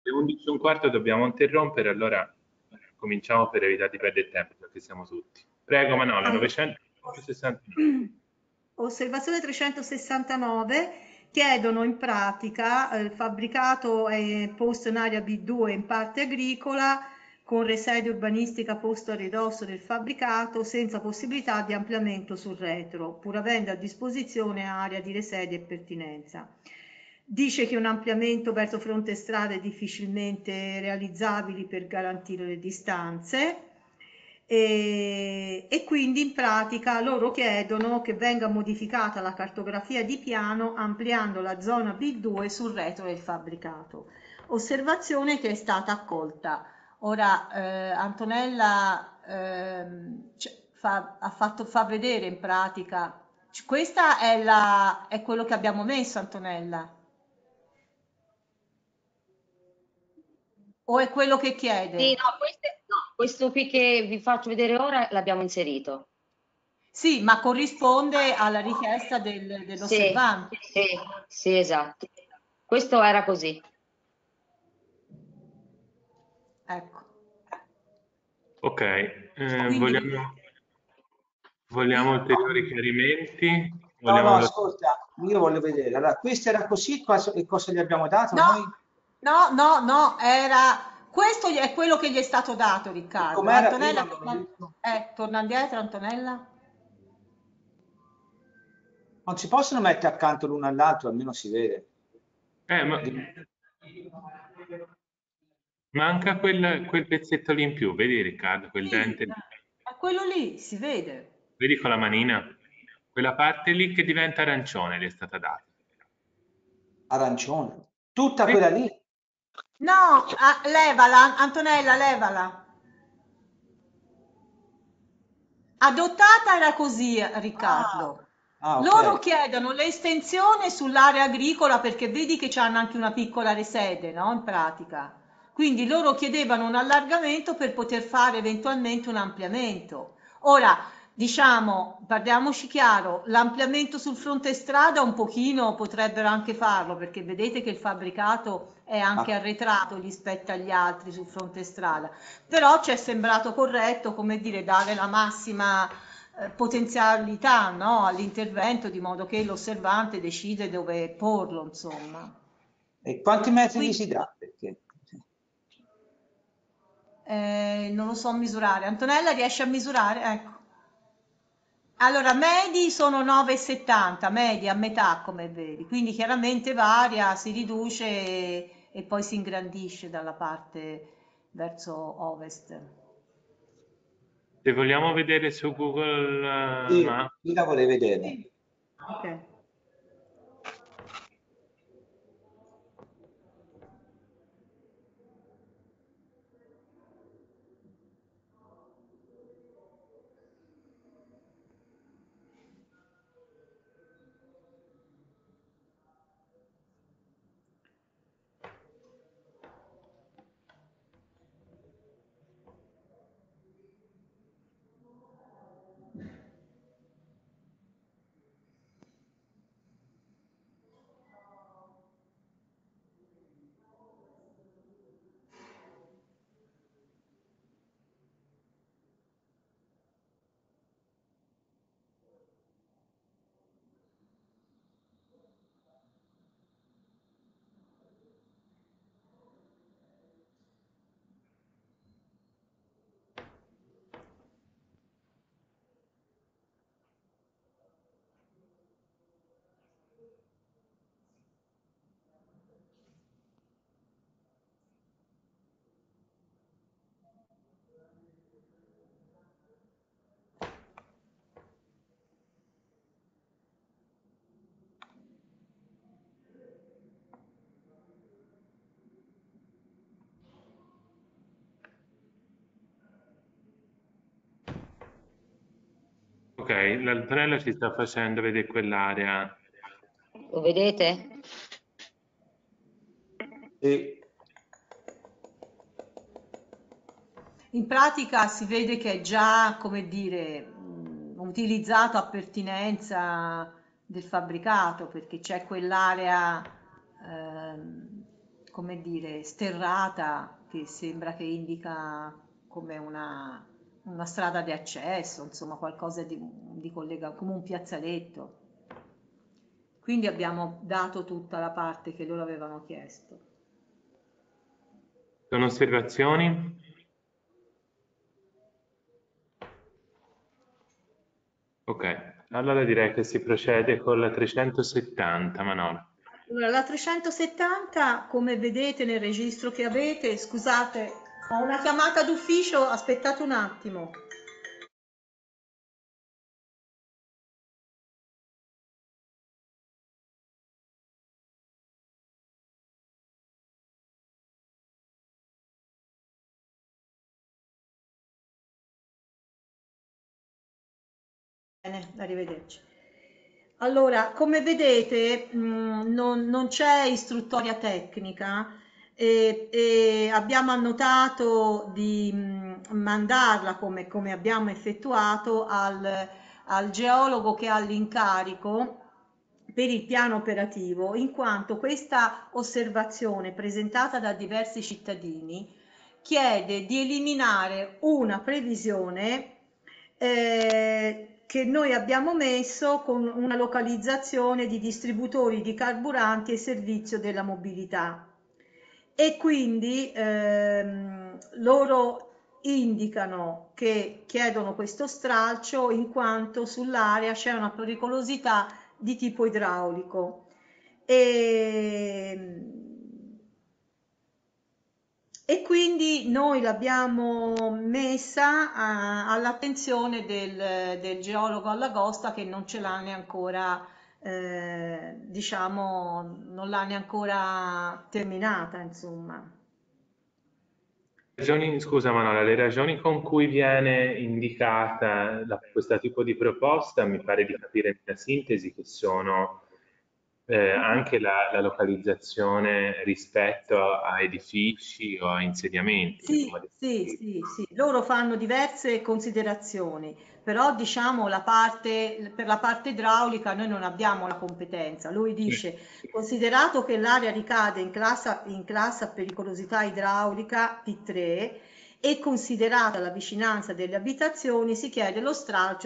alle 11 e un quarto dobbiamo interrompere, allora cominciamo per evitare di perdere tempo, perché siamo tutti. Prego, Manola, Allora, 969. osservazione 369, chiedono in pratica il fabbricato è posto in area B2 in parte agricola, con residenza urbanistica posto a ridosso del fabbricato, senza possibilità di ampliamento sul retro, pur avendo a disposizione area di residenza e pertinenza. Dice che un ampliamento verso fronte strada è difficilmente realizzabile per garantire le distanze. E quindi in pratica loro chiedono che venga modificata la cartografia di piano ampliando la zona B2 sul retro del fabbricato. Osservazione che è stata accolta. Ora Antonella fa vedere in pratica, questa è quello che abbiamo messo, Antonella, o è quello che Sì, chiede? no, questo qui che vi faccio vedere ora l'abbiamo inserito. Sì, ma corrisponde alla richiesta Sì, dell'osservante. sì, sì, esatto. Questo era così. Ecco, Ok, quindi vogliamo sì. ulteriori chiarimenti? No, no, Vogliamo... ascolta, io voglio vedere. Allora, questo era così, e cosa gli abbiamo dato No, noi? no, no, no, questo è quello che gli è stato dato, E Riccardo. com'era prima, Antonella, non l'ho detto. torna indietro, Antonella. Non si possono mettere accanto l'uno all'altro, almeno si vede. Ma Di- manca quel pezzetto lì in più, vedi Riccardo, quel Sì, dente, è quello lì, si vede. vedi con la manina? Quella parte lì che diventa arancione gli è stata data. Arancione. Tutta Sì, quella lì. No, levala, Antonella, levala. Adottata era così, Ah, Riccardo. ah, ok. Loro chiedono l'estensione sull'area agricola perché vedi che hanno anche una piccola sede, no? In pratica. Quindi loro chiedevano un allargamento per poter fare eventualmente un ampliamento. Ora, diciamo, parliamoci chiaro, l'ampliamento sul fronte strada un pochino potrebbero anche farlo perché vedete che il fabbricato è anche Ma arretrato rispetto agli altri sul fronte strada. Però ci è sembrato corretto, come dire, dare la massima potenzialità, no, all'intervento di modo che l'osservante decide dove porlo, insomma. e quanti metri gli Quindi si dà? Perché non lo so misurare. Antonella riesce a misurare? Ecco. Allora, medi sono 9,70, medi a metà come vedi, quindi chiaramente varia, si riduce e poi si ingrandisce dalla parte verso ovest. se vogliamo vedere su Google sì, Maps, chi la vuole vedere? Sì. Ok. ok, l'Antonella ci sta facendo vedere quell'area. Lo vedete? Sì. In pratica si vede che è già, come dire, utilizzato a pertinenza del fabbricato perché c'è quell'area, come dire, sterrata, che sembra che indica come una strada di accesso, insomma qualcosa di collegato, come un piazzaletto. Quindi abbiamo dato tutta la parte che loro avevano chiesto. Sono osservazioni? Ok, allora direi che si procede con la 370, Manuela. Allora, la 370, come vedete nel registro che avete, scusate, ho una chiamata d'ufficio, aspettate un attimo. Bene, arrivederci. Allora, come vedete, non c'è istruttoria tecnica e abbiamo annotato di mandarla come abbiamo effettuato al geologo che ha l'incarico per il piano operativo, in quanto questa osservazione presentata da diversi cittadini chiede di eliminare una previsione che noi abbiamo messo con una localizzazione di distributori di carburanti e servizio della mobilità, e quindi loro indicano che chiedono questo stralcio in quanto sull'area c'è una pericolosità di tipo idraulico e quindi noi l'abbiamo messa all'attenzione del geologo Allagosta, che non ce l'ha neanche ancora, diciamo, non l'ha neanche ancora terminata, insomma. Scusa Manuela, le ragioni con cui viene indicata questo tipo di proposta, mi pare di capire nella sintesi, che sono anche la localizzazione rispetto a edifici o a insediamenti. Sì, sì, sì, sì, loro fanno diverse considerazioni, però diciamo per la parte idraulica noi non abbiamo la competenza. Lui dice, considerato che l'area ricade in classe a pericolosità idraulica P3 e considerata la vicinanza delle abitazioni, si chiede lo stralcio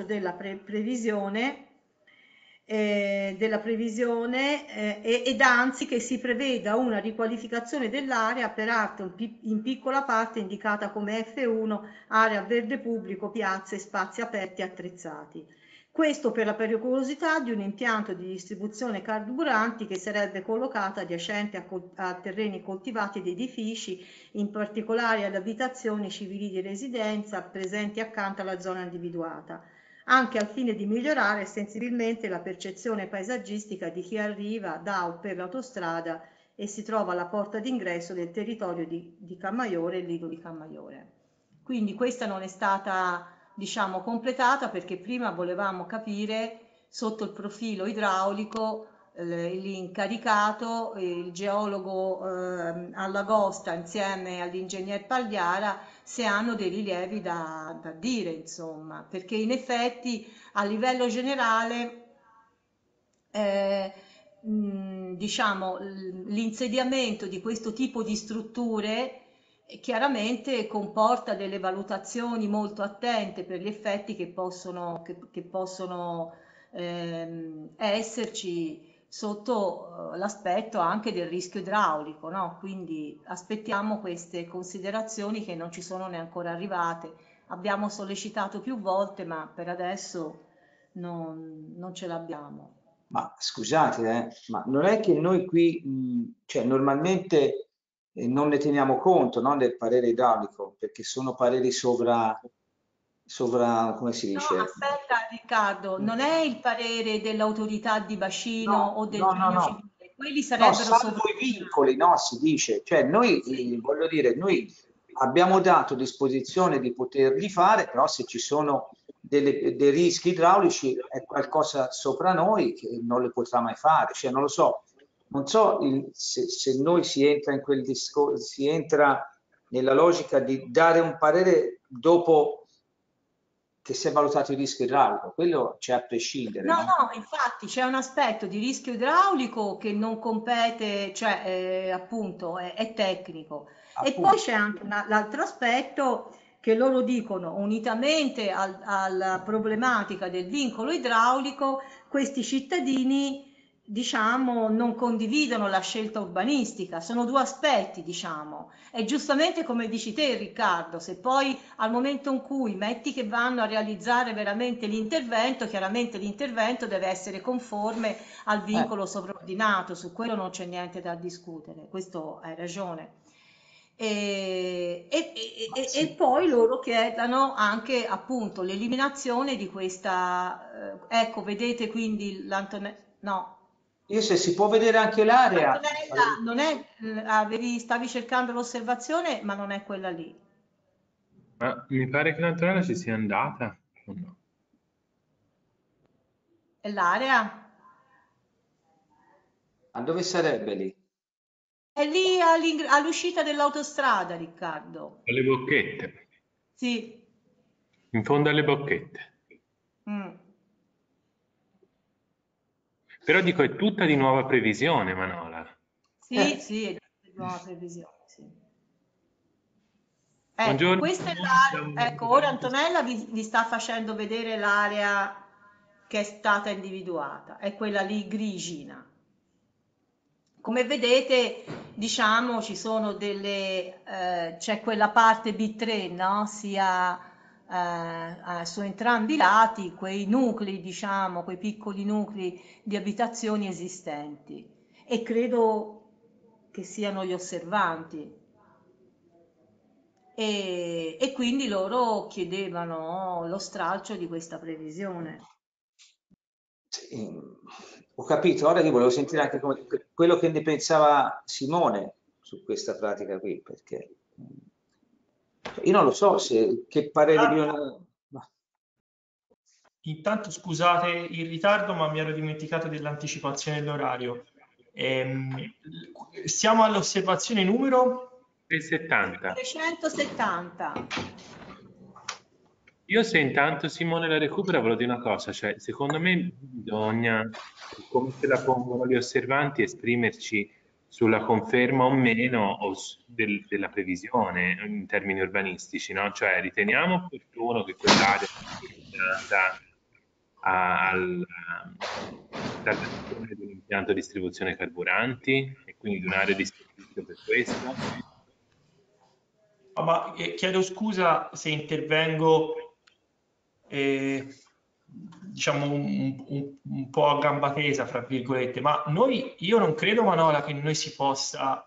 della previsione ed anzi che si preveda una riqualificazione dell'area peraltro in piccola parte indicata come F1, area verde pubblico, piazze e spazi aperti attrezzati. Questo per la pericolosità di un impianto di distribuzione carburanti che sarebbe collocato adiacente a terreni coltivati ed edifici, in particolare ad abitazioni civili di residenza presenti accanto alla zona individuata, anche al fine di migliorare sensibilmente la percezione paesaggistica di chi arriva da o per l'autostrada e si trova alla porta d'ingresso del territorio di Camaiore e Lido di Camaiore. Quindi questa non è stata, diciamo, completata perché prima volevamo capire sotto il profilo idraulico l'incaricato, il geologo Allagosta insieme all'ingegner Pagliara, se hanno dei rilievi da dire, insomma, perché in effetti a livello generale diciamo l'insediamento di questo tipo di strutture chiaramente comporta delle valutazioni molto attente per gli effetti che possono esserci sotto l'aspetto anche del rischio idraulico, no? Quindi aspettiamo queste considerazioni che non ci sono neanche ancora arrivate. Abbiamo sollecitato più volte, ma per adesso non ce l'abbiamo. Ma scusate, ma non è che noi qui, cioè normalmente non ne teniamo conto, no, del parere idraulico, perché sono pareri sovra, come si No, dice? aspetta Riccardo, non è il parere dell'autorità di bacino No, o del no, no, genio no. civile, quelli No, sarebbero salvo i sovranità. vincoli, no, si dice. Cioè noi, Sì, voglio dire, noi abbiamo dato disposizione di poterli fare, però se ci sono dei rischi idraulici è qualcosa sopra noi che non le potrà mai fare. Cioè non lo so, non so se noi si entra in quel discorso, si entra nella logica di dare un parere dopo che si è valutato il rischio idraulico, quello c'è a prescindere. No, no, infatti c'è un aspetto di rischio idraulico che non compete, cioè appunto è tecnico. E poi Appunto. c'è anche l'altro aspetto che loro dicono, unitamente alla problematica del vincolo idraulico, questi cittadini, diciamo, non condividono la scelta urbanistica. Sono due aspetti, diciamo. E giustamente come dici te, Riccardo, se poi al momento in cui metti che vanno a realizzare veramente l'intervento, chiaramente l'intervento deve essere conforme al vincolo sovraordinato, su quello non c'è niente da discutere, questo hai ragione. E poi loro chiedono anche appunto l'eliminazione di questa, ecco, vedete quindi l'Antonella, no. Io se si può vedere anche l'area, Antonella, non è, stavi cercando l'osservazione, ma non è quella lì. Ma mi pare che l'Antonella ci sia andata. O no? È l'area? a dove sarebbe lì? È lì all'uscita dell'autostrada, Riccardo. Alle bocchette, Sì. in fondo alle bocchette. Mm. Però dico, è tutta di nuova previsione, Manola. Sì, sì, è di nuova previsione, sì. Ecco, Buongiorno. questa è l'area. Ecco, ora Antonella vi sta facendo vedere l'area che è stata individuata, è quella lì grigina. Come vedete, diciamo, ci sono c'è quella parte B3, no? Sia su entrambi i lati, quei nuclei, diciamo, quei piccoli nuclei di abitazioni esistenti. E credo che siano gli osservanti. E quindi loro chiedevano lo stralcio di questa previsione. Sì, ho capito, ora io volevo sentire anche quello che ne pensava Simone su questa pratica qui, perché io non lo so che parere bisogna... Intanto scusate il ritardo, ma mi ero dimenticato dell'anticipazione dell'orario. Siamo all'osservazione numero 370. 370. Io se intanto Simone la recupera volevo dire una cosa, cioè secondo me bisogna, come se la pongono gli osservanti, esprimerci sulla conferma o meno della previsione in termini urbanistici, no? Cioè riteniamo opportuno che quell'area sia destinata all'installazione di un impianto di distribuzione carburanti e quindi di un'area di servizio per questo. Ma chiedo scusa se intervengo, diciamo, un po' a gamba tesa, fra virgolette, ma io non credo, Manola, che noi si possa,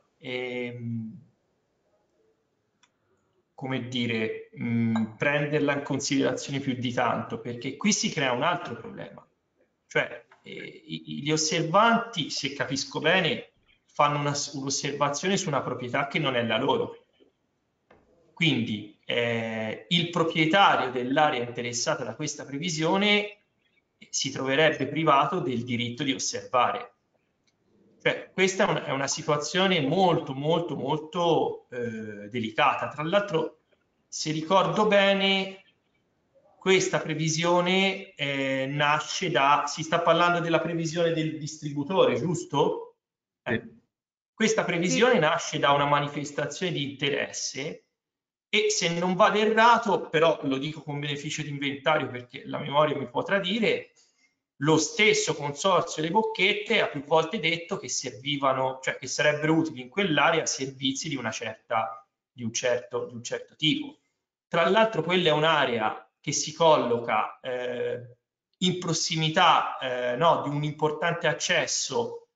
come dire, prenderla in considerazione più di tanto, perché qui si crea un altro problema. Cioè, gli osservanti, se capisco bene, fanno un'osservazione su una proprietà che non è la loro. Quindi il proprietario dell'area interessata da questa previsione si troverebbe privato del diritto di osservare. Cioè, questa è una situazione molto, molto, molto delicata. Tra l'altro, se ricordo bene, questa previsione nasce si sta parlando della previsione del distributore, giusto? Questa previsione nasce da una manifestazione di interesse e, se non vado errato, però lo dico con beneficio di inventario perché la memoria mi può tradire, lo stesso consorzio delle bocchette ha più volte detto che servivano, cioè che sarebbero utili in quell'area servizi di un certo tipo. Tra l'altro quella è un'area che si colloca in prossimità no, di un importante accesso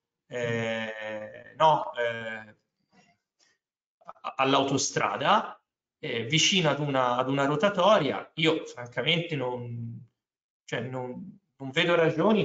all'autostrada, vicino ad una rotatoria. Io francamente non vedo ragioni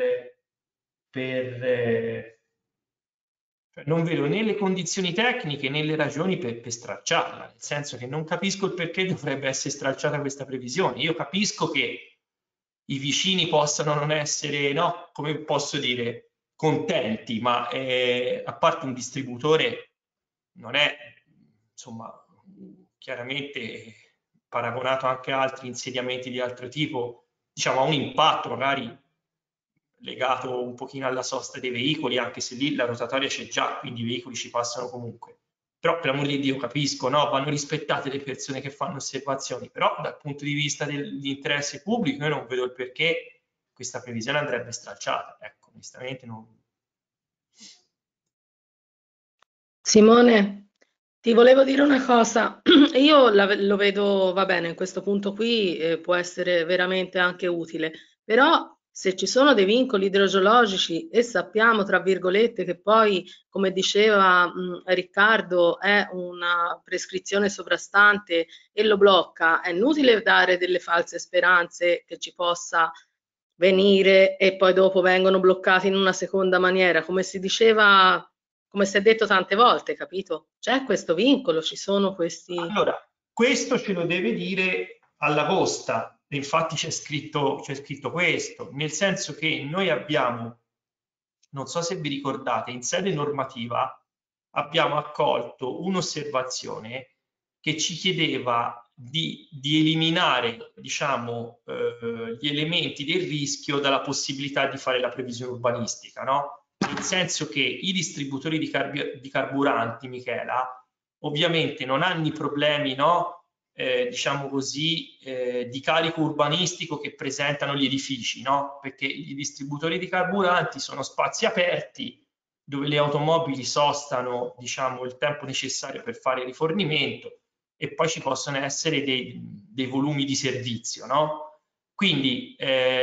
non vedo né le condizioni tecniche né le ragioni per stralciarla, nel senso che non capisco il perché dovrebbe essere stralciata questa previsione. Io capisco che i vicini possano non essere, no, come posso dire, contenti, ma a parte un distributore non è, insomma, chiaramente paragonato anche a altri insediamenti di altro tipo, diciamo, ha un impatto magari legato un pochino alla sosta dei veicoli, anche se lì la rotatoria c'è già, quindi i veicoli ci passano comunque. Però per amor di Dio, capisco, no? Vanno rispettate le persone che fanno osservazioni, però dal punto di vista dell'interesse pubblico io non vedo il perché questa previsione andrebbe stralciata. Ecco, onestamente non... Simone, ti volevo dire una cosa. Io lo vedo, va bene, in questo punto qui può essere veramente anche utile, però se ci sono dei vincoli idrogeologici e sappiamo, tra virgolette, che poi, come diceva Riccardo, è una prescrizione sovrastante e lo blocca, è inutile dare delle false speranze che ci possa venire e poi dopo vengono bloccati in una seconda maniera, come si diceva, come si è detto tante volte, capito? C'è questo vincolo, ci sono questi... Allora, questo ce lo deve dire all'agosta, infatti c'è scritto questo, nel senso che noi abbiamo, non so se vi ricordate, in sede normativa abbiamo accolto un'osservazione che ci chiedeva di eliminare, diciamo, gli elementi del rischio dalla possibilità di fare la previsione urbanistica, no? Nel senso che i distributori di carburanti, Michela, ovviamente non hanno i problemi, no? Diciamo così, di carico urbanistico che presentano gli edifici, no? Perché i distributori di carburanti sono spazi aperti dove le automobili sostano, diciamo, il tempo necessario per fare il rifornimento e poi ci possono essere dei volumi di servizio, no? Quindi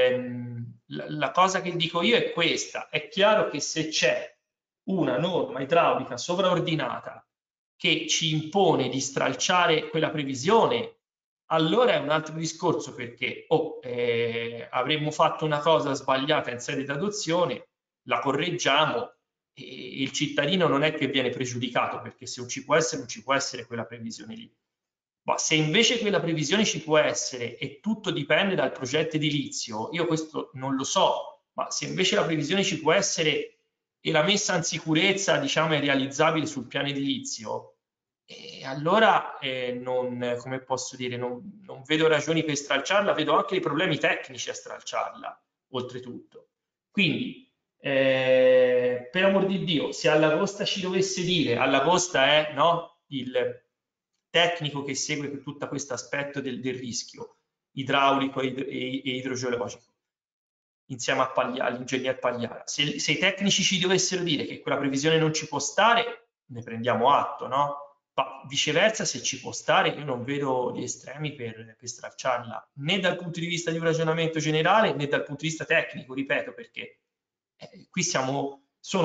la cosa che dico io è questa: è chiaro che se c'è una norma idraulica sovraordinata che ci impone di stralciare quella previsione, allora è un altro discorso, perché avremmo fatto una cosa sbagliata in sede d'adozione, la correggiamo e il cittadino non è che viene pregiudicato, perché se non ci può essere, non ci può essere quella previsione lì. Ma se invece quella previsione ci può essere e tutto dipende dal progetto edilizio, io questo non lo so, ma se invece la previsione ci può essere e la messa in sicurezza, diciamo, è realizzabile sul piano edilizio, allora non, come posso dire, non vedo ragioni per stralciarla, vedo anche dei problemi tecnici a stralciarla, oltretutto. Quindi, per amor di Dio, se all'agosta ci dovesse dire, all'agosta è, no, il tecnico che segue tutto questo aspetto del rischio idraulico e idrogeologico, insieme all'ingegner Pagliara. Se i tecnici ci dovessero dire che quella previsione non ci può stare, ne prendiamo atto, no? Ma viceversa, se ci può stare, io non vedo gli estremi per stralciarla, né dal punto di vista di un ragionamento generale, né dal punto di vista tecnico, ripeto, perché qui sono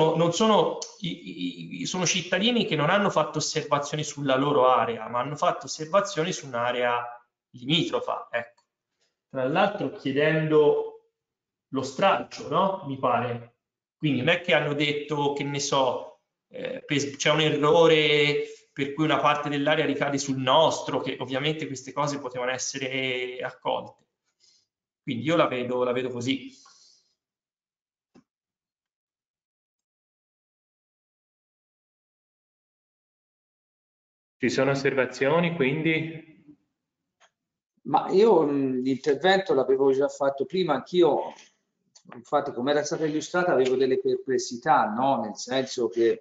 cittadini che non hanno fatto osservazioni sulla loro area, ma hanno fatto osservazioni su un'area limitrofa, ecco. Tra l'altro chiedendo lo stralcio, no? Mi pare. Quindi non è che hanno detto, che ne so, c'è un errore per cui una parte dell'area ricade sul nostro, che ovviamente queste cose potevano essere accolte. Quindi io la vedo così. Ci sono osservazioni, quindi? Ma io l'intervento l'avevo già fatto prima, anch'io, infatti come era stata illustrata avevo delle perplessità, no? Nel senso che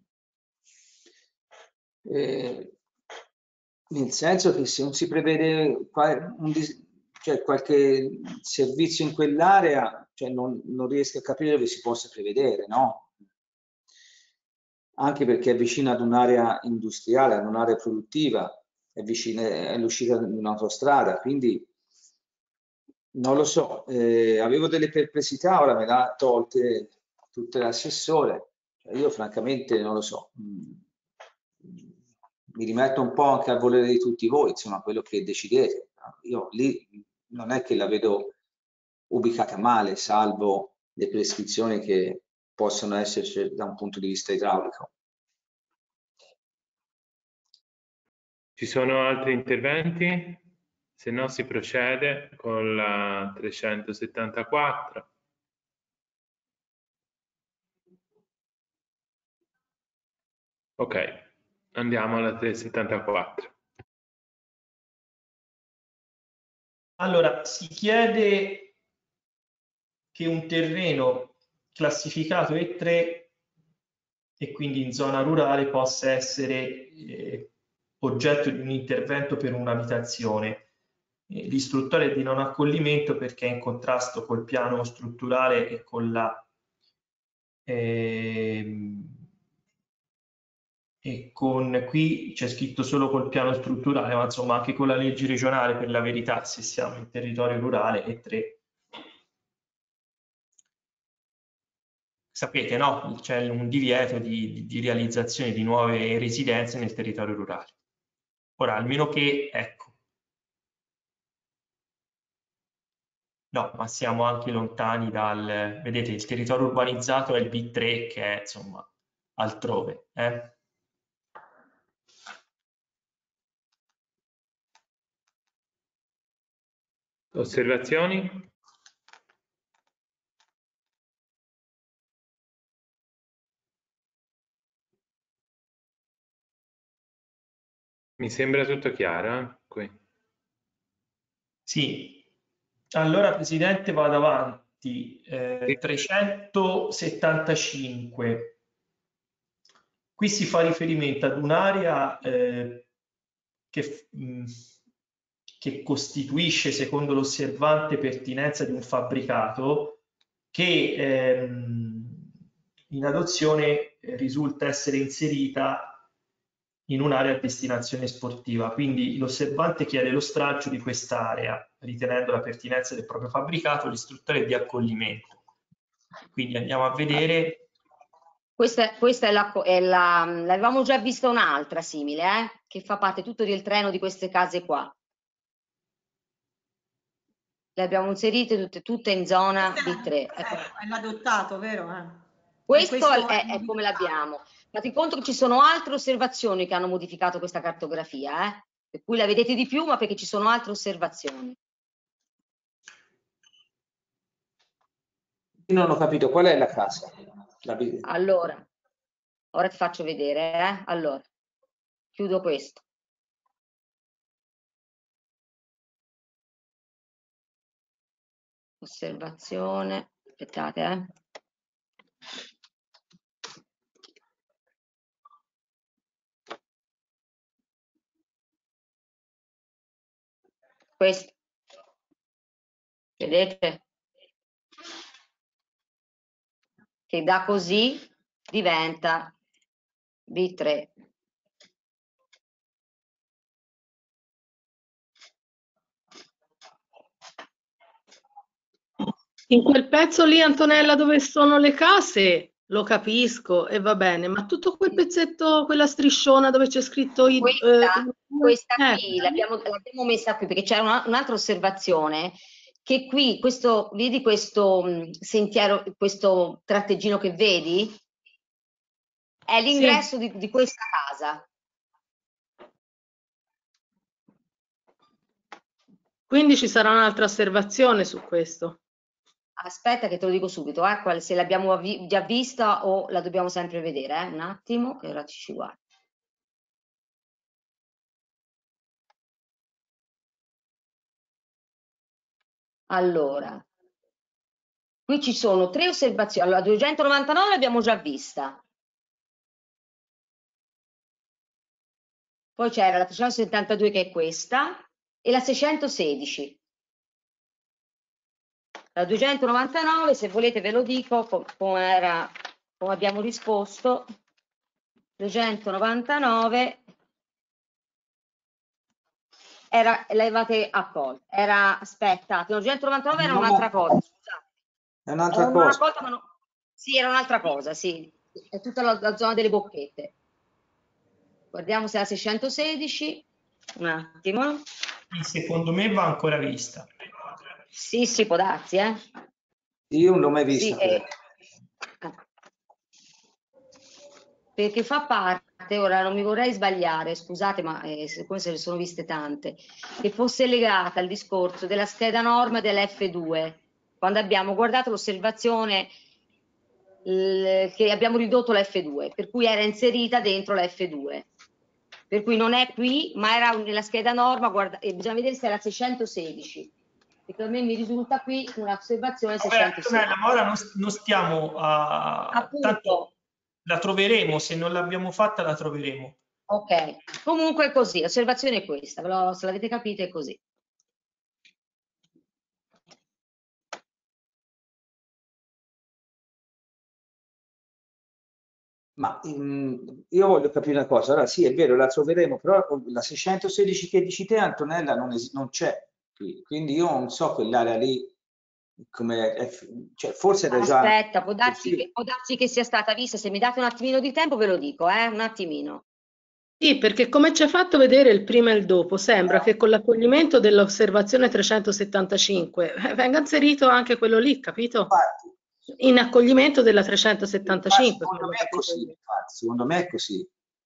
se non si prevede cioè qualche servizio in quell'area, cioè non riesco a capire dove si possa prevedere, no? Anche perché è vicina ad un'area industriale, ad un'area produttiva, è l'uscita di un'autostrada, quindi non lo so, avevo delle perplessità, ora me le ha tolte tutte l'assessore, io francamente non lo so, mi rimetto un po' anche al volere di tutti voi, insomma, quello che decidete. Io lì non è che la vedo ubicata male, salvo le prescrizioni che possono esserci da un punto di vista idraulico. Ci sono altri interventi? Se no si procede con la 374. Ok, andiamo alla 374. Allora, si chiede che un terreno classificato E3 e quindi in zona rurale possa essere oggetto di un intervento per un'abitazione. L'istruttore è di non accoglimento perché è in contrasto col piano strutturale e con la e con qui c'è scritto solo col piano strutturale, ma insomma anche con la legge regionale, per la verità, se siamo in territorio rurale, E3. Sapete, no? C'è un divieto di realizzazione di nuove residenze nel territorio rurale. Ora, almeno che, ecco, no, ma siamo anche lontani dal... Vedete, il territorio urbanizzato è il B3 che è, insomma, altrove. Osservazioni? Mi sembra tutto chiaro, qui. Sì. Allora, Presidente, vado avanti. 375. Qui si fa riferimento ad un'area che costituisce, secondo l'osservante, pertinenza di un fabbricato che in adozione risulta essere inserita in un'area a destinazione sportiva. Quindi l'osservante chiede lo stralcio di quest'area, ritenendo la pertinenza del proprio fabbricato, l'istruttore di accoglimento. Quindi andiamo a vedere. Questa è l'avevamo già vista un'altra simile, che fa parte tutto del treno di queste case qua. Le abbiamo inserite tutte in zona B3. Ecco. È l'adottato, vero? Questo è come l'abbiamo. Fate conto che ci sono altre osservazioni che hanno modificato questa cartografia, per cui la vedete di più, ma perché ci sono altre osservazioni. Io non ho capito qual è la casa. Allora, ora ti faccio vedere. Allora, chiudo questo. Osservazione, aspettate, Questo, vedete? Che da così diventa B3. In quel pezzo lì, Antonella, dove sono le case, lo capisco e va bene, ma tutto quel pezzetto, quella strisciona dove c'è scritto questa qui l'abbiamo messa qui perché c'è un'altra osservazione che qui vedi questo sentiero, questo tratteggino che vedi? È l'ingresso di questa casa. Quindi ci sarà un'altra osservazione su questo. Aspetta che te lo dico subito, se l'abbiamo già vista o la dobbiamo sempre vedere, un attimo, che ora ci guardo. Allora, qui ci sono 3 osservazioni. Allora, 299 l'abbiamo già vista. Poi c'era la 372 che è questa e la 616. La 299, se volete ve lo dico come abbiamo risposto. 299 l'avevate accolto. Aspettate, 299 era un'altra cosa, scusate. È un'altra cosa. Sì, era un'altra cosa, sì. È tutta la zona delle bocchette. Guardiamo se è la 616. Un attimo. Secondo me va ancora vista. Sì, può darsi, Io non l'ho mai vista. Sì, perché fa parte, ora non mi vorrei sbagliare, scusate, ma siccome se ne sono viste tante, che fosse legata al discorso della scheda norma dell'F2, quando abbiamo guardato l'osservazione che abbiamo ridotto la F2, per cui era inserita dentro la F2. Per cui non è qui, ma era nella scheda norma, e bisogna vedere se era 616. perché a me mi risulta qui un'osservazione Vabbè, 616. Antonella, ma ora non stiamo a... Appunto. Tanto la troveremo, se non l'abbiamo fatta la troveremo. Ok, comunque è così, l'osservazione è questa, se l'avete capito è così. Ma io voglio capire una cosa, allora sì è vero la troveremo, però la 616 che dici te Antonella non c'è qui, quindi io non so quell'area lì come cioè, forse era già Aspetta, può darsi così. può darsi che sia stata vista, se mi date un attimino di tempo ve lo dico, un attimino. Sì, perché come ci ha fatto vedere il prima e il dopo, sembra che con l'accoglimento dell'osservazione 375 venga inserito anche quello lì, capito? Infatti, In accoglimento della infatti, 375, secondo quello me è capito così, io. infatti, secondo me è così.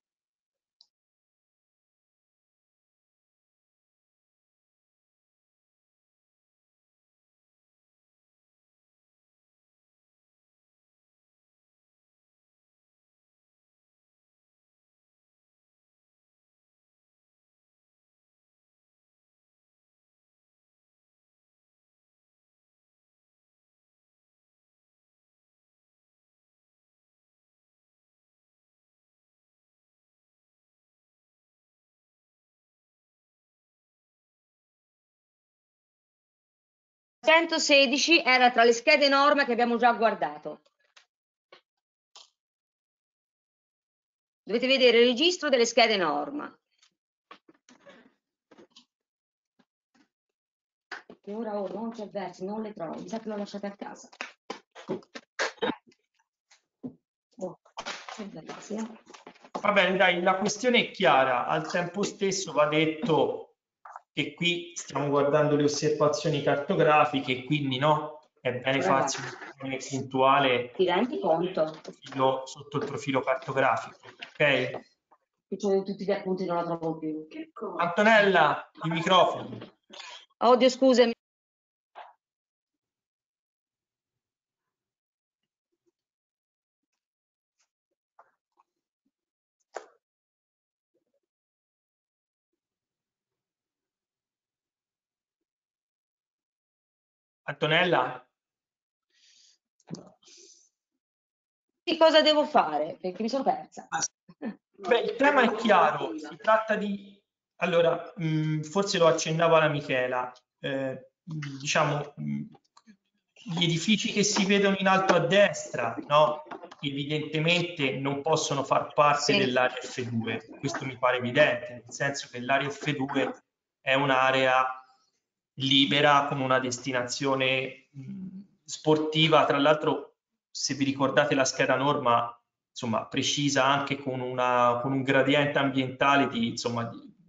La 116 era tra le schede norma che abbiamo già guardato. Dovete vedere il registro delle schede norma. E ora non c'è verso, non le trovo, mi sa che l'ho lasciata a casa. Oh, c'è verso, Va bene, dai, la questione è chiara. Al tempo stesso va detto che qui stiamo guardando le osservazioni cartografiche e quindi no, è bene farsi una puntuale ti rendi conto? sotto il profilo cartografico. Ok? Che c'ho tutti gli appunti non la trovo più. Antonella, il microfono. Oddio, scusami. Antonella? Cosa devo fare? Perché mi sono persa. Beh, il tema è chiaro, si tratta di... Allora, forse lo accennava la Michela, diciamo, gli edifici che si vedono in alto a destra, no? Evidentemente non possono far parte Sì. dell'area F2, questo mi pare evidente, nel senso che l'area F2 è un'area libera con una destinazione sportiva, tra l'altro se vi ricordate la scheda norma insomma precisa anche con un gradiente ambientale di, insomma,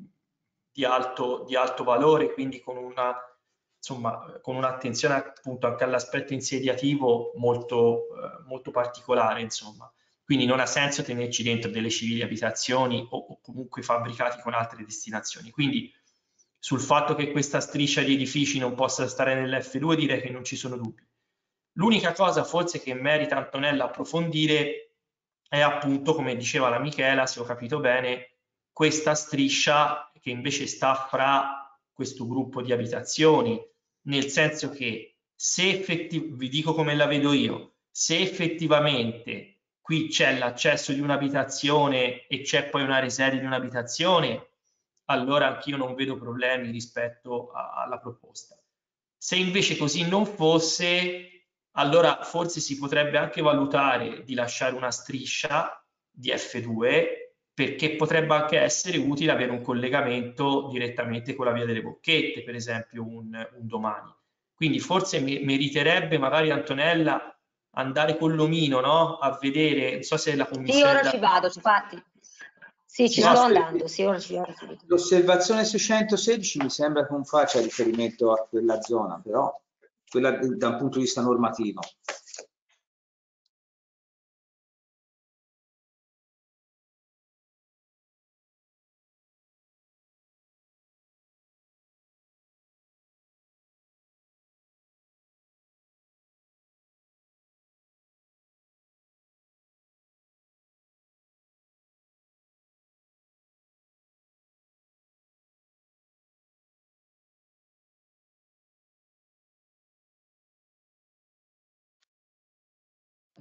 di alto valore, quindi con una insomma con un'attenzione appunto anche all'aspetto insediativo molto particolare, insomma. Quindi non ha senso tenerci dentro delle civili abitazioni o comunque fabbricati con altre destinazioni. Quindi sul fatto che questa striscia di edifici non possa stare nell'F2 direi che non ci sono dubbi. L'unica cosa forse che merita Antonella approfondire è appunto, come diceva la Michela, se ho capito bene, questa striscia che invece sta fra questo gruppo di abitazioni, nel senso che se effettivamente, vi dico come la vedo io, se effettivamente qui c'è l'accesso di un'abitazione e c'è poi una residenza di un'abitazione, allora anch'io non vedo problemi rispetto alla proposta. Se invece così non fosse, allora forse si potrebbe anche valutare di lasciare una striscia di F2 perché potrebbe anche essere utile avere un collegamento direttamente con la via delle Bocchette, per esempio un domani. Quindi forse meriterebbe magari Antonella andare con l'omino, no? A vedere, non so se la Sì, commissione ora ci vado, infatti. Sì, ci No, sto aspetta, andando, sì, ora ci vado subito. l'osservazione 616 mi sembra che non faccia riferimento a quella zona, però quella da un punto di vista normativo.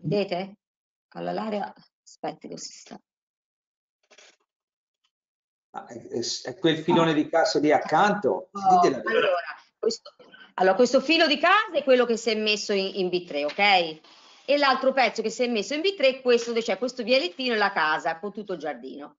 Vedete? All'area, aspetti che si sta. È quel filone di cassa lì accanto? Ditela. Allora, questo filo di casa è quello che si è messo in B3, ok? E l'altro pezzo che si è messo in B3 è questo dove c'è questo vialettino e la casa con tutto il giardino.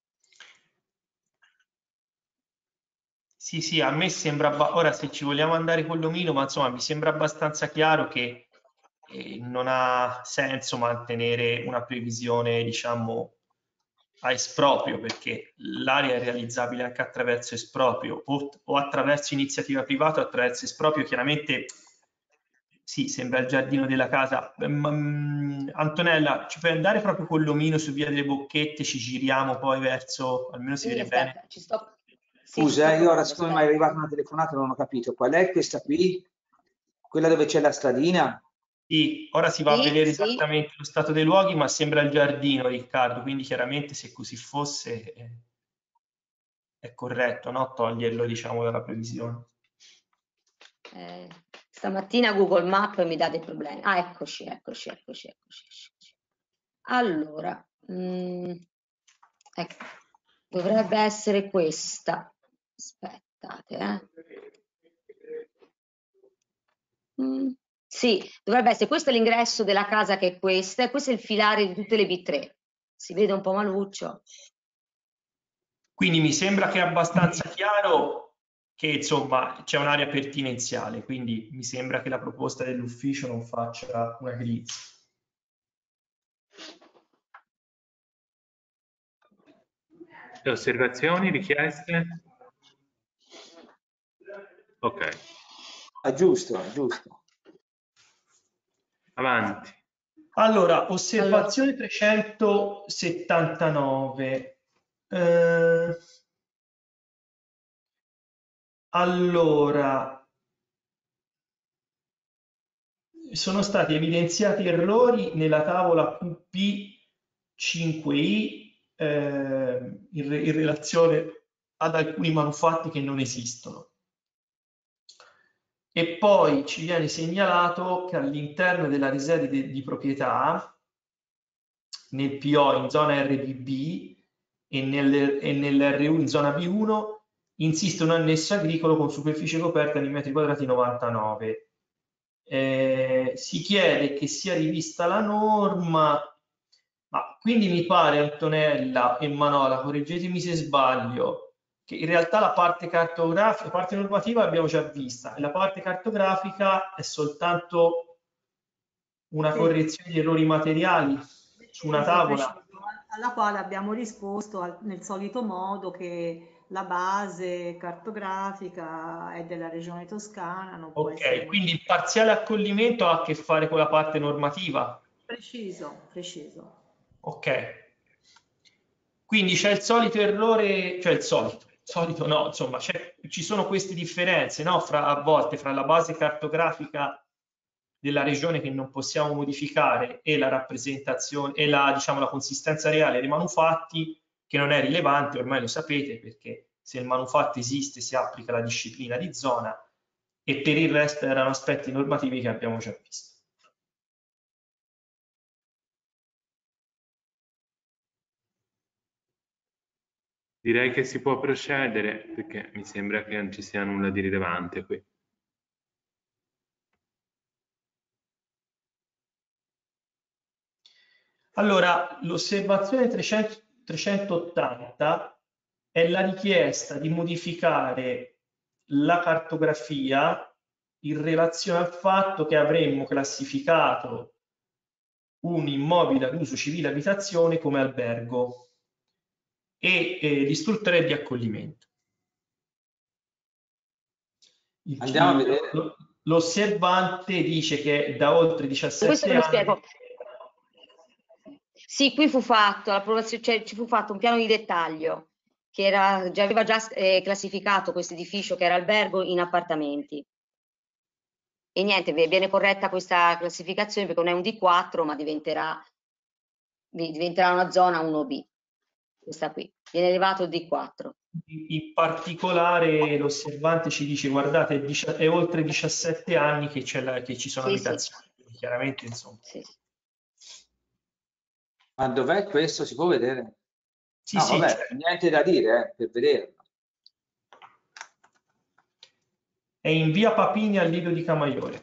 Sì, sì, a me sembra, ora se ci vogliamo andare con l'omino, ma insomma mi sembra abbastanza chiaro che non ha senso mantenere una previsione, diciamo, a esproprio, perché l'area è realizzabile anche attraverso esproprio o attraverso iniziativa privata o attraverso esproprio. Chiaramente sì, sembra il giardino della casa. Antonella, ci puoi andare proprio con l'omino su via delle Bocchette, ci giriamo poi verso, almeno si vede aspetta, bene. ci sto. Scusa, io ora siccome mi è arrivata una telefonata non ho capito. Qual è questa qui? Quella dove c'è la stradina? Sì, ora si va a vedere Sì. esattamente lo stato dei luoghi, ma sembra il giardino, Riccardo, quindi chiaramente se così fosse è corretto, no? Toglierlo, diciamo, dalla previsione. Stamattina Google Maps mi dà dei problemi. Ah, eccoci. Allora, ecco, dovrebbe essere questa. Aspettate, Sì, dovrebbe essere questo è l'ingresso della casa che è questa e questo è il filare di tutte le B3. Si vede un po' maluccio. Quindi mi sembra che è abbastanza chiaro che insomma c'è un'area pertinenziale, quindi mi sembra che la proposta dell'ufficio non faccia una grizia. Le osservazioni, richieste? Ok. È giusto, è giusto. Avanti. Allora, osservazione 379. Allora, sono stati evidenziati errori nella tavola QP5i in relazione ad alcuni manufatti che non esistono. E poi ci viene segnalato che all'interno della risede di proprietà, nel PO in zona RBB e nell'RU in zona B1, insiste un annesso agricolo con superficie coperta di metri quadrati 99. Si chiede che sia rivista la norma, ma quindi mi pare, Antonella e Manola, correggetemi se sbaglio, che in realtà la parte cartografica, la parte normativa l'abbiamo già vista e la parte cartografica è soltanto una correzione di errori materiali su una tavola. Alla quale abbiamo risposto nel solito modo che la base cartografica è della regione Toscana, non può essere Quindi il parziale accoglimento ha a che fare con la parte normativa. preciso. Ok. Quindi c'è il solito errore, cioè il solito no, insomma, ci sono queste differenze, no, a volte fra la base cartografica della regione che non possiamo modificare e la rappresentazione e diciamo, la consistenza reale dei manufatti, che non è rilevante, ormai lo sapete, perché se il manufatto esiste si applica la disciplina di zona e per il resto erano aspetti normativi che abbiamo già visto. Direi che si può procedere perché mi sembra che non ci sia nulla di rilevante qui. Allora, l'osservazione 380 è la richiesta di modificare la cartografia in relazione al fatto che avremmo classificato un immobile ad uso civile abitazione come albergo e l'istruttore di accoglimento. Andiamo a vedere. L'osservante dice che da oltre 17 Questo ve lo anni... spiego. Sì, qui fu fatto l'approvazione, cioè ci fu fatto un piano di dettaglio che aveva già classificato questo edificio che era albergo in appartamenti. E niente, viene corretta questa classificazione perché non è un D4, ma diventerà una zona 1B. Questa qui viene elevato il D4. In particolare l'osservante ci dice guardate è oltre 17 anni che ci sono abitazioni, chiaramente insomma. Sì. Ma dov'è questo? Si può vedere? Sì, No, sì, vabbè, certo. niente da dire, per vederlo. È in via Papini al Lido di Camaiore.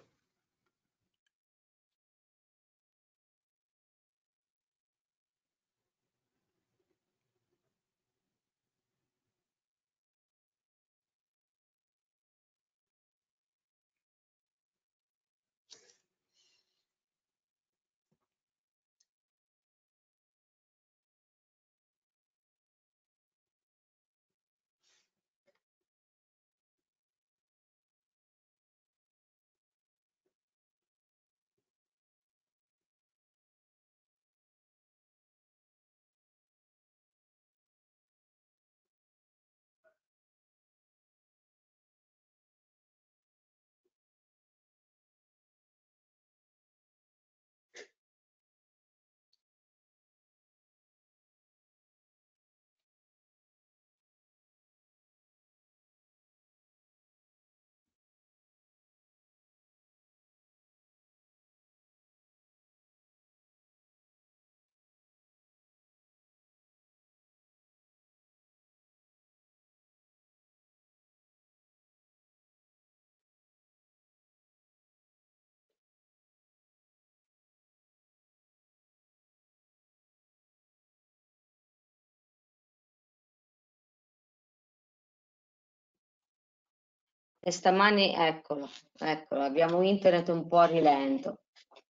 E stamani, eccolo, abbiamo internet un po' a rilento.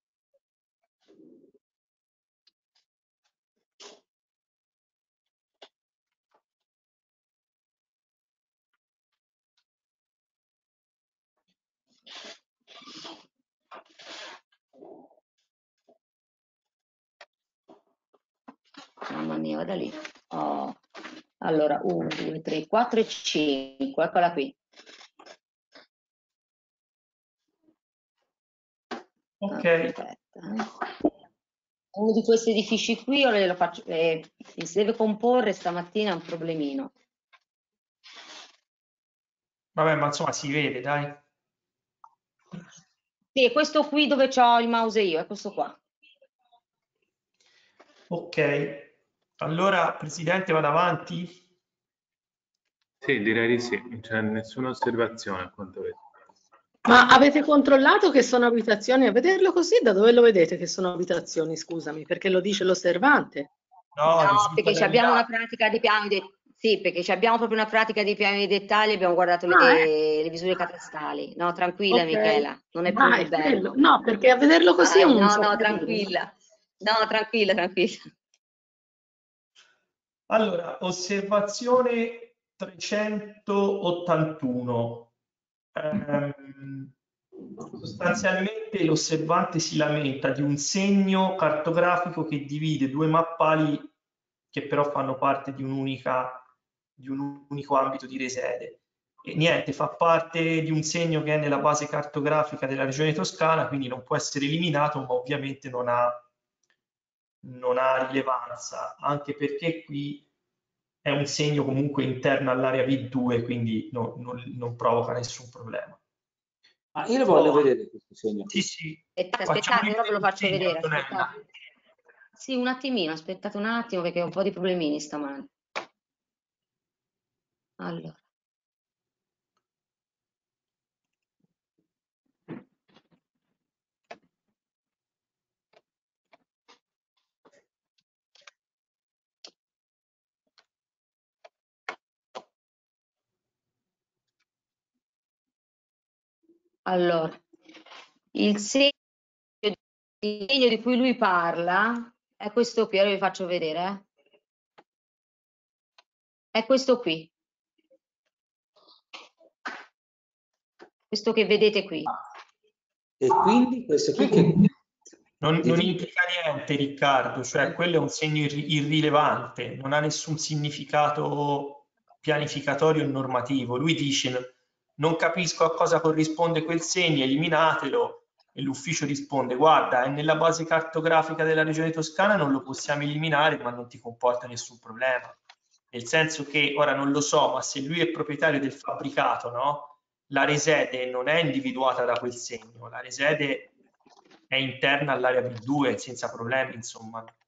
Mamma mia, vada lì. Oh. Allora, 1, 2, 3, 4 e 5, eccola qui. Ok. Aspetta. Uno di questi edifici qui, ora glielo faccio, si deve comporre stamattina, è un problemino. Vabbè, ma insomma si vede, dai. Sì, è questo qui dove ho il mouse io, è questo qua. Ok. Allora, Presidente, vado avanti? Sì, direi di sì, non c'è nessuna osservazione a quanto vedo. Ma avete controllato che sono abitazioni? A vederlo così, da dove lo vedete che sono abitazioni? Scusami, perché lo dice l'osservante. No, No, risulta perché dagli abbiamo una atti. pratica di piani sì, perché abbiamo proprio una pratica di piani di dettagli, abbiamo guardato Ah, le misure catastali. No, tranquilla ok. Michela, non è più Ah, un è quello. bello. No, perché a vederlo così è Dai, un no, so no, capire. tranquilla. No, tranquilla, tranquilla. Allora, osservazione 381. Sostanzialmente l'osservante si lamenta di un segno cartografico che divide due mappali che però fanno parte di un unico ambito di resede. E niente, fa parte di un segno che è nella base cartografica della regione Toscana, quindi non può essere eliminato, ma ovviamente non ha rilevanza, anche perché qui è un segno comunque interno all'area V2, quindi non provoca nessun problema. Ma io lo voglio vedere questo segno Sì, qui. sì. Aspettate, ora ve lo faccio vedere, Antonella. aspettate. Sì, un attimino, aspettate un attimo perché ho un po' di problemini stamani. Allora. Allora, il segno di cui lui parla è questo qui, ora vi faccio vedere. È questo qui. Questo che vedete qui. E quindi questo qui che Non implica niente, Riccardo, cioè quello è un segno irrilevante, non ha nessun significato pianificatorio e normativo. Lui dice non capisco a cosa corrisponde quel segno, eliminatelo, e l'ufficio risponde guarda, è nella base cartografica della regione Toscana, non lo possiamo eliminare, ma non ti comporta nessun problema. Nel senso che, ora non lo so, ma se lui è proprietario del fabbricato, no? La resede non è individuata da quel segno, la resede è interna all'area B2 senza problemi, insomma.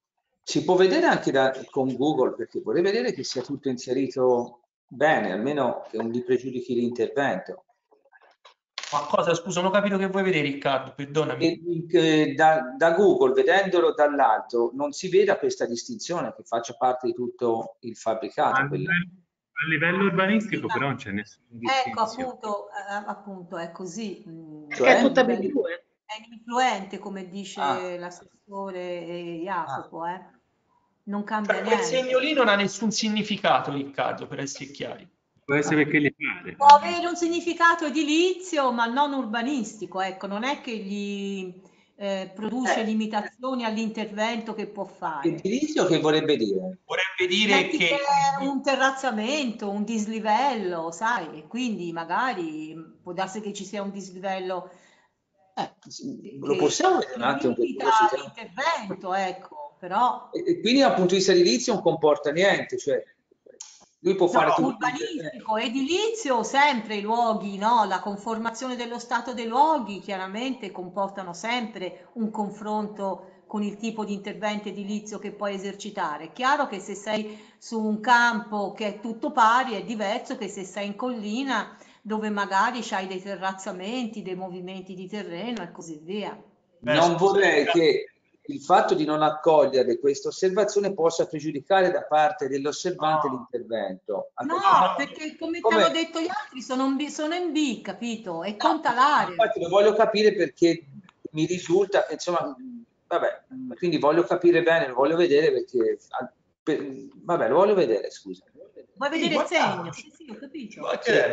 Si può vedere anche con Google, perché vorrei vedere che sia tutto inserito bene, almeno che non gli pregiudichi l'intervento. Ma cosa, scusa, non ho capito che vuoi vedere, Riccardo, perdonami. Da Google, vedendolo dall'alto, non si veda questa distinzione che faccia parte di tutto il fabbricato. A livello urbanistico però non c'è nessuna Ecco, distinzione. appunto, è così. Cioè? È tutta B2. È influente, come dice l'assessore Jacopo, non cambia Quel niente. segno lì non ha nessun significato, Riccardo, per essere chiari. Può essere perché gli pare. Può avere un significato edilizio, ma non urbanistico, ecco, non è che gli produce limitazioni all'intervento che può fare. Edilizio che vorrebbe dire? Vorrebbe dire Metti che è un terrazzamento, un dislivello, sai, e quindi magari può darsi che ci sia un dislivello Lo possiamo vedere un attimo per curiosità? l'intervento, ecco, però... E quindi dal punto di vista edilizio non comporta niente, cioè lui può fare tutto urbanistico, edilizio, sempre i luoghi, no? La conformazione dello stato dei luoghi chiaramente comportano sempre un confronto con il tipo di intervento edilizio che puoi esercitare. È chiaro che se sei su un campo che è tutto pari è diverso che se sei in collina dove magari hai dei terrazzamenti, dei movimenti di terreno e così via. Non vorrei che il fatto di non accogliere questa osservazione possa pregiudicare da parte dell'osservante l'intervento. No, perché come ti hanno detto gli altri sono in B, capito? E conta l'area. Infatti lo voglio capire perché mi risulta che insomma, vabbè, quindi voglio capire bene, lo voglio vedere perché, vabbè, lo voglio vedere, scusa. Vuoi vedere il segno? Sì, ho capito.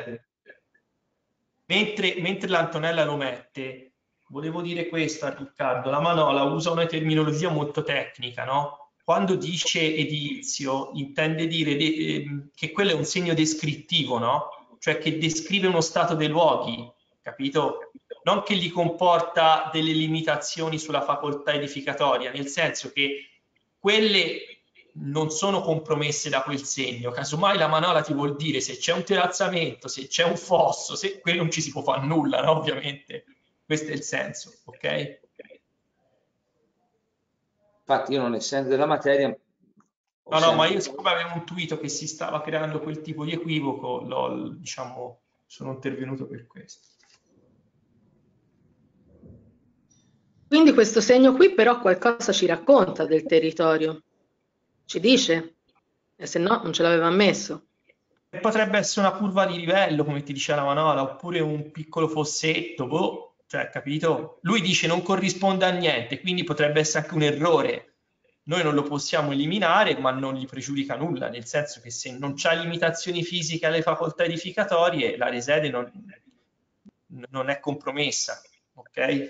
Mentre l'Antonella lo mette, volevo dire questo a Riccardo, la Manola usa una terminologia molto tecnica, no? Quando dice edilizio intende dire che quello è un segno descrittivo, no? Cioè che descrive uno stato dei luoghi, capito? Non che gli comporta delle limitazioni sulla facoltà edificatoria, nel senso che quelle non sono compromesse da quel segno, casomai la manola ti vuol dire se c'è un terrazzamento, se c'è un fosso, se quello non ci si può fare nulla, no? Ovviamente, questo è il senso, ok? Infatti io non essendo della materia... No, ma io siccome avevo intuito che si stava creando quel tipo di equivoco, diciamo, sono intervenuto per questo. Quindi questo segno qui però qualcosa ci racconta del territorio, ci dice, e se no non ce l'aveva messo. E potrebbe essere una curva di livello, come ti diceva la Manola, oppure un piccolo fossetto, boh, cioè, capito? Lui dice non corrisponde a niente, quindi potrebbe essere anche un errore. Noi non lo possiamo eliminare, ma non gli pregiudica nulla, nel senso che se non c'ha limitazioni fisiche alle facoltà edificatorie, l'area sede non è compromessa, ok?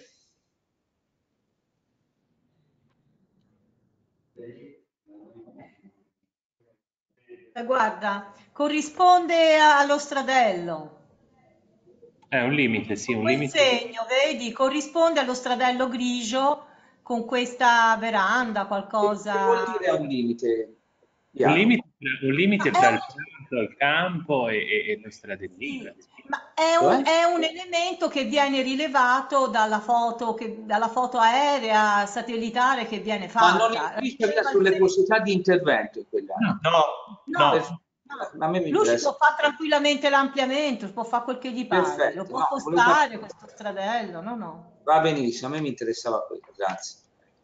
Guarda, corrisponde allo stradello. È un limite, sì, un Quel limite. segno, vedi, corrisponde allo stradello grigio con questa veranda, qualcosa. Che vuol dire un limite? Un limite tra il prato, il campo e lo stradellino. Sì, ma è un elemento che viene rilevato dalla foto aerea, satellitare che viene Ma non fatta. influisce sulle possibilità di intervento in quegli anni. No. A me mi Lui si interessa. può fare tranquillamente l'ampliamento, può fare quel che gli pare, Perfetto, lo può no, spostare questo stradello, no. Va benissimo, a me mi interessava quello, grazie.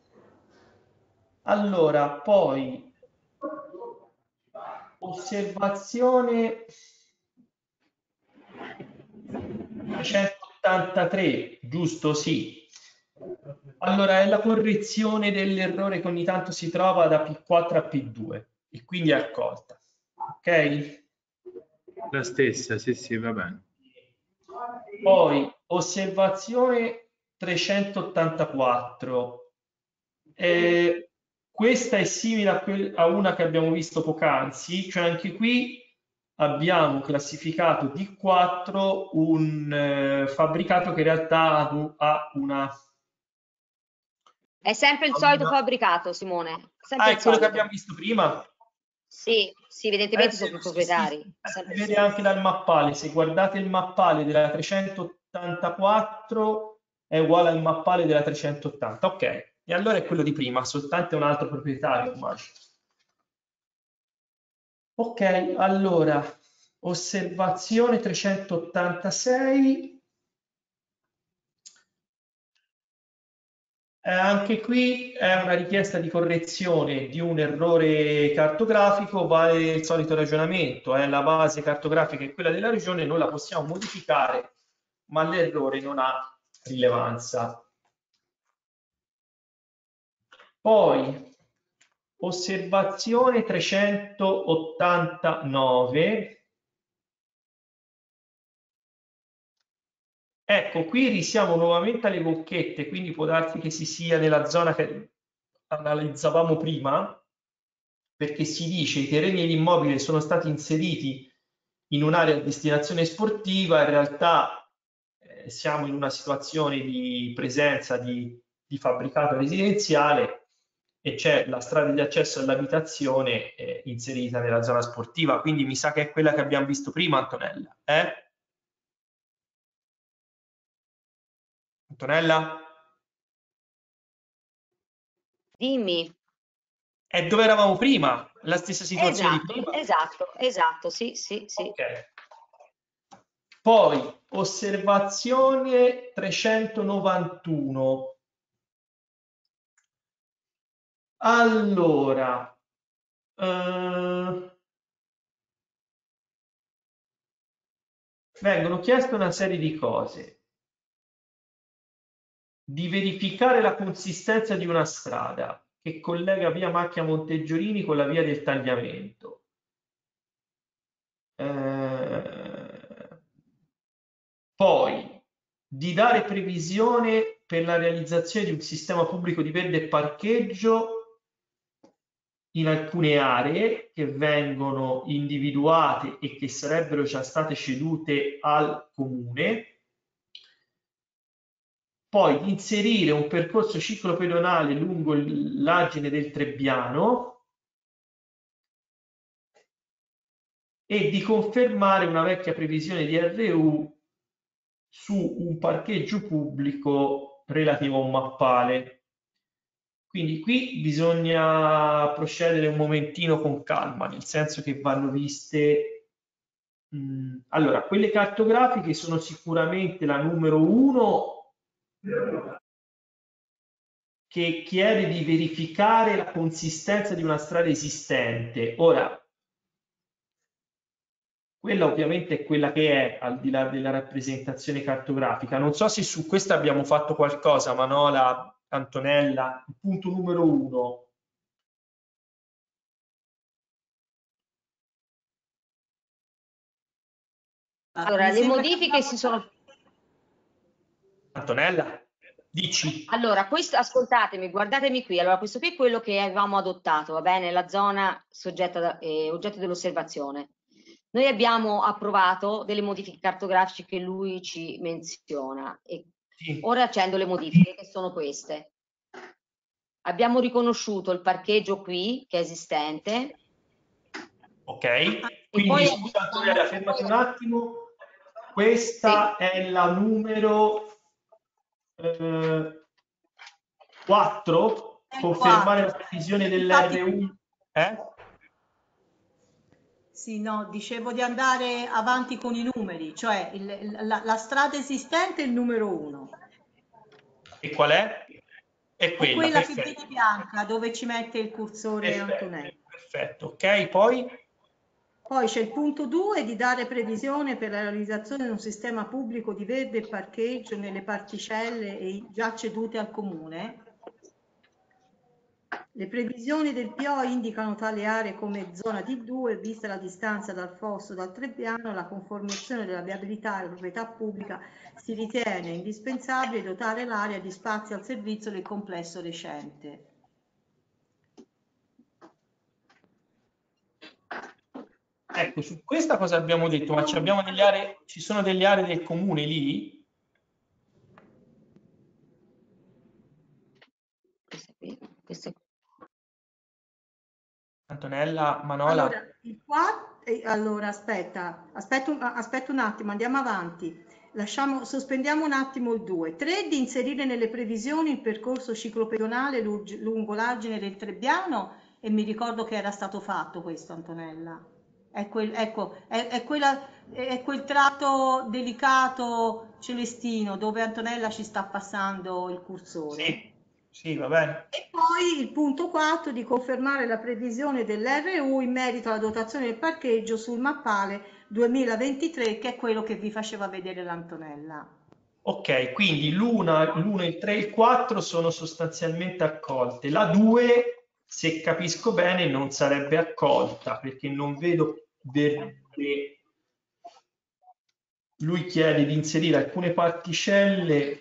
Allora, poi osservazione 383, giusto? Sì. Allora, è la correzione dell'errore che ogni tanto si trova da P4 a P2 e quindi è accolta. Ok? La stessa, sì, va bene. Poi, osservazione 384. Questa è simile a una che abbiamo visto poc'anzi, cioè anche qui abbiamo classificato D4 un fabbricato che in realtà ha una... È sempre il solito fabbricato, Simone. È quello che abbiamo visto prima? Sì, evidentemente sono più proprietari. Si vede anche dal mappale. Se guardate il mappale della 384 è uguale al mappale della 380. Ok, E allora è quello di prima, soltanto un altro proprietario ormai. Ok, allora, osservazione 386. Anche qui è una richiesta di correzione di un errore cartografico, vale il solito ragionamento, la base cartografica è quella della regione, noi la possiamo modificare, ma l'errore non ha rilevanza. Poi, osservazione 389. Ecco, qui risiamo nuovamente alle bocchette, quindi può darsi che si sia nella zona che analizzavamo prima, perché si dice che i terreni e gli immobili sono stati inseriti in un'area a destinazione sportiva, in realtà siamo in una situazione di presenza di fabbricato residenziale e c'è la strada di accesso all'abitazione inserita nella zona sportiva, quindi mi sa che è quella che abbiamo visto prima, Antonella. Antonella? Dimmi. È dove eravamo prima, la stessa situazione di prima. Esatto, sì. Ok. Poi, osservazione 391. Allora, vengono chieste una serie di cose. Di verificare la consistenza di una strada che collega via Macchia Monteggiorini con la via del Tagliamento. Poi di dare previsione per la realizzazione di un sistema pubblico di verde e parcheggio in alcune aree che vengono individuate e che sarebbero già state cedute al comune. Poi di inserire un percorso ciclopedonale lungo l'Agine del Trebbiano e di confermare una vecchia previsione di RU su un parcheggio pubblico relativo a un mappale. Quindi qui bisogna procedere un momentino con calma, nel senso che vanno viste... Allora, quelle cartografiche sono sicuramente la numero 1 che chiede di verificare la consistenza di una strada esistente. Ora, quella ovviamente è quella che è, al di là della rappresentazione cartografica. Non so se su questa abbiamo fatto qualcosa, Manola, Antonella, il punto numero 1. Allora, le modifiche si sono... Antonella, dici. Allora, questo, ascoltatemi, guardatemi qui. Allora, questo qui è quello che avevamo adottato, va bene? La zona soggetta oggetto dell'osservazione. Noi abbiamo approvato delle modifiche cartografiche che lui ci menziona e Sì. ora accendo le modifiche che sono queste. Abbiamo riconosciuto il parcheggio qui che è esistente. Ok, quindi poi scusa Antonella, fermati un attimo. Questa sì. è la numero 4, confermare la previsione dell'R1. Sì, no, dicevo di andare avanti con i numeri, cioè la strada esistente è il numero 1. E qual è? È È quella, quella che perfetto. vedi bianca dove ci mette il cursore Antonello. Perfetto, ok, poi? Poi c'è il punto 2 di dare previsione per la realizzazione di un sistema pubblico di verde e parcheggio nelle particelle già cedute al comune. Le previsioni del PO indicano tale aree come zona D2, vista la distanza dal fosso dal Trebbiano, la conformazione della viabilità alla proprietà pubblica si ritiene indispensabile dotare l'area di spazi al servizio del complesso recente. Ecco, su questa cosa abbiamo detto, ma abbiamo delle aree, ci sono delle aree del comune lì? Questa Antonella, Manola? Allora, il 4 allora aspetta un attimo, andiamo avanti. Sospendiamo un attimo il 2. 3 di inserire nelle previsioni il percorso ciclopedonale lungo l'argine del Trebbiano, e mi ricordo che era stato fatto questo, Antonella. Ecco, è quel tratto delicato Celestino dove Antonella ci sta passando il cursore. Sì, va bene. E poi il punto 4 di confermare la previsione dell'RU in merito alla dotazione del parcheggio sul mappale 2023, che è quello che vi faceva vedere l'Antonella. Ok, quindi l'1, il 3 e il 4 sono sostanzialmente accolte. La 2, se capisco bene, non sarebbe accolta perché non vedo verde. Lui chiede di inserire alcune particelle.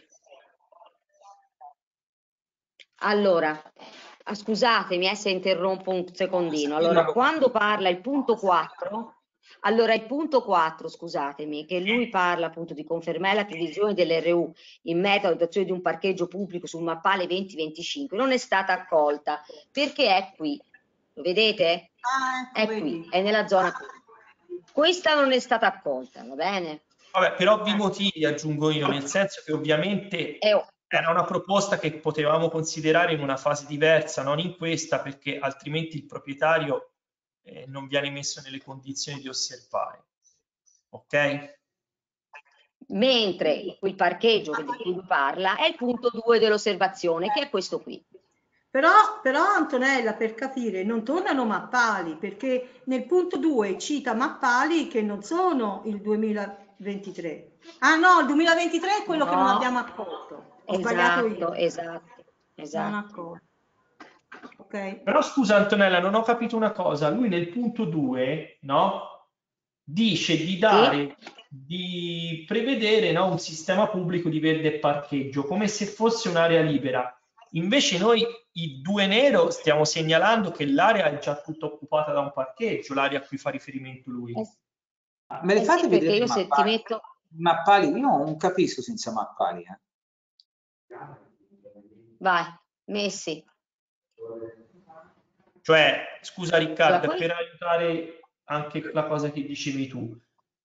Allora, scusatemi se interrompo un secondino. Allora, quando parla il punto 4, allora il punto 4, scusatemi, che lui parla appunto di confermare la previsione dell'RU in merito alla dotazione di un parcheggio pubblico sul mappale 2025, non è stata accolta perché è qui. Lo vedete? È qui, è nella zona qui. Questa non è stata accolta, va bene? Vabbè, per ovvi motivi aggiungo io, nel senso che ovviamente era una proposta che potevamo considerare in una fase diversa, non in questa, perché altrimenti il proprietario non viene messo nelle condizioni di osservare. Ok? Mentre il parcheggio di cui lui parla è il punto 2 dell'osservazione, che è questo qui. Però Antonella, per capire, non tornano mappali, perché nel punto 2 cita mappali che non sono il 2023. Ah no, il 2023 è quello che non abbiamo accolto. Ho sbagliato io. Esatto. Non accolto. Okay. Però scusa Antonella, non ho capito una cosa. Lui nel punto 2, no, dice di dare, di prevedere, no, un sistema pubblico di verde e parcheggio, come se fosse un'area libera. Invece noi, il 2 nero, stiamo segnalando che l'area è già tutta occupata da un parcheggio, l'area a cui fa riferimento lui. Me le fate vedere io mappali? Se ti metto... Mappali? Io non capisco senza mappali. Vai, messi. Cioè, scusa Riccardo, Poi... per aiutare anche la cosa che dicevi tu,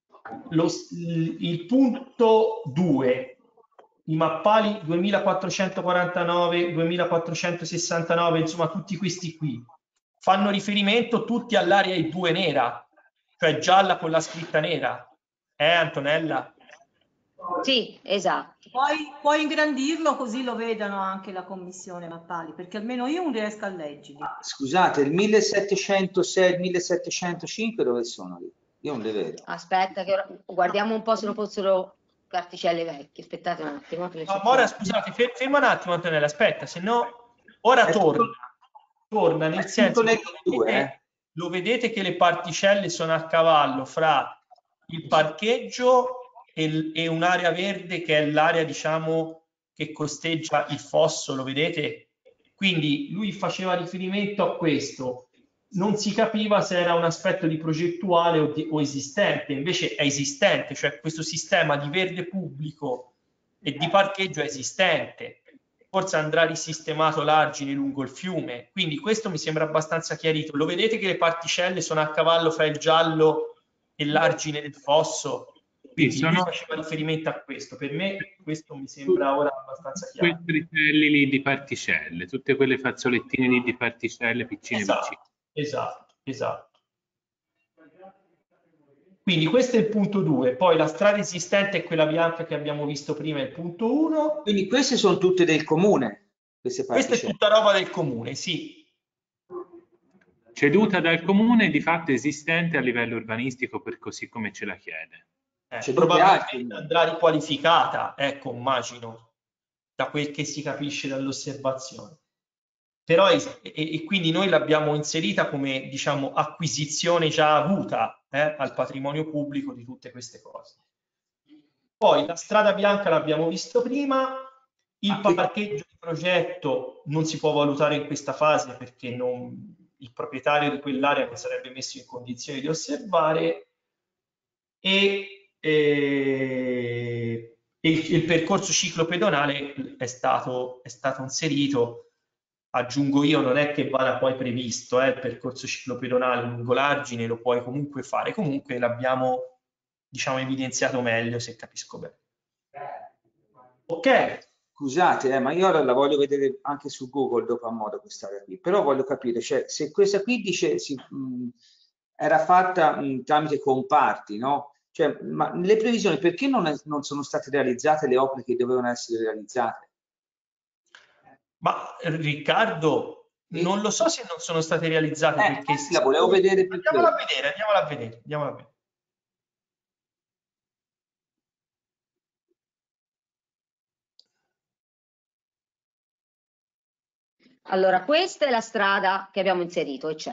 il punto 2, i mappali 2449, 2469, insomma tutti questi qui, fanno riferimento tutti all'area I2 nera, cioè gialla con la scritta nera. Antonella? Sì, esatto. Puoi ingrandirlo così lo vedano anche la commissione mappali, perché almeno io non riesco a leggerli. Scusate, il 1706, il 1705 dove sono lì? Io non le vedo. Aspetta, che ora... guardiamo un po' se non fossero carticelle vecchie. Aspettate un attimo. Ora scusate, ferma un attimo Antonella, aspetta, se no ora torna nel senso che lo vedete che le particelle sono a cavallo fra il parcheggio e un'area verde che è l'area, diciamo, che costeggia il fosso, lo vedete? Quindi lui faceva riferimento a questo, non si capiva se era un aspetto di progettuale o esistente, invece è esistente, cioè questo sistema di verde pubblico e di parcheggio è esistente. Forse andrà risistemato l'argine lungo il fiume, quindi questo mi sembra abbastanza chiarito. Lo vedete che le particelle sono a cavallo fra il giallo e l'argine del fosso? Quindi lui faceva riferimento a questo. Per me questo mi sembra ora abbastanza chiaro. Quei tricelli lì di particelle, tutte quelle fazzolettine lì di particelle piccine piccine. Esatto. Quindi questo è il punto 2, poi la strada esistente è quella bianca che abbiamo visto prima, è il punto 1. Quindi queste sono tutte del comune? Questa è tutta roba del comune, sì. Ceduta dal comune, di fatto esistente a livello urbanistico per così come ce la chiede. Probabilmente andrà riqualificata, ecco, immagino, da quel che si capisce dall'osservazione. Però e quindi noi l'abbiamo inserita come, diciamo, acquisizione già avuta al patrimonio pubblico di tutte queste cose. Poi la strada bianca l'abbiamo visto prima, il parcheggio di progetto non si può valutare in questa fase perché il proprietario di quell'area non sarebbe messo in condizioni di osservare, e il percorso ciclopedonale è stato inserito aggiungo io, non è che vada poi previsto, il percorso ciclopedonale lungo l'argine lo puoi comunque fare, comunque l'abbiamo, diciamo, evidenziato meglio, se capisco bene. Ok. Scusate, ma io ora la voglio vedere anche su Google dopo a modo quest'area qui, però voglio capire, cioè, se questa qui dice era fatta tramite comparti, no? Cioè, ma le previsioni perché non sono state realizzate le opere che dovevano essere realizzate? Ma Riccardo, non lo so se non sono state realizzate, perché la volevo vedere per andiamola a vedere. Allora, questa è la strada che abbiamo inserito e c'è.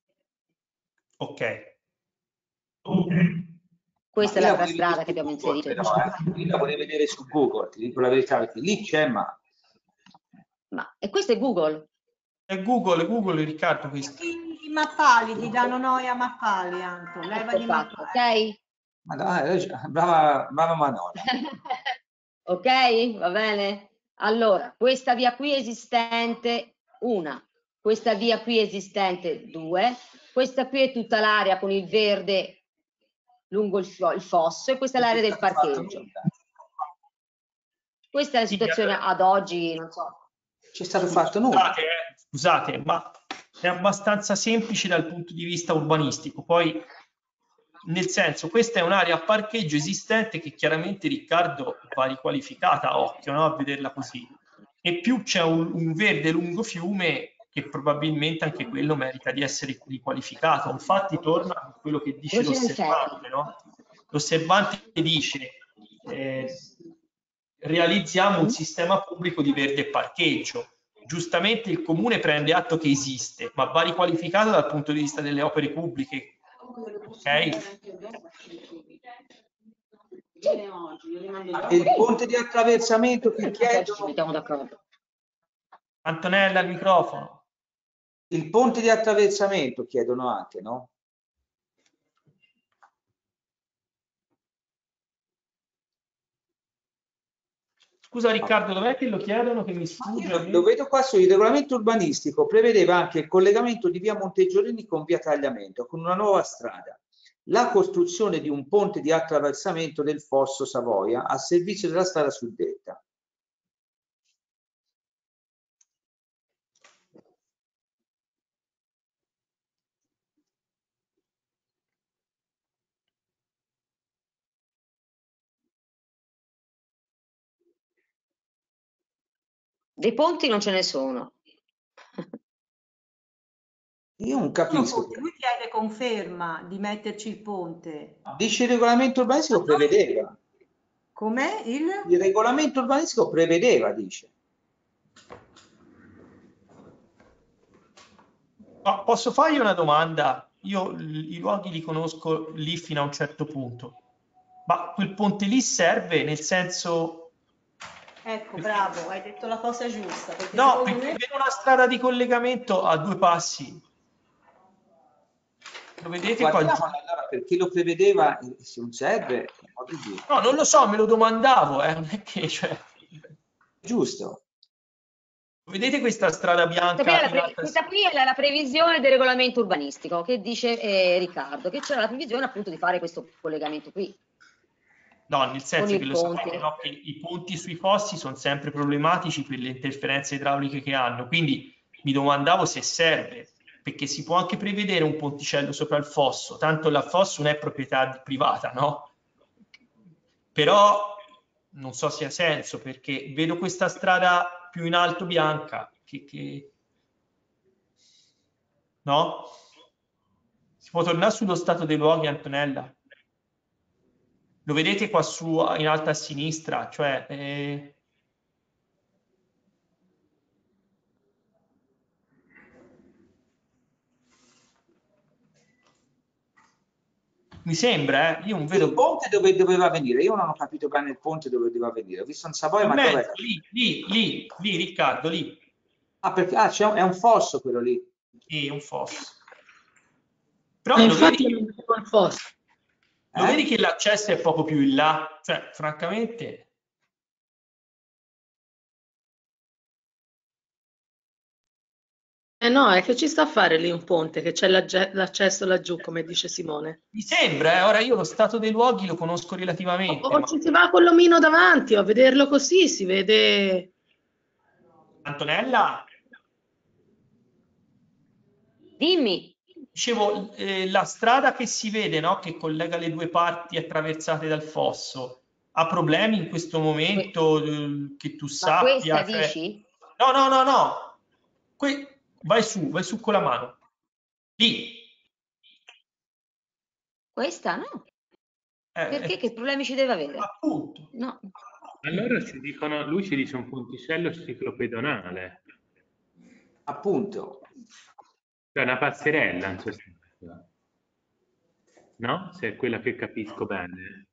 Ok. Questa è l'altra strada che abbiamo inserito. Però, io la volevo vedere su Google, ti dico la verità, perché lì c'è, ma e questo è Google. È Google, Riccardo, questo. I mappali, ti danno noia mappali, Anto. Leva di mappali. Ok? Ma dai, brava Manola. Ok, va bene? Allora, questa via qui esistente, 1, questa via qui esistente, 2, questa qui è tutta l'area con il verde lungo il fosso e questa è l'area del parcheggio. Questa è la situazione ad oggi, non so. C'è stato fatto nulla. Scusate, ma è abbastanza semplice dal punto di vista urbanistico. Poi, nel senso, questa è un'area a parcheggio esistente che chiaramente, Riccardo, va riqualificata a occhio, no? A vederla così. E più c'è un verde lungo fiume che probabilmente anche quello merita di essere riqualificato. Infatti torna a quello che dice l'osservante, no? L'osservante dice realizziamo un sistema pubblico di verde e parcheggio. Giustamente il comune prende atto che esiste, ma va riqualificato dal punto di vista delle opere pubbliche. Ok? Il ponte di attraversamento che chiedono. Antonella, il microfono. Il ponte di attraversamento chiedono anche, no? Scusa Riccardo, dov'è che lo chiedono? Che mi sfugge? Lo vedo qua il regolamento urbanistico, prevedeva anche il collegamento di via Montegiolini con via Tagliamento, con una nuova strada. La costruzione di un ponte di attraversamento del fosso Savoia a servizio della strada suddetta. Dei ponti non ce ne sono. Io non capisco. Lui chiede conferma di metterci il ponte. Dice il regolamento urbanistico prevedeva. Com'è il regolamento urbanistico prevedeva, dice. Ma posso fargli una domanda? Io i luoghi li conosco lì fino a un certo punto. Ma quel ponte lì serve nel senso... Ecco, bravo, hai detto la cosa giusta. Perché no, perché vedo una strada di collegamento a 2 passi. Lo vedete qua? Allora, per chi lo prevedeva, se non serve... No, non lo so, me lo domandavo, non è che... Cioè... Giusto. Vedete questa strada bianca? Questa qui è la previsione del regolamento urbanistico che dice Riccardo, che c'era la previsione appunto di fare questo collegamento qui. No, nel senso che lo sapete, no? Che i ponti sui fossi sono sempre problematici per le interferenze idrauliche che hanno, quindi mi domandavo se serve, perché si può anche prevedere un ponticello sopra il fosso, tanto la fosso non è proprietà privata, no? Però non so se ha senso, perché vedo questa strada più in alto bianca che... No? Si può tornare sullo stato dei luoghi, Antonella? Lo vedete qua su in alto a sinistra, cioè... Mi sembra, io non vedo... Il ponte dove doveva venire? Io non ho capito bene il ponte dove doveva venire. Ho visto un Savoia, ma dov'è? Lì, Riccardo, lì. Ah, perché è un fosso quello lì. Sì, è un fosso. Però infatti non vedo il fosso. Lo vedi che l'accesso è poco più in là? Cioè, francamente... No, è che ci sta a fare lì un ponte, che c'è l'accesso laggiù, come dice Simone. Mi sembra, ora io lo stato dei luoghi lo conosco relativamente, O ma ci si va con l'omino davanti, o a vederlo così si vede. Antonella, Dimmi. dicevo, la strada che si vede, no, che collega le due parti attraversate dal fosso, ha problemi in questo momento, che tu Ma questa sappia? Cioè... dici? No, no, no, no. Vai su con la mano. Lì. Questa no. Perché? Che problemi ci deve avere? Appunto. No. Allora ci dicono, lui ci dice un ponticello ciclopedonale, Appunto. cioè una passerella in sostanza, no? Se è quella che capisco bene.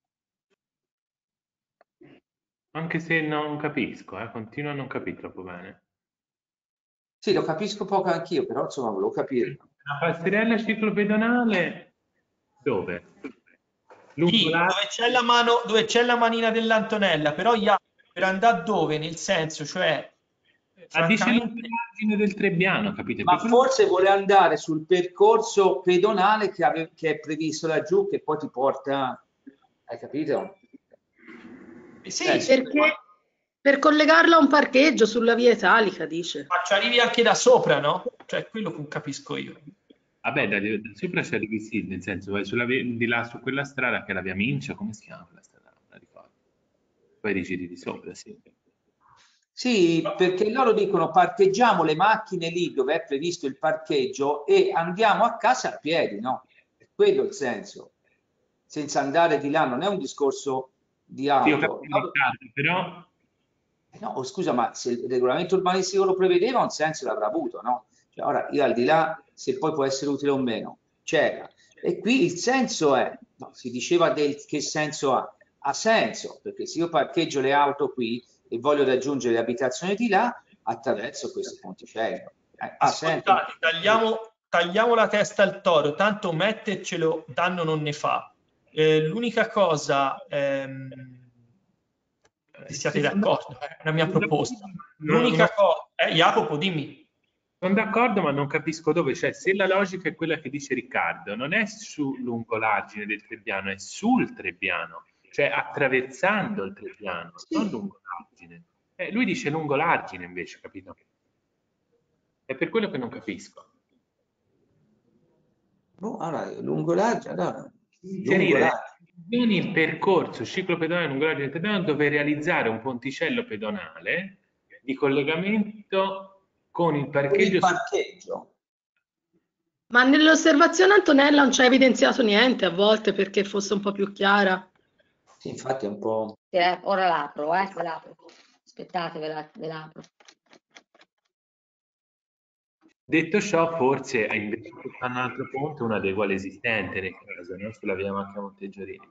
Anche se non capisco, continuo a non capire troppo bene. Sì, lo capisco poco anch'io, però insomma volevo capire. Una passerella ciclopedonale dove? Lungo Lì, l'arco? dove c'è la manina dell'Antonella, però per andare dove? Nel senso, cioè, Dice lungo francamente, l'argine del Trebbiano, capite? Ma forse vuole andare sul percorso pedonale che è previsto laggiù, che poi ti porta, hai capito? sì, Perché per collegarlo a un parcheggio sulla via Italica, dice. ma ci arrivi anche da sopra, no? Cioè, quello che capisco io. Vabbè, da sopra ci arrivi sì, nel senso vai di là su quella strada che è la via Mincia, come si chiama quella strada? Non la ricordo. Poi rigiri di sopra, sì. Sì, perché loro dicono parcheggiamo le macchine lì dove è previsto il parcheggio e andiamo a casa a piedi, no? È quello il senso. Senza andare di là, non è un discorso di Sì, ho auto. capito, Riccardo, però No, oh, scusa, ma se il regolamento urbanistico lo prevedeva, un senso l'avrà avuto, no? Cioè, ora, io al di là se poi può essere utile o meno, c'era. E qui il senso è, no, si diceva del che senso ha? Ha senso, perché se io parcheggio le auto qui e voglio raggiungere le abitazioni di là, attraverso questo ponticello. Ha senso. Ascoltate, tagliamo la testa al toro, tanto mettercelo danno non ne fa. L'unica cosa, che siate d'accordo, è una mia proposta. L'unica cosa, Jacopo, dimmi. sono d'accordo, ma non capisco dove. Cioè, se la logica è quella che dice Riccardo, non è lungo l'argine del Trebbiano, è sul Trebbiano, cioè attraversando il Trebbiano, non lungo l'argine. Lui dice lungo l'argine invece, capito? È per quello che non capisco. Boh, allora, lungo l'argine, allora, Inserire il percorso ciclopedonale lungo l'argine del Trebbiano dove realizzare un ponticello pedonale di collegamento con il parcheggio. Ma nell'osservazione Antonella non c'è evidenziato niente a volte perché fosse un po' più chiara. Sì, infatti è un po'... Ora l'apro, ve l'apro. Aspettate, ve l'apro. Detto ciò, forse invece che fare un altro ponte, una adegua all'esistente nel caso, no? Sulla via Macchia Monteggiolini.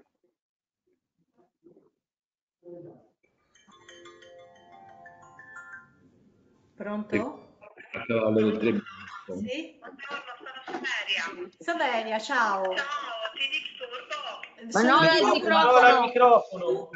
Pronto? A cavallo del Trebbiano. Sì? Buongiorno, sono Saveria. Saveria, ciao. Ciao, ti disturbo? Ma no, il microfono. Ora il microfono.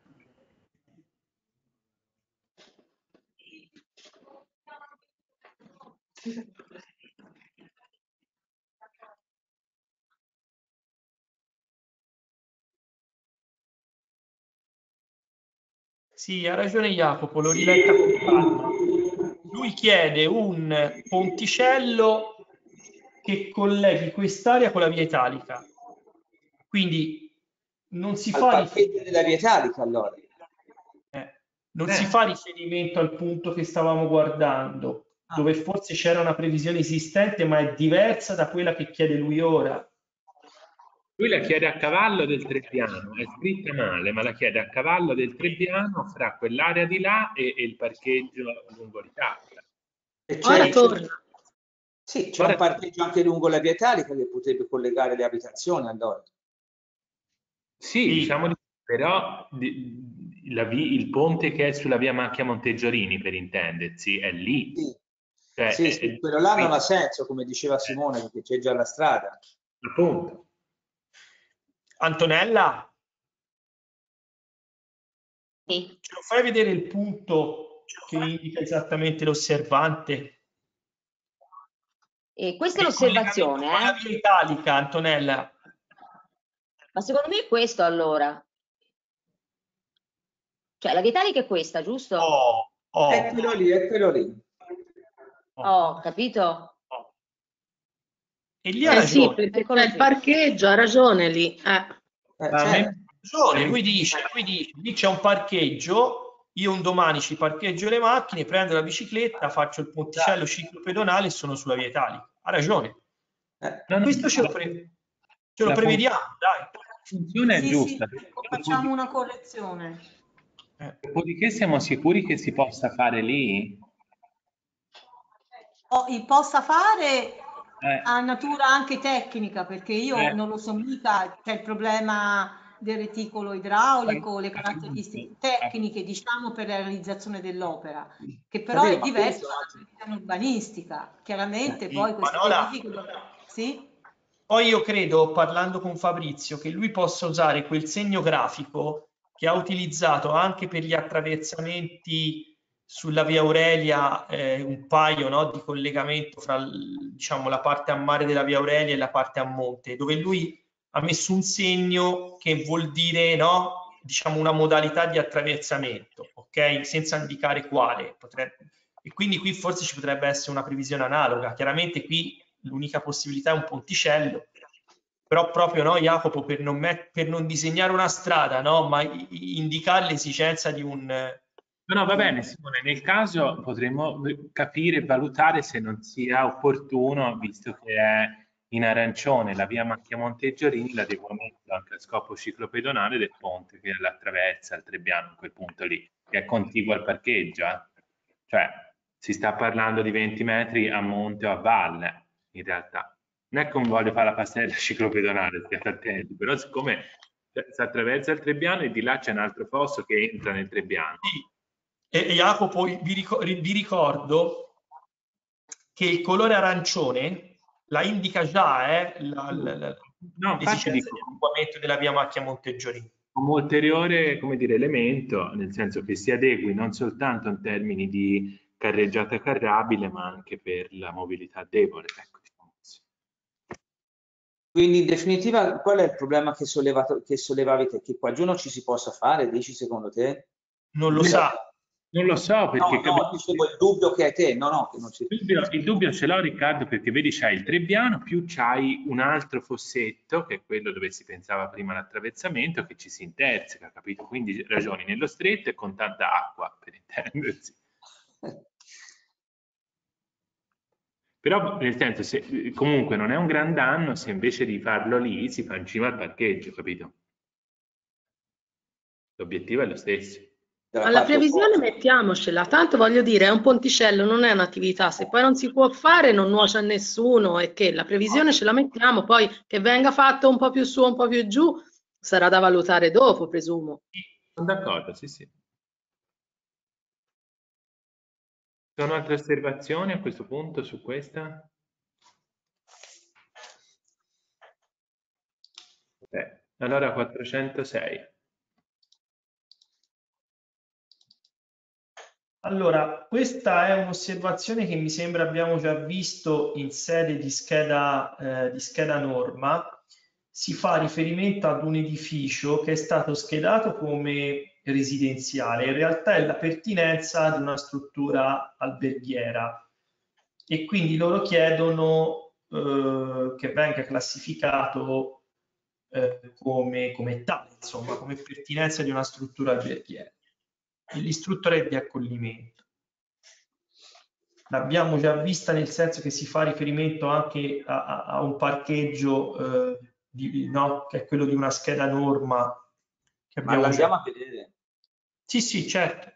Sì, ha ragione Jacopo, l'ho riletta con calma. Lui chiede un ponticello che colleghi quest'area con la via Italica. Quindi non si Al fa parcheggio della via Italica, allora. non si fa riferimento al punto che stavamo guardando, dove forse c'era una previsione esistente, ma è diversa da quella che chiede lui ora. Lui la chiede a cavallo del Trebbiano, è scritta male, ma la chiede a cavallo del Trebbiano fra quell'area di là e il parcheggio lungo l'Italia. Ora torna. Sì, c'è un parcheggio anche lungo la via Italica che potrebbe collegare le abitazioni allora. Sì, diciamo, però il ponte che è sulla via Macchia Monteggiorini, per intendersi, è lì. Sì, cioè, sì, quello là non ha senso, come diceva Simone, perché c'è già la strada. Appunto. Antonella? Sì. Ce lo fai vedere il punto che indica esattamente l'osservante? E questa è Il collegamento l'osservazione, con la via italica, Antonella. Ma secondo me è questo allora. Cioè la via italica è questa, giusto? È quello lì, è quello lì. Oh, capito? E lì ha sì, ragione. perché Eccolo c'è il qui. parcheggio, ha ragione lì. Ma Certo. ha ragione, lui dice, lì c'è un parcheggio, io un domani ci parcheggio le macchine, prendo la bicicletta, faccio il ponticello ciclopedonale e sono sulla via italica. Ha ragione. Questo ce lo prevediamo, dai. La funzione è Sì, giusta. facciamo una correzione. Dopodiché siamo sicuri che si possa fare lì? Il possa fare ha natura anche tecnica, perché io non lo so mica, c'è il problema del reticolo idraulico, le caratteristiche tecniche, diciamo, per la realizzazione dell'opera, che però è diverso dalla gestione urbanistica. Chiaramente poi queste verifiche... Sì? Poi io credo, parlando con Fabrizio, che lui possa usare quel segno grafico che ha utilizzato anche per gli attraversamenti sulla via Aurelia, un paio, no, di collegamento fra, diciamo, la parte a mare della via Aurelia e la parte a monte, dove lui ha messo un segno che vuol dire, no, diciamo, una modalità di attraversamento, ok? Senza indicare quale. E quindi qui forse ci potrebbe essere una previsione analoga. Chiaramente qui l'unica possibilità è un ponticello, però proprio, no, Jacopo, per non disegnare una strada, no, ma indicare l'esigenza di un... No, va bene, Simone, nel caso potremmo capire e valutare se non sia opportuno, visto che è in arancione la via Macchia Monteggiorini, l'adeguamento anche a scopo ciclopedonale del ponte che l'attraversa il Trebbiano, a quel punto lì, che è contiguo al parcheggio. Cioè, si sta parlando di 20 metri a monte o a valle, in realtà. Non è che non voglio fare la passerella ciclopedonale, state attenti, però siccome si attraversa il Trebbiano e di là c'è un altro fosso che entra nel Trebbiano. E Jacopo, vi ricordo che il colore arancione la indica già l'esigenza di adeguamento della via Macchia Monteggiorini. Un ulteriore, come dire, elemento, nel senso che si adegui non soltanto in termini di carreggiata carrabile, ma anche per la mobilità debole. Ecco, diciamo così. Quindi in definitiva qual è il problema che sollevavi te? Che qua giù non ci si possa fare, dici secondo te? Non lo sa. Non lo so perché... No, dicevo il dubbio che hai te, no, che non ci... Il dubbio ce l'ho, Riccardo, perché vedi c'hai il Trebbiano, più c'hai un altro fossetto, che è quello dove si pensava prima all'attraversamento, che ci si interseca, capito? Quindi ragioni nello stretto e con tanta acqua, per intendersi. Però, nel senso, se, comunque non è un gran danno se invece di farlo lì si fa in cima al parcheggio, capito? L'obiettivo è lo stesso. Alla previsione mettiamocela, tanto voglio dire, è un ponticello, non è un'attività, se poi non si può fare non nuoce a nessuno e che la previsione ce la mettiamo, poi che venga fatto un po' più su, un po' più giù, sarà da valutare dopo, presumo. Sono d'accordo, sì, sì. Sono altre osservazioni a questo punto su questa? Allora 406. Allora, questa è un'osservazione che mi sembra abbiamo già visto in sede di scheda norma. Si fa riferimento ad un edificio che è stato schedato come residenziale, in realtà è la pertinenza di una struttura alberghiera e quindi loro chiedono che venga classificato come tale, insomma, come pertinenza di una struttura alberghiera. L'istruttore di accoglimento. L'abbiamo già vista nel senso che si fa riferimento anche a un parcheggio no, che è quello di una scheda norma. Che ma l'andiamo a vedere? Sì, sì, certo.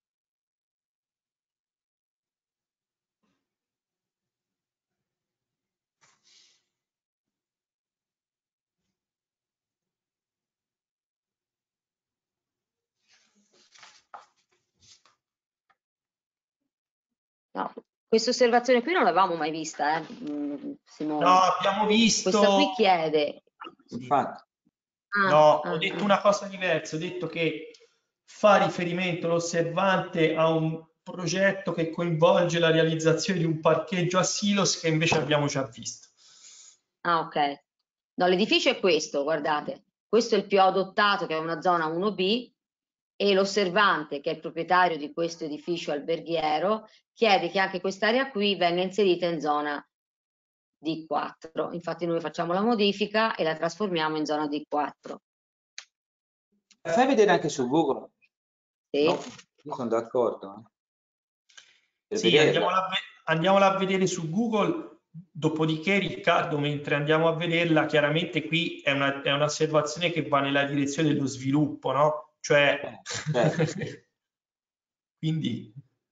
No, questa osservazione qui non l'avevamo mai vista, Simone. No, abbiamo visto... Questa qui chiede... Infatti. Ho detto una cosa diversa, ho detto che fa riferimento l'osservante a un progetto che coinvolge la realizzazione di un parcheggio a silos che invece abbiamo già visto. Ah, ok. No, l'edificio è questo, guardate. Questo è il più adottato, che è una zona 1B, e l'osservante, che è il proprietario di questo edificio alberghiero, chiede che anche quest'area qui venga inserita in zona D4. Infatti noi facciamo la modifica e la trasformiamo in zona D4. Fai vedere anche su Google. Sì. No, io sono d'accordo. Per Sì, vederla. andiamola a vedere su Google, dopodiché Riccardo, mentre andiamo a vederla, chiaramente qui è un'osservazione che va nella direzione dello sviluppo, no? Cioè, quindi...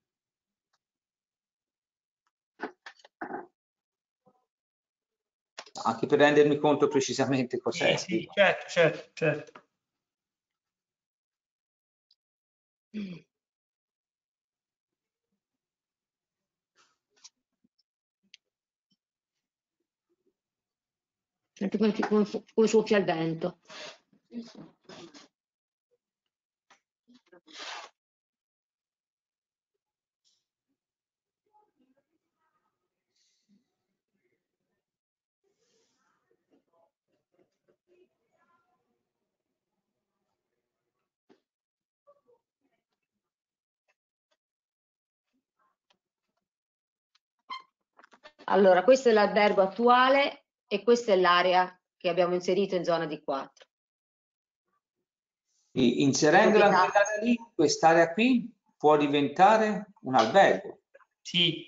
Anche per rendermi conto precisamente cos'è. Sì, certo. Senti come soffia il vento. Allora, questo è l'albergo attuale e questa è l'area che abbiamo inserito in zona D4. Inserendola in quell'area lì, quest'area qui può diventare un albergo. Sì,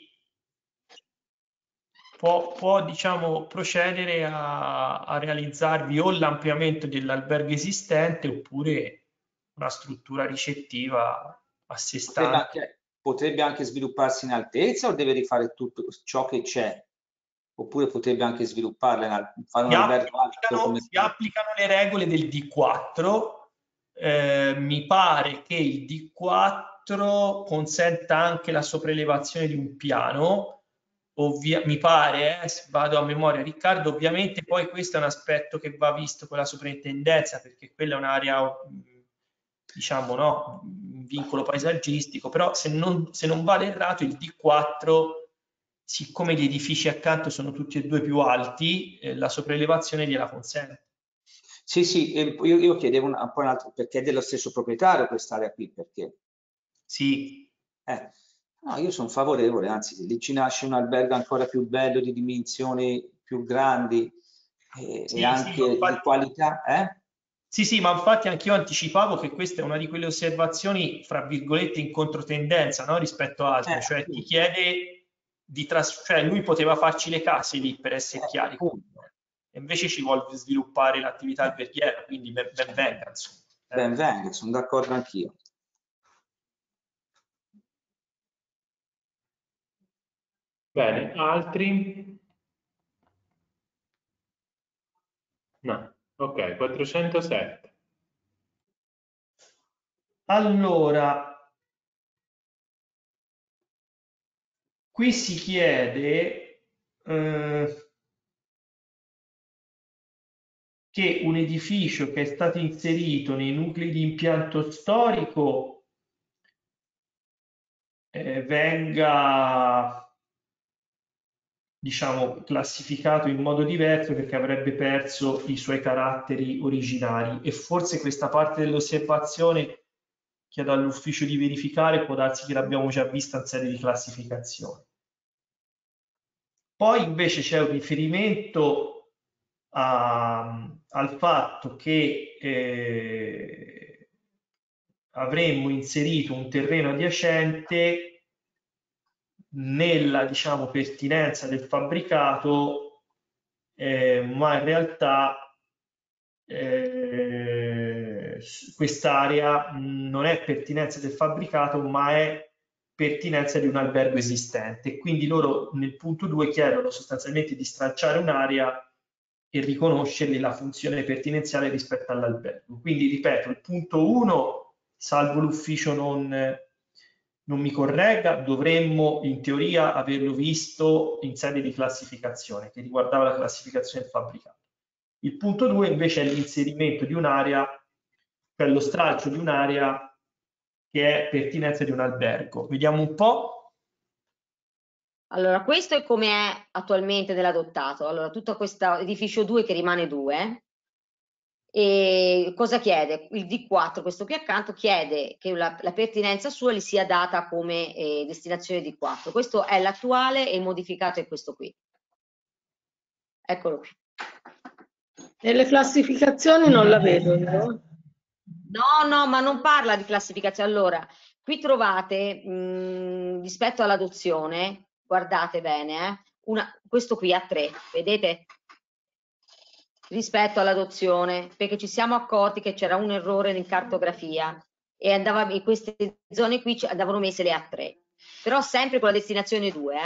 può diciamo, procedere a realizzarvi o l'ampliamento dell'albergo esistente oppure una struttura ricettiva a sé stante. Potrebbe anche svilupparsi in altezza o deve rifare tutto ciò che c'è? Oppure potrebbe anche svilupparla, fare un albergo alto come... Si applicano le regole del D4. Mi pare che il D4 consenta anche la sopraelevazione di un piano. Mi pare, vado a memoria Riccardo, ovviamente poi questo è un aspetto che va visto con la soprintendenza, perché quella è un'area, diciamo, no, un vincolo paesaggistico, però se non vado errato il D4, siccome gli edifici accanto sono tutti e due più alti, la sopraelevazione gliela consente. Sì, io chiedevo un po' un altro, perché è dello stesso proprietario quest'area qui, perché? Sì. No, io sono favorevole, anzi, lì ci nasce un albergo ancora più bello, di dimensioni più grandi e anche di qualità. Sì, ma infatti anche io anticipavo che questa è una di quelle osservazioni, fra virgolette, in controtendenza, no? Rispetto a altre, cioè ti chiede cioè lui poteva farci le case lì, per essere chiari, e invece ci vuole sviluppare l'attività alberghiera, quindi ben venga, insomma. Ben venga, sono d'accordo anch'io. Bene, altri? No, ok, 407. Allora, qui si chiede che un edificio che è stato inserito nei nuclei di impianto storico venga, diciamo, classificato in modo diverso perché avrebbe perso i suoi caratteri originari, e forse questa parte dell'osservazione, chiedo all'ufficio di verificare, può darsi che l'abbiamo già vista in sede di classificazione. Poi invece c'è un riferimento al fatto che avremmo inserito un terreno adiacente nella, diciamo, pertinenza del fabbricato, ma in realtà quest'area non è pertinenza del fabbricato, ma è pertinenza di un albergo esistente. Quindi loro nel punto 2 chiedono sostanzialmente di stralciare un'area e riconoscergli la funzione pertinenziale rispetto all'albergo. Quindi ripeto, il punto 1, salvo l'ufficio non mi corregga, dovremmo in teoria averlo visto in sede di classificazione, che riguardava la classificazione del fabbricato. Il punto 2 invece è l'inserimento di un'area, cioè lo stralcio di un'area che è pertinenza di un albergo. Vediamo un po'. Allora, questo è come è attualmente nell'adottato. Allora, tutto questo edificio 2 che rimane 2. E cosa chiede? Il D4, questo qui accanto, chiede che la pertinenza sua gli sia data come destinazione D4. Questo è l'attuale e il modificato è questo qui. Eccolo qui. Nelle classificazioni non la vedo io. No, ma non parla di classificazione. Allora, qui trovate, rispetto all'adozione, guardate bene, questo qui ha 3, vedete? Rispetto all'adozione, perché ci siamo accorti che c'era un errore in cartografia e in queste zone qui andavano messe le A3, però sempre con la destinazione 2,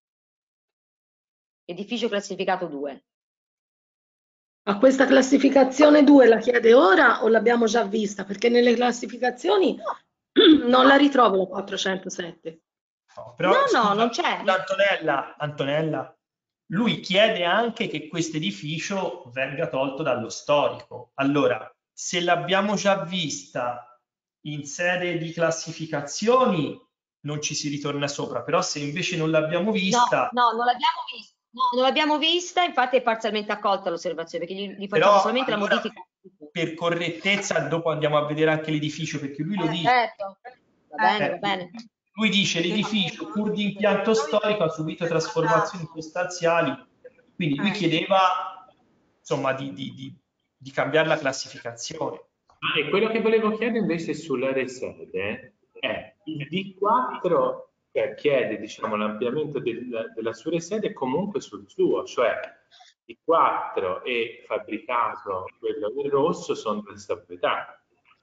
edificio classificato 2. Ma questa classificazione 2 la chiede ora o l'abbiamo già vista? Perché nelle classificazioni non la ritrovo la 407. No, però, no, scusa, non c'è. Antonella, lui chiede anche che questo edificio venga tolto dallo storico. Allora, se l'abbiamo già vista in sede di classificazioni, non ci si ritorna sopra, però se invece non l'abbiamo vista... No, non l'abbiamo vista. No, non l'abbiamo vista, infatti è parzialmente accolta l'osservazione, perché gli facciamo solamente allora, la modifica. Per correttezza, dopo andiamo a vedere anche l'edificio, perché lui lo dice. Certo. Va bene. Lui dice l'edificio, pur di impianto storico, ha subito trasformazioni sostanziali, quindi lui chiedeva, insomma, di cambiare la classificazione. E quello che volevo chiedere invece sulla resede è il D4 che chiede, diciamo, l'ampliamento della sua resede comunque sul suo, cioè D4 e fabbricato, quello in rosso, sono della stessa proprietà.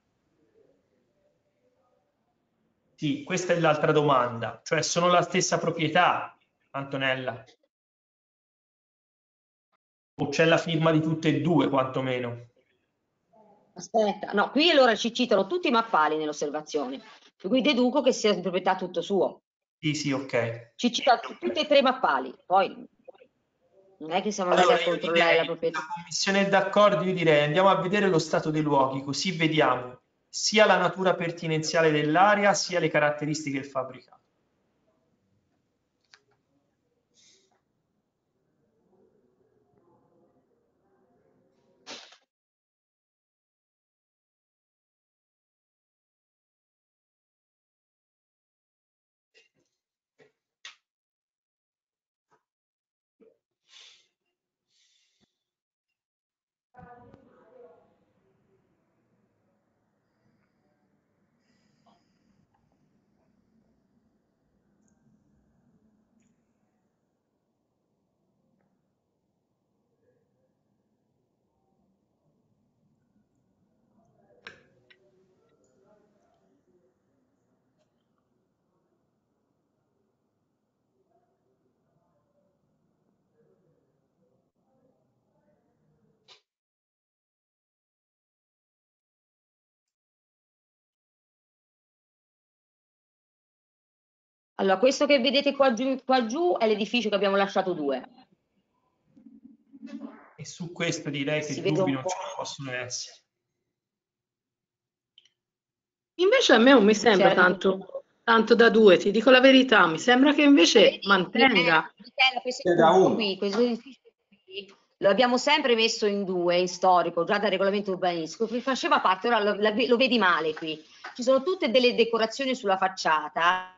Sì, questa è l'altra domanda, cioè sono la stessa proprietà, Antonella? O c'è la firma di tutte e due, quantomeno? Aspetta, no, qui allora ci citano tutti i mappali nell'osservazione, per cui deduco che sia di proprietà tutto suo. Sì, ok. Ci citano tutti e 3 mappali, poi non è che siamo andati a controllare la proprietà. La commissione è d'accordo, io direi andiamo a vedere lo stato dei luoghi, così vediamo sia la natura pertinenziale dell'area, sia le caratteristiche del fabbricato. Allora, questo che vedete qua giù è l'edificio che abbiamo lasciato 2. E su questo direi che dubbi non ce ne possono essere. Invece a me non mi sembra tanto da 2, ti dico la verità, mi sembra che invece mantenga. Questo edificio qui lo abbiamo sempre messo in 2, in storico, già dal regolamento urbanistico, che faceva parte, ora lo vedi male qui. Ci sono tutte delle decorazioni sulla facciata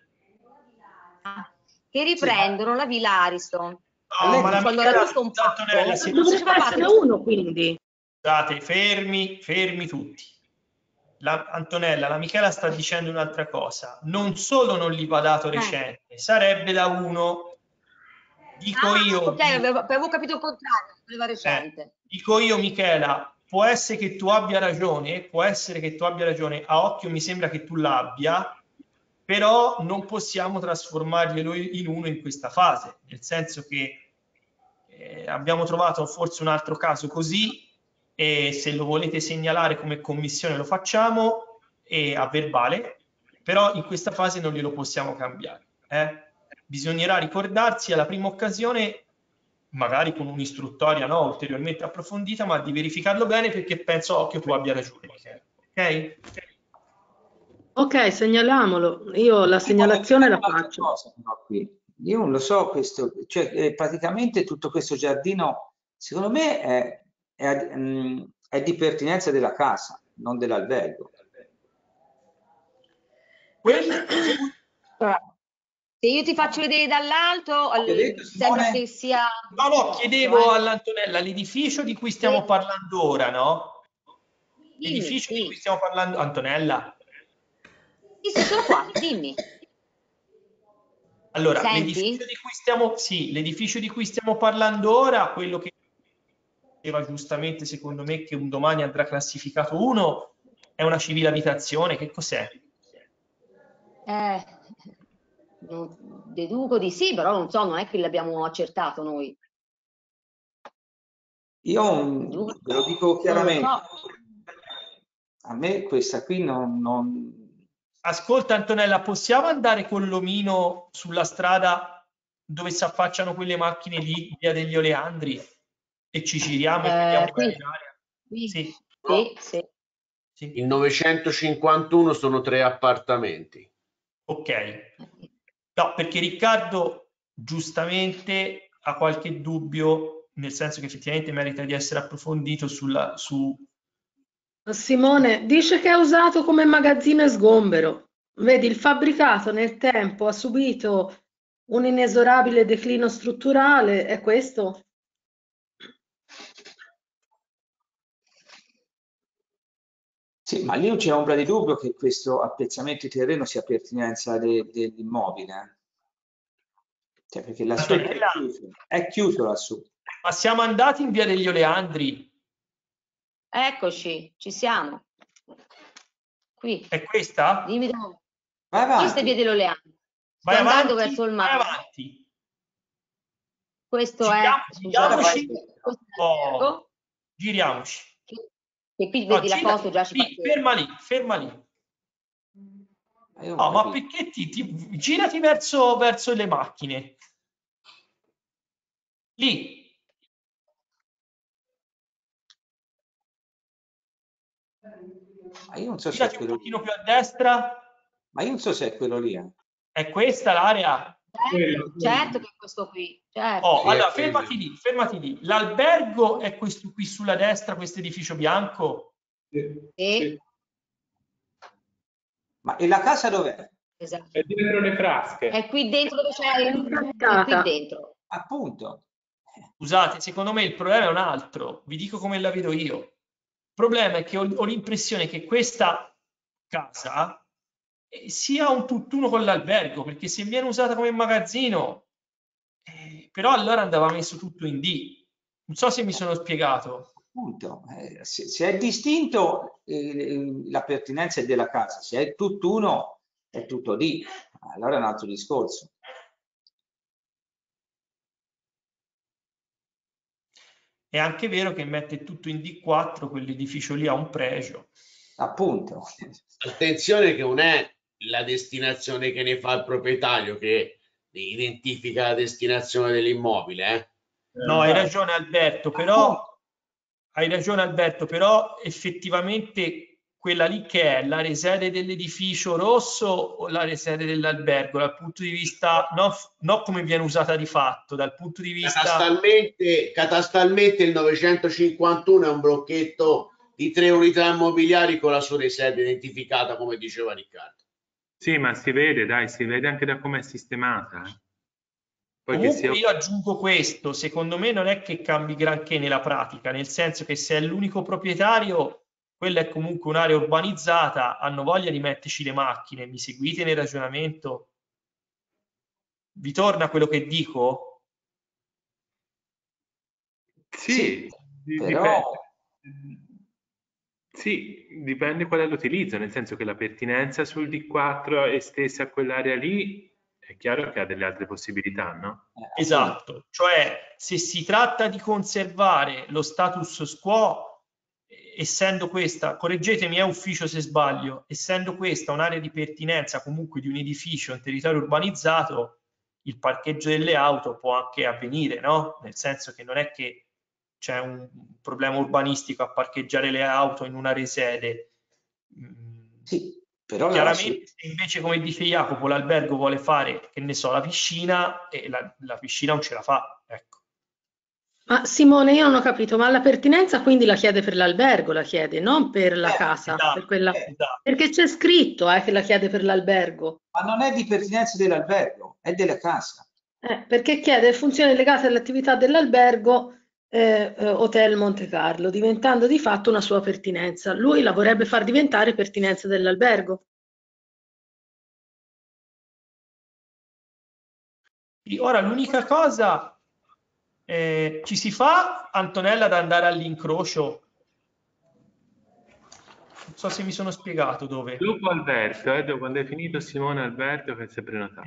che riprendono la Villa Ariston. Quando era tutto un dovrebbe essere 1, quindi. Scusate, fermi tutti. Antonella, la Michela sta dicendo un'altra cosa. Non solo non gli va dato recente, sarebbe da 1. Dico io. Ok, avevo capito il contrario, voleva recente. Dico io, Michela, può essere che tu abbia ragione, a occhio mi sembra che tu l'abbia, però non possiamo trasformarglielo in 1 in questa fase, nel senso che abbiamo trovato forse un altro caso così, e se lo volete segnalare come commissione lo facciamo a verbale, però in questa fase non glielo possiamo cambiare. Bisognerà ricordarsi alla prima occasione, magari con un'istruttoria ulteriormente approfondita, ma di verificarlo bene, perché penso occhio tu abbia ragione, ok? Ok, segnaliamolo. Io la segnalazione la faccio. Cosa, però, qui. Io non lo so questo, cioè praticamente tutto questo giardino, secondo me è di pertinenza della casa, non dell'albergo. Se io ti faccio vedere dall'alto, sembra che sia... No, chiedevo all'Antonella l'edificio di cui stiamo parlando ora, no? L'edificio di cui stiamo parlando, Antonella? Sì, sono qua, dimmi. Allora, Senti? l'edificio di cui stiamo parlando ora, quello che diceva giustamente, secondo me, che un domani andrà classificato 1, è una civile abitazione, che cos'è? Deduco di sì, però non so, non è che l'abbiamo accertato noi. Io ve lo dico chiaramente, so. a me questa qui non... Ascolta Antonella, possiamo andare con l'omino sulla strada dove si affacciano quelle macchine lì, via degli Oleandri, e ci giriamo e vediamo bene l'area? Sì. Sì. Il 951 sono 3 appartamenti. Ok. No, perché Riccardo giustamente ha qualche dubbio, nel senso che effettivamente merita di essere approfondito su... Simone dice che è usato come magazzino e sgombero. Vedi, il fabbricato nel tempo ha subito un inesorabile declino strutturale, è questo? Sì, ma lì non c'è ombra di dubbio che questo appezzamento di terreno sia pertinenza dell'immobile. Cioè, perché lassù è chiuso lassù. Ma siamo andati in via degli Oleandri. Eccoci, ci siamo. Qui. È questa? Dimmi dove. Vai avanti. Questa è via degli Oleandri. Sto Vai andando avanti, verso il vai mare. avanti. Questo Giriamoci. è... Giriamoci. E qui vedi la foto già ci ferma lì. No, ma perché girati verso le macchine? Lì. Ma io non so Girati se è un quello pochino lì. più a destra. Ma io non so se è quello lì. È questa l'area? Certo che è questo qui. Certo. Oh, allora, fermati lì. L'albergo è questo qui sulla destra, questo edificio bianco? Sì. Ma e la casa dov'è? Esatto. È dietro le frasche. È qui dentro dove c'è è qui dentro. Appunto. Scusate, secondo me il problema è un altro. Vi dico come la vedo io. Il problema è che ho l'impressione che questa casa sia un tutt'uno con l'albergo, perché se viene usata come magazzino, però allora andava messo tutto in D. Non so se mi sono spiegato. Appunto, se è distinto la pertinenza è della casa, se è tutt'uno è tutto D, allora è un altro discorso. È anche vero che mette tutto in D4, quell'edificio lì ha un pregio. Appunto. Attenzione che non è la destinazione che ne fa il proprietario che identifica la destinazione dell'immobile. No, hai ragione Alberto, però effettivamente quella lì che è la sede dell'edificio rosso o la sede dell'albergo dal punto di vista no come viene usata di fatto, dal punto di vista Catastalmente il 951 è un blocchetto di 3 unità immobiliari con la sua sede identificata, come diceva Riccardo. Sì, ma si vede, dai, si vede anche da come è sistemata. Poi comunque io aggiungo questo, secondo me non è che cambi granché nella pratica, nel senso che se è l'unico proprietario, quella è comunque un'area urbanizzata, hanno voglia di metterci le macchine, mi seguite nel ragionamento? Vi torna quello che dico? Sì, però... Sì, dipende qual è l'utilizzo, nel senso che la pertinenza sul D4 è stessa a quell'area lì, è chiaro che ha delle altre possibilità, no? Esatto, cioè se si tratta di conservare lo status quo, essendo questa, correggetemi, è ufficio se sbaglio, essendo questa un'area di pertinenza comunque di un edificio in territorio urbanizzato, il parcheggio delle auto può anche avvenire, no? Nel senso che non è che c'è un problema urbanistico a parcheggiare le auto in una resede. Sì, Però chiaramente se invece, come dice Jacopo, l'albergo vuole fare, che ne so, la piscina, e la piscina non ce la fa, ecco. Ma Simone, io non ho capito, ma la pertinenza quindi la chiede per l'albergo, la chiede, non per la casa, Esatto, per quella... esatto. Perché c'è scritto che la chiede per l'albergo. ma non è di pertinenza dell'albergo, è della casa. Perché chiede funzioni legate all'attività dell'albergo Hotel Monte Carlo, diventando di fatto una sua pertinenza. Lui la vorrebbe far diventare pertinenza dell'albergo. Ora l'unica cosa, ci si fa, Antonella, ad andare all'incrocio? Non so se mi sono spiegato dove. Dopo Alberto, quando è finito Simone Alberto che si è prenotato.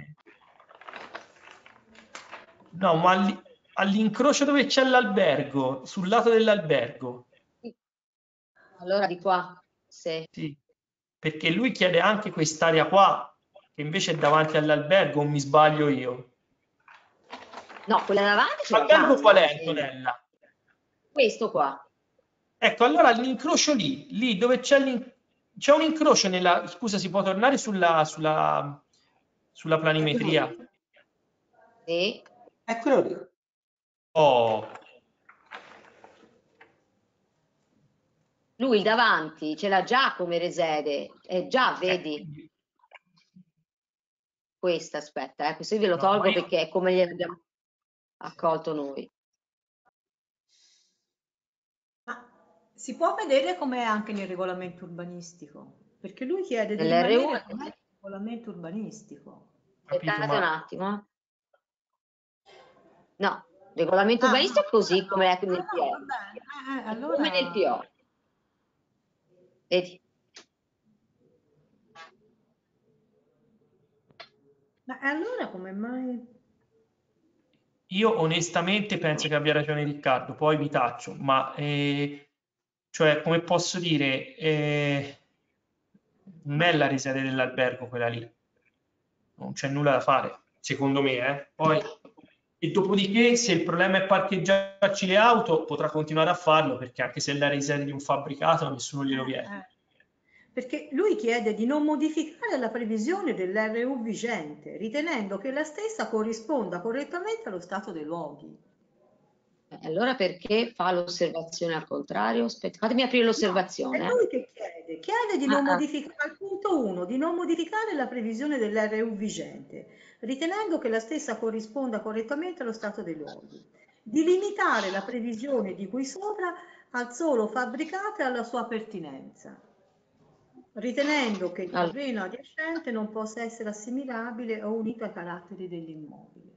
No, ma all'incrocio dove c'è l'albergo, sul lato dell'albergo. Allora di qua, sì. Sì, perché lui chiede anche quest'area qua, che invece è davanti all'albergo, o mi sbaglio io? No, quella davanti c'è la L'albergo casa. qual è, Antonella? Questo qua. Ecco, allora l'incrocio lì dove c'è un incrocio nella... Scusa, si può tornare sulla planimetria? Sì. È quello lì. Oh, Lui davanti ce l'ha già come resede. È già, vedi? quindi- Questa, aspetta, questo io ve lo no, tolgo ma io- perché è come gliel'abbiamo accolto noi. Ma si può vedere com'è anche nel regolamento urbanistico, perché lui chiede di Nell'R1 rimanere com'è nel regolamento urbanistico. capito, aspettate un ma attimo. No, il regolamento Ah, no, urbanistico è così no, come è nel no, PO. va bene. È come nel Allora, PO. Vedi? ma allora come mai? io onestamente penso che abbia ragione Riccardo, poi mi taccio, ma cioè, come posso dire, non è la risata dell'albergo quella lì, non c'è nulla da fare, secondo me. Poi, e dopodiché, se il problema è parcheggiarci le auto, potrà continuare a farlo, perché anche se è la risata di un fabbricato, nessuno glielo viene. Perché lui chiede di non modificare la previsione dell'RU vigente, ritenendo che la stessa corrisponda correttamente allo stato dei luoghi. Allora perché fa l'osservazione al contrario? Aspetta, fatemi aprire No, l'osservazione. è lui che chiede di non Ah. modificare, al punto 1, di non modificare la previsione dell'RU vigente, ritenendo che la stessa corrisponda correttamente allo stato dei luoghi, di limitare la previsione di cui sopra al solo fabbricato e alla sua pertinenza, ritenendo che il Allora, terreno adiacente non possa essere assimilabile o unito ai caratteri dell'immobile.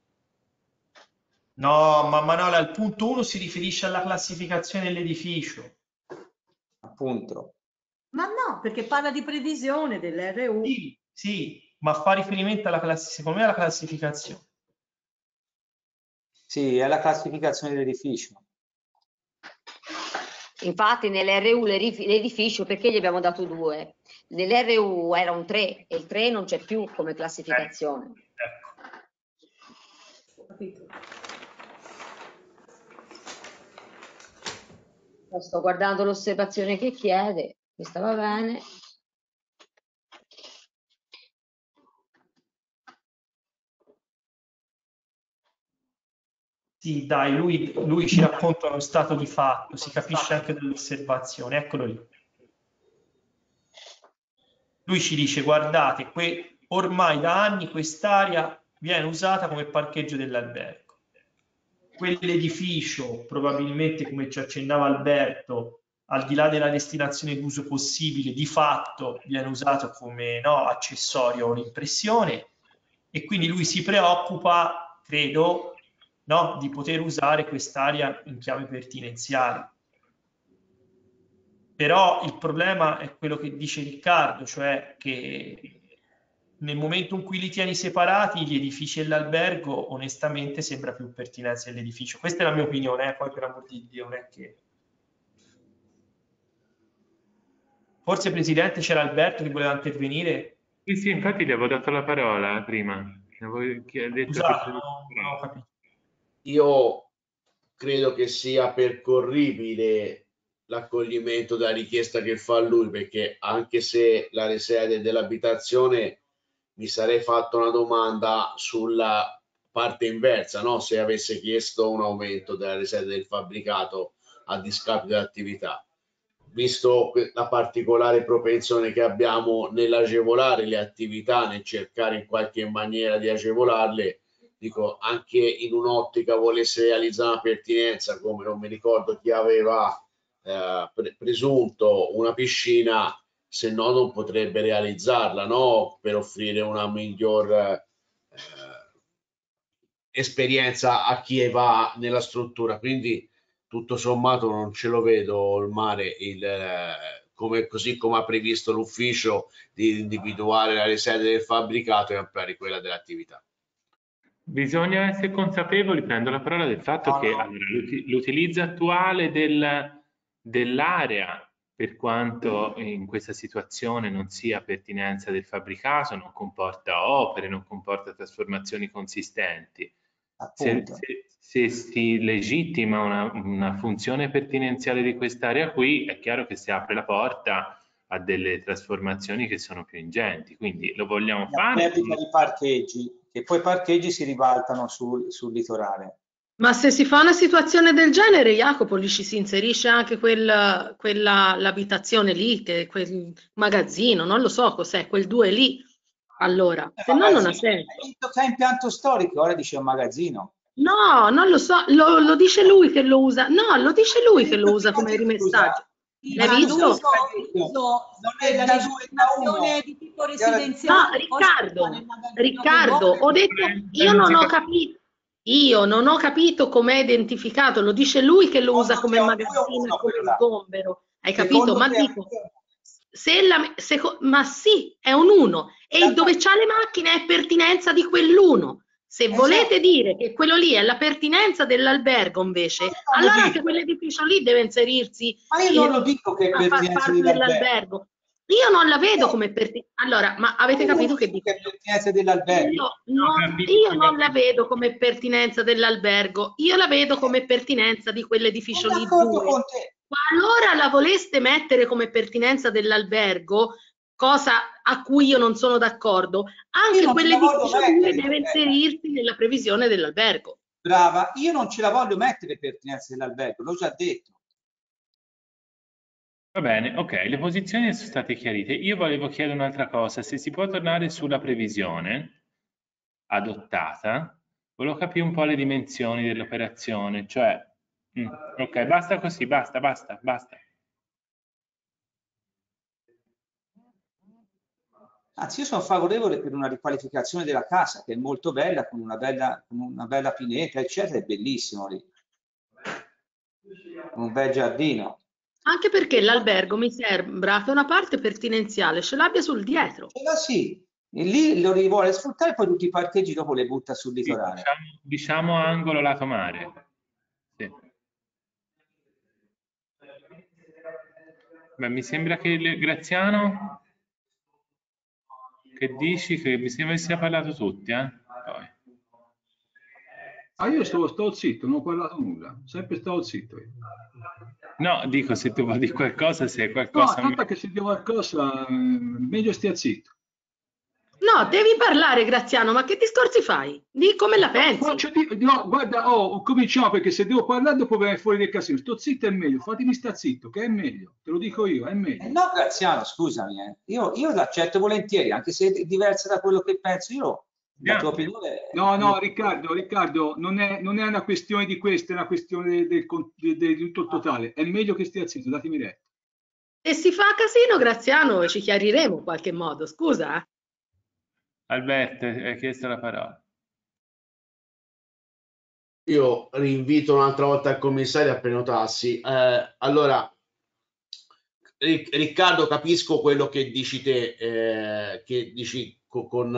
No, ma Manola, il punto 1 si riferisce alla classificazione dell'edificio. Appunto. Ma no, perché parla di previsione dell'RU. Sì, sì, ma fa riferimento secondo me alla classificazione. Sì, è la classificazione dell'edificio. infatti nell'RU l'edificio, perché gli abbiamo dato 2? Nell'RU era un 3 e il 3 non c'è più come classificazione. Ecco. Capito? Sto guardando l'osservazione che chiede, questa va bene. Sì, dai, lui ci racconta lo stato di fatto, si capisce anche dall'osservazione, eccolo lì. Lui ci dice, guardate, ormai da anni quest'area viene usata come parcheggio dell'albergo. Quell'edificio, probabilmente, come ci accennava Alberto, al di là della destinazione d'uso possibile, di fatto viene usato come accessorio o un'impressione, e quindi lui si preoccupa, credo, di poter usare quest'area in chiave pertinenziale. Però il problema è quello che dice Riccardo, cioè che nel momento in cui li tieni separati, gli edifici e l'albergo, onestamente sembra più pertinenza dell'edificio. Questa è la mia opinione, poi per amor di Dio, non è che... Forse, Presidente, c'era Alberto che voleva intervenire. Sì, infatti gli avevo dato la parola prima. Che ha detto Scusate, che... non ho capito. Io credo che sia percorribile l'accoglimento della richiesta che fa lui, perché anche se la resede dell'abitazione, mi sarei fatto una domanda sulla parte inversa, no? Se avesse chiesto un aumento della resede del fabbricato a discapito dell'attività, visto la particolare propensione che abbiamo nell'agevolare le attività, nel cercare in qualche maniera di agevolarle, dico, anche in un'ottica volesse realizzare una pertinenza, come non mi ricordo chi aveva presunto una piscina, se no non potrebbe realizzarla, no? Per offrire una miglior esperienza a chi va nella struttura. Quindi tutto sommato non ce lo vedo il mare, così come ha previsto l'ufficio, di individuare la sede del fabbricato e ampliare quella dell'attività. Bisogna essere consapevoli, prendo la parola, del fatto che allora, l'utilizzo attuale dell'area, per quanto in questa situazione non sia pertinenza del fabbricato, non comporta opere, non comporta trasformazioni consistenti. Se si legittima una funzione pertinenziale di quest'area qui, è chiaro che si apre la porta a delle trasformazioni che sono più ingenti, quindi lo vogliamo fare. La perdita di parcheggi, che poi i parcheggi si ribaltano sul litorale. Ma se si fa una situazione del genere, Jacopo, lì ci si inserisce anche l'abitazione lì, quel magazzino, non lo so cos'è, quel 2 lì. Allora, se no non ha senso. Hai detto che è impianto storico, ora dice un magazzino. No, non lo so, lo dice lui che lo usa. No, lo dice lui che lo usa come rimessaggio. L'hai visto? L'uso della legittimazione di tipo residenziale. No, Riccardo, ho detto, io non ho capito com'è identificato, lo dice lui che lo usa come magazzino e come sgombero. Hai capito? Ma dico, ma sì, è un 1 e dove c'ha le macchine è pertinenza di quell'1. Se volete dire che quello lì è la pertinenza dell'albergo, invece, allora anche quell'edificio lì deve inserirsi. Ma io non lo dico che è pertinenza dell'albergo. Io non la vedo come pertinenza. Allora, ma avete capito che dico? Pertinenza dell'albergo. Io non la vedo come pertinenza dell'albergo, io la vedo come pertinenza di quell'edificio lì 2. Qualora la voleste mettere come pertinenza dell'albergo, cosa a cui io non sono d'accordo, anche quell'edificio 2 deve inserirsi nella previsione dell'albergo. Brava, io non ce la voglio mettere pertinenza dell'albergo, l'ho già detto. Va bene, ok, le posizioni sono state chiarite. Io volevo chiedere un'altra cosa, se si può tornare sulla previsione adottata, volevo capire un po' le dimensioni dell'operazione, cioè, ok, basta così, basta. Anzi, io sono favorevole per una riqualificazione della casa, che è molto bella, con una bella pineta, eccetera, è bellissimo lì. Un bel giardino. Anche perché l'albergo mi sembra che una parte pertinenziale ce l'abbia sul dietro. Sì, e lì lo vuole sfruttare, poi tutti i parcheggi dopo le butta sul litorale. Diciamo angolo lato mare. Sì. Beh, mi sembra che Graziano, che dici? Che mi sembra che sia parlato tutti, Poi. Io sto zitto, non ho parlato nulla, sempre stavo zitto io. No, dico, se tu vuoi dire qualcosa, se è qualcosa... No, tanto che se dico qualcosa, meglio stia zitto. No, devi parlare, Graziano, ma che discorsi fai? Di come la pensi? No, guarda, cominciamo, perché se devo parlare dopo viene fuori del casino. Sto zitto è meglio, fatemi sta zitto, che è meglio, te lo dico io, è meglio. No, Graziano, scusami, io l'accetto volentieri, anche se è diversa da quello che penso io. La tua opinione no, Riccardo, non è una questione di questo, è una questione di tutto il totale. È meglio che stia zitto, datemi retta. Se si fa casino, Graziano, ci chiariremo in qualche modo, scusa. Alberto, hai chiesto la parola. Io rinvito un'altra volta il commissario a prenotarsi. Allora, Riccardo, capisco quello che dici te, che dici con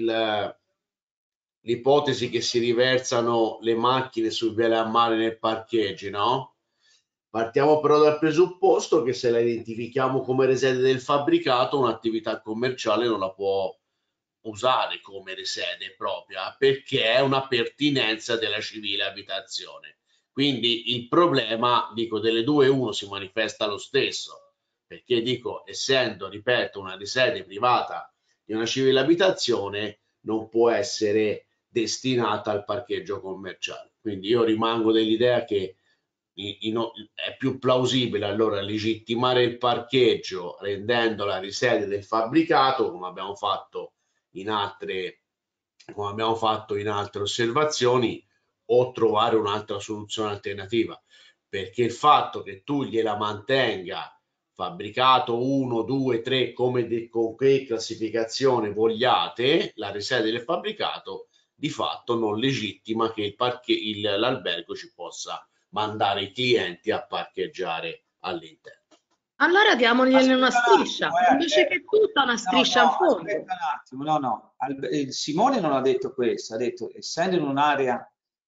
l'ipotesi che si riversano le macchine sul viale a mare nel parcheggio, no? Partiamo però dal presupposto che se la identifichiamo come resede del fabbricato, un'attività commerciale non la può usare come resede propria, perché è una pertinenza della civile abitazione. Quindi il problema, dico, delle due uno si manifesta lo stesso, perché dico, essendo, ripeto, una sede privata di una civile abitazione, non può essere destinata al parcheggio commerciale. Quindi io rimango dell'idea che è più plausibile allora legittimare il parcheggio rendendola risede del fabbricato, come abbiamo fatto in altre osservazioni, o trovare un'altra soluzione alternativa, perché il fatto che tu gliela mantenga fabbricato 1, 2, 3, con che classificazione vogliate, la risede del fabbricato, di fatto non legittima che l'albergo ci possa mandare i clienti a parcheggiare all'interno. Allora diamogliene una striscia, invece che tutta una striscia al fondo. Aspetta un attimo, no. Simone non ha detto questo, ha detto, essendo in un'area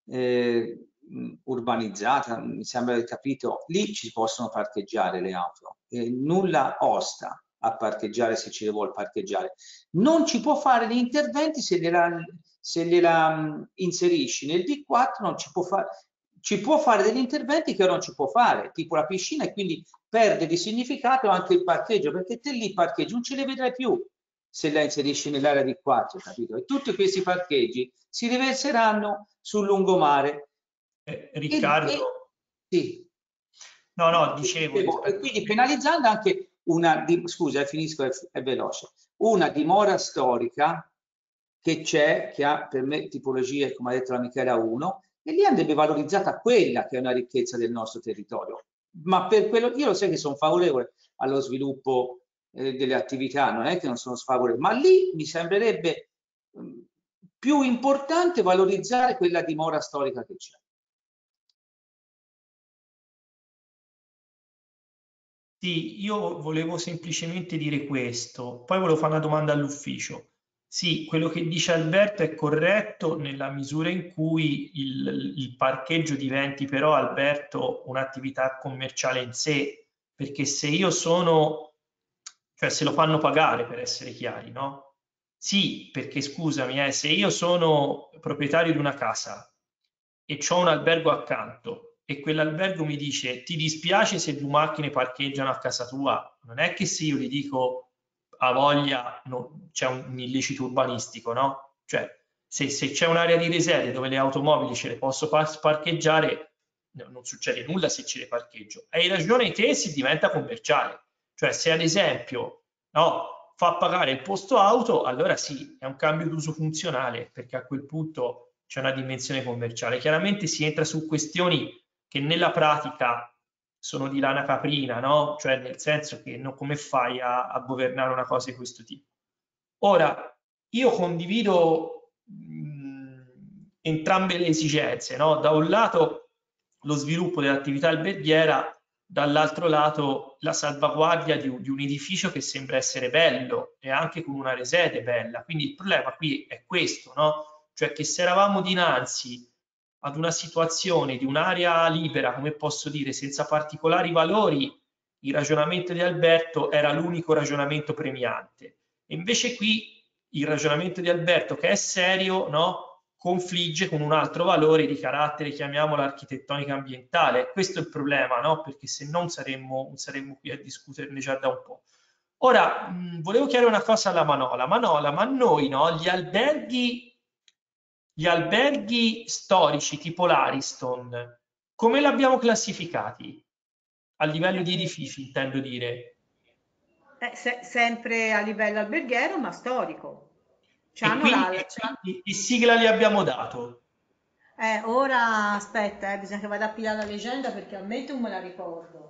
urbanizzata, mi sembra di capito, lì ci possono parcheggiare le auto, nulla osta a parcheggiare se ci vuol parcheggiare. Non ci può fare gli interventi se gliela inserisci nel D4, non ci può fare. Ci può fare degli interventi che non ci può fare, tipo la piscina, e quindi perde di significato anche il parcheggio, perché te lì parcheggi non ce li vedrai più se la inserisci nell'area di 4, capito? E tutti questi parcheggi si riverseranno sul lungomare. Riccardo, sì. No, dicevo e quindi penalizzando anche scusa, finisco, è veloce, una dimora storica che c'è, che ha per me tipologie, come ha detto la Michela 1, e lì andrebbe valorizzata quella che è una ricchezza del nostro territorio. Ma per quello, io lo sai che sono favorevole allo sviluppo delle attività, non è che non sono sfavorevole, ma lì mi sembrerebbe più importante valorizzare quella dimora storica che c'è. Sì, io volevo semplicemente dire questo, poi volevo fare una domanda all'ufficio. Sì, quello che dice Alberto è corretto nella misura in cui il parcheggio diventi però, Alberto, un'attività commerciale in sé, perché se io sono, cioè se lo fanno pagare, per essere chiari, no? Sì, perché scusami, se io sono proprietario di una casa e ho un albergo accanto e quell'albergo mi dice ti dispiace se 2 macchine parcheggiano a casa tua, non è che se io gli dico a voglia c'è un illecito urbanistico, no? Cioè se c'è un'area di risede dove le automobili ce le posso parcheggiare, non succede nulla se ce le parcheggio. Hai ragione te, si diventa commerciale. Cioè se ad esempio fa pagare il posto auto, allora sì, è un cambio d'uso funzionale, perché a quel punto c'è una dimensione commerciale. Chiaramente si entra su questioni che nella pratica sono di lana caprina, no? Cioè nel senso che come fai a governare una cosa di questo tipo? Ora, io condivido entrambe le esigenze, no? Da un lato lo sviluppo dell'attività alberghiera, dall'altro lato la salvaguardia di un edificio che sembra essere bello e anche con una resede bella. Quindi il problema qui è questo, no? Cioè che se eravamo dinanzi ad una situazione di un'area libera, come posso dire, senza particolari valori, il ragionamento di Alberto era l'unico ragionamento premiante. E invece qui il ragionamento di Alberto, che è serio, no? Confligge con un altro valore di carattere, chiamiamolo architettonica ambientale. Questo è il problema, no? Perché se no saremmo qui a discuterne già da un po'. Ora, volevo chiedere una cosa alla Manola. Manola, ma noi, no? Gli alberghi storici tipo l'Ariston, come li abbiamo classificati? A livello di edifici, intendo dire. Sempre a livello alberghiero, ma storico. E quindi che sigla gli abbiamo dato? Ora aspetta, bisogna che vada a pigliare la legenda perché a me non me la ricordo.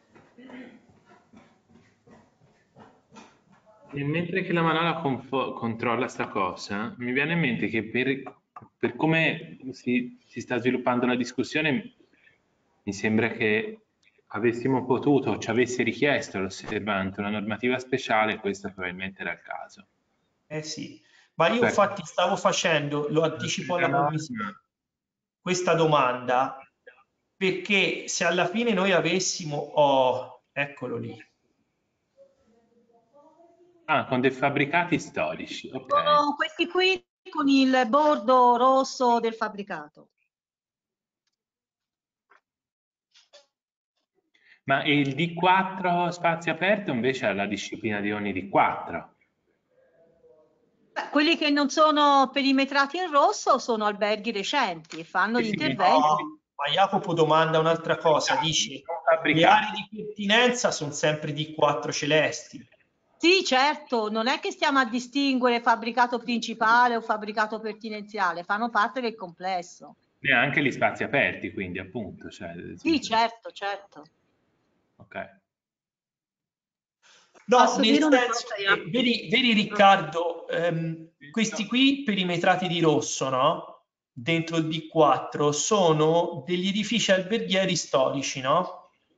E mentre che la Manola controlla sta cosa, mi viene in mente che per come si sta sviluppando la discussione, mi sembra che avessimo potuto, ci avesse richiesto l'osservante una normativa speciale, questo probabilmente era il caso. Sì, ma io infatti stavo facendo, lo anticipo alla commissione, questa domanda, perché se alla fine noi avessimo, eccolo lì. Ah, con dei fabbricati storici, ok. Sono questi qui con il bordo rosso del fabbricato. Ma il D4 spazio aperto invece ha la disciplina di ogni D4. Beh, quelli che non sono perimetrati in rosso sono alberghi recenti e fanno gli interventi. No, ma Jacopo domanda un'altra cosa, dice le aree di pertinenza sono sempre D4 celesti. Sì, certo, non è che stiamo a distinguere fabbricato principale o fabbricato pertinenziale, fanno parte del complesso. Neanche gli spazi aperti, quindi, appunto. Cioè, Sì, certo, certo. Ok. No, Posso nel dire una senso cosa, che, Jacopo? vedi Riccardo, questi qui perimetrati di rosso, no? Dentro il D4 sono degli edifici alberghieri storici, no?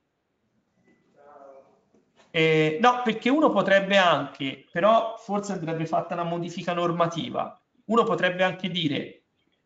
No, perché uno potrebbe anche, però forse andrebbe fatta una modifica normativa, uno potrebbe anche dire,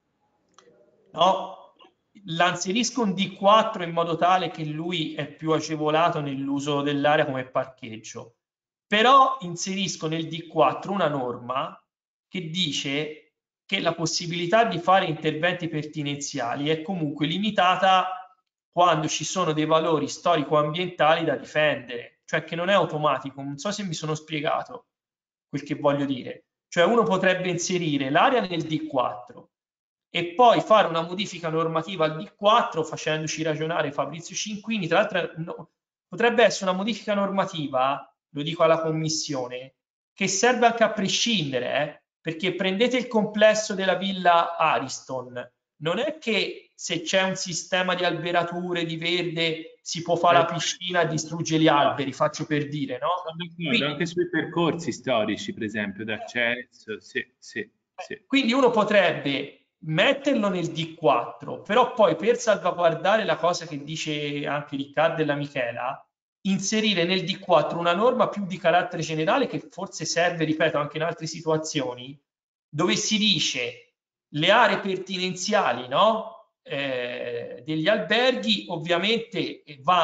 no, l'inserisco un D4 in modo tale che lui è più agevolato nell'uso dell'area come parcheggio, però inserisco nel D4 una norma che dice che la possibilità di fare interventi pertinenziali è comunque limitata quando ci sono dei valori storico-ambientali da difendere, cioè che non è automatico, non so se mi sono spiegato quel che voglio dire, cioè uno potrebbe inserire l'area nel D4 e poi fare una modifica normativa al D4 facendoci ragionare Fabrizio Cinquini, tra l'altro no, potrebbe essere una modifica normativa, lo dico alla Commissione, che serve anche a prescindere, perché prendete il complesso della Villa Ariston, non è che se c'è un sistema di alberature, di verde, si può fare la piscina e distrugge gli alberi, faccio per dire, no? Quindi, anche sui percorsi storici, per esempio, d'accesso, sì. Quindi uno potrebbe metterlo nel D4, però poi per salvaguardare la cosa che dice anche Riccardo e la Michela, inserire nel D4 una norma più di carattere generale che forse serve, ripeto, anche in altre situazioni, dove si dice le aree pertinenziali, no? Degli alberghi ovviamente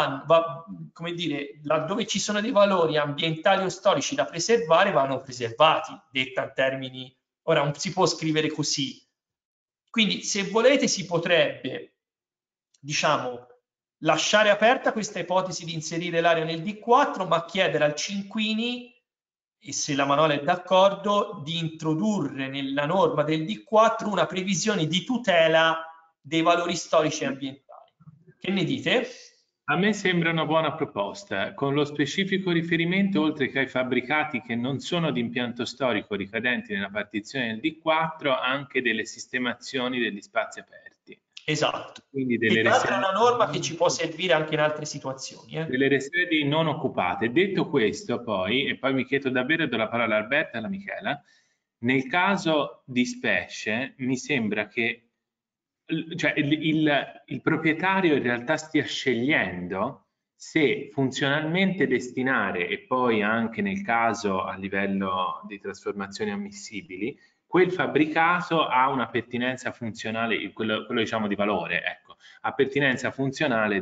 come dire, laddove ci sono dei valori ambientali o storici da preservare vanno preservati, detta in termini, ora non si può scrivere così, quindi se volete si potrebbe, diciamo, lasciare aperta questa ipotesi di inserire l'area nel D4, ma chiedere al Cinquini, e se la Manola è d'accordo, di introdurre nella norma del D4 una previsione di tutela dei valori storici e ambientali. Che ne dite? A me sembra una buona proposta, con lo specifico riferimento, oltre che ai fabbricati che non sono di impianto storico ricadenti nella partizione del D4, anche delle sistemazioni degli spazi aperti. Esatto. Quindi Che tra l'altro è una norma che ci può servire anche in altre situazioni. Delle resedi non occupate. Detto questo, poi, e poi mi chiedo davvero, do la parola a Alberta e alla Michela, nel caso di specie mi sembra che cioè, il proprietario in realtà stia scegliendo se funzionalmente destinare, e poi anche nel caso a livello di trasformazioni ammissibili, quel fabbricato ha una pertinenza funzionale, quello diciamo di valore, ecco, ha pertinenza funzionale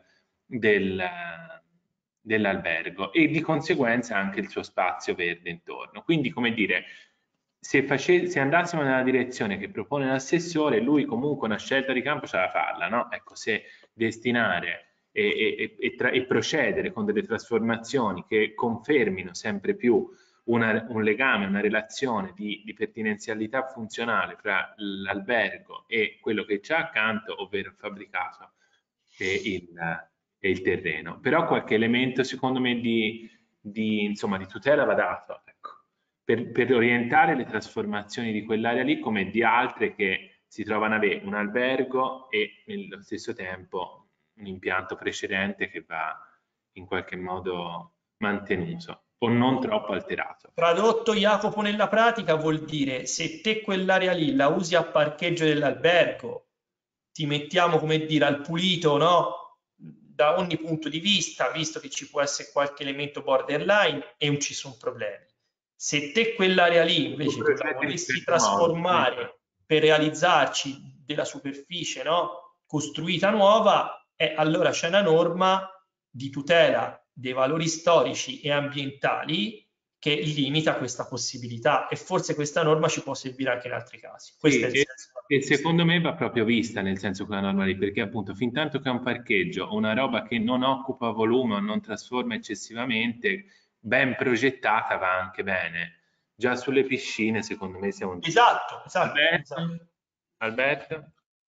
dell'albergo e di conseguenza anche il suo spazio verde intorno. Quindi, come dire, se andassimo nella direzione che propone l'assessore, lui comunque una scelta di campo ce la farla, no? Ecco, se destinare e procedere con delle trasformazioni che confermino sempre più un legame, una relazione di pertinenzialità funzionale fra l'albergo e quello che c'è accanto, ovvero il fabbricato e il terreno. Però qualche elemento, secondo me, insomma, di tutela va dato, ecco, per orientare le trasformazioni di quell'area lì come di altre che si trovano a avere un albergo e nello stesso tempo un impianto precedente che va in qualche modo mantenuto o non troppo alterato. Tradotto, Jacopo, nella pratica vuol dire se te quell'area lì la usi a parcheggio dell'albergo, ti mettiamo, come dire, al pulito, no? Da ogni punto di vista, visto che ci può essere qualche elemento borderline e non ci sono problemi. Se te quell'area lì invece tu la volessi trasformare per realizzarci della superficie, no? Costruita nuova, allora c'è una norma di tutela dei valori storici e ambientali che limita questa possibilità, e forse questa norma ci può servire anche in altri casi. Questo è il senso. E secondo me va proprio vista, nel senso, quella norma lì, perché appunto fin tanto che è un parcheggio, una roba che non occupa volume o non trasforma eccessivamente, ben progettata va anche bene. Già sulle piscine secondo me siamo... Esatto. Alberto?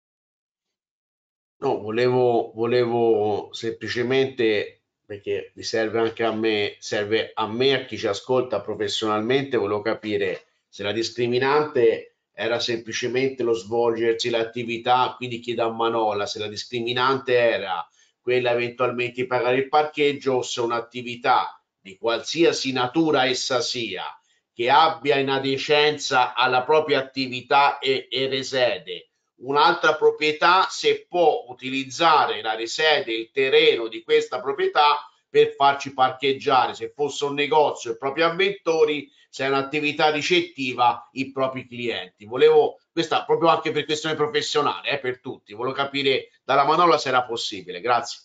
No, volevo semplicemente, perché mi serve anche a me, serve a me e a chi ci ascolta professionalmente, volevo capire se la discriminante era semplicemente lo svolgersi l'attività, quindi chi dà manola, se la discriminante era quella eventualmente di pagare il parcheggio, o se un'attività di qualsiasi natura essa sia, che abbia inadecenza alla propria attività e resede un'altra proprietà, se può utilizzare la resede, il terreno di questa proprietà per farci parcheggiare, se fosse un negozio, i propri avventori, se è un'attività ricettiva, i propri clienti. Questa proprio anche per questione professionale, per tutti, volevo capire dalla manola se era possibile. Grazie.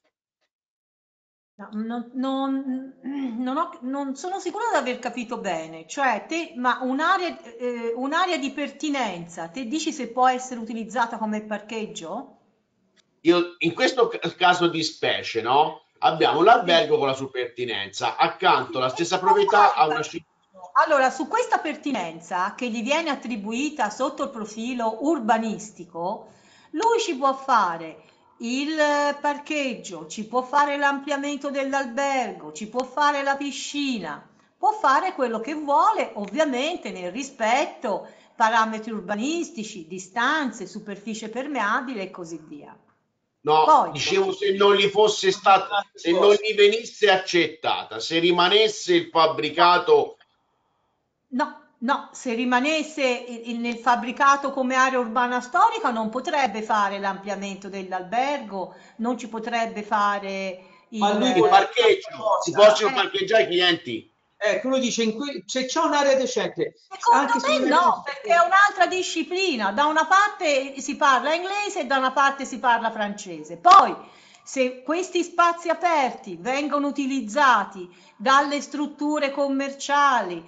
Non sono sicura di aver capito bene, cioè ma un'area di pertinenza, te dici se può essere utilizzata come parcheggio? Io in questo caso di specie, no? Abbiamo l'albergo con la sua pertinenza, accanto la stessa proprietà a una città. Allora, su questa pertinenza che gli viene attribuita sotto il profilo urbanistico, lui ci può fare il parcheggio, ci può fare l'ampliamento dell'albergo, ci può fare la piscina, può fare quello che vuole, ovviamente nel rispetto, parametri urbanistici, distanze, superficie permeabile e così via. No, Poi, dicevo, se non gli fosse stata, se non gli venisse accettata, se rimanesse il fabbricato. No, se rimanesse nel fabbricato come area urbana storica non potrebbe fare l'ampliamento dell'albergo, non ci potrebbe fare il parcheggio, si possono parcheggiare i clienti. Ecco, lui dice se c'è un'area decente. Secondo me no, perché è un'altra disciplina. Da una parte si parla inglese e da una parte si parla francese. Poi, se questi spazi aperti vengono utilizzati dalle strutture commerciali,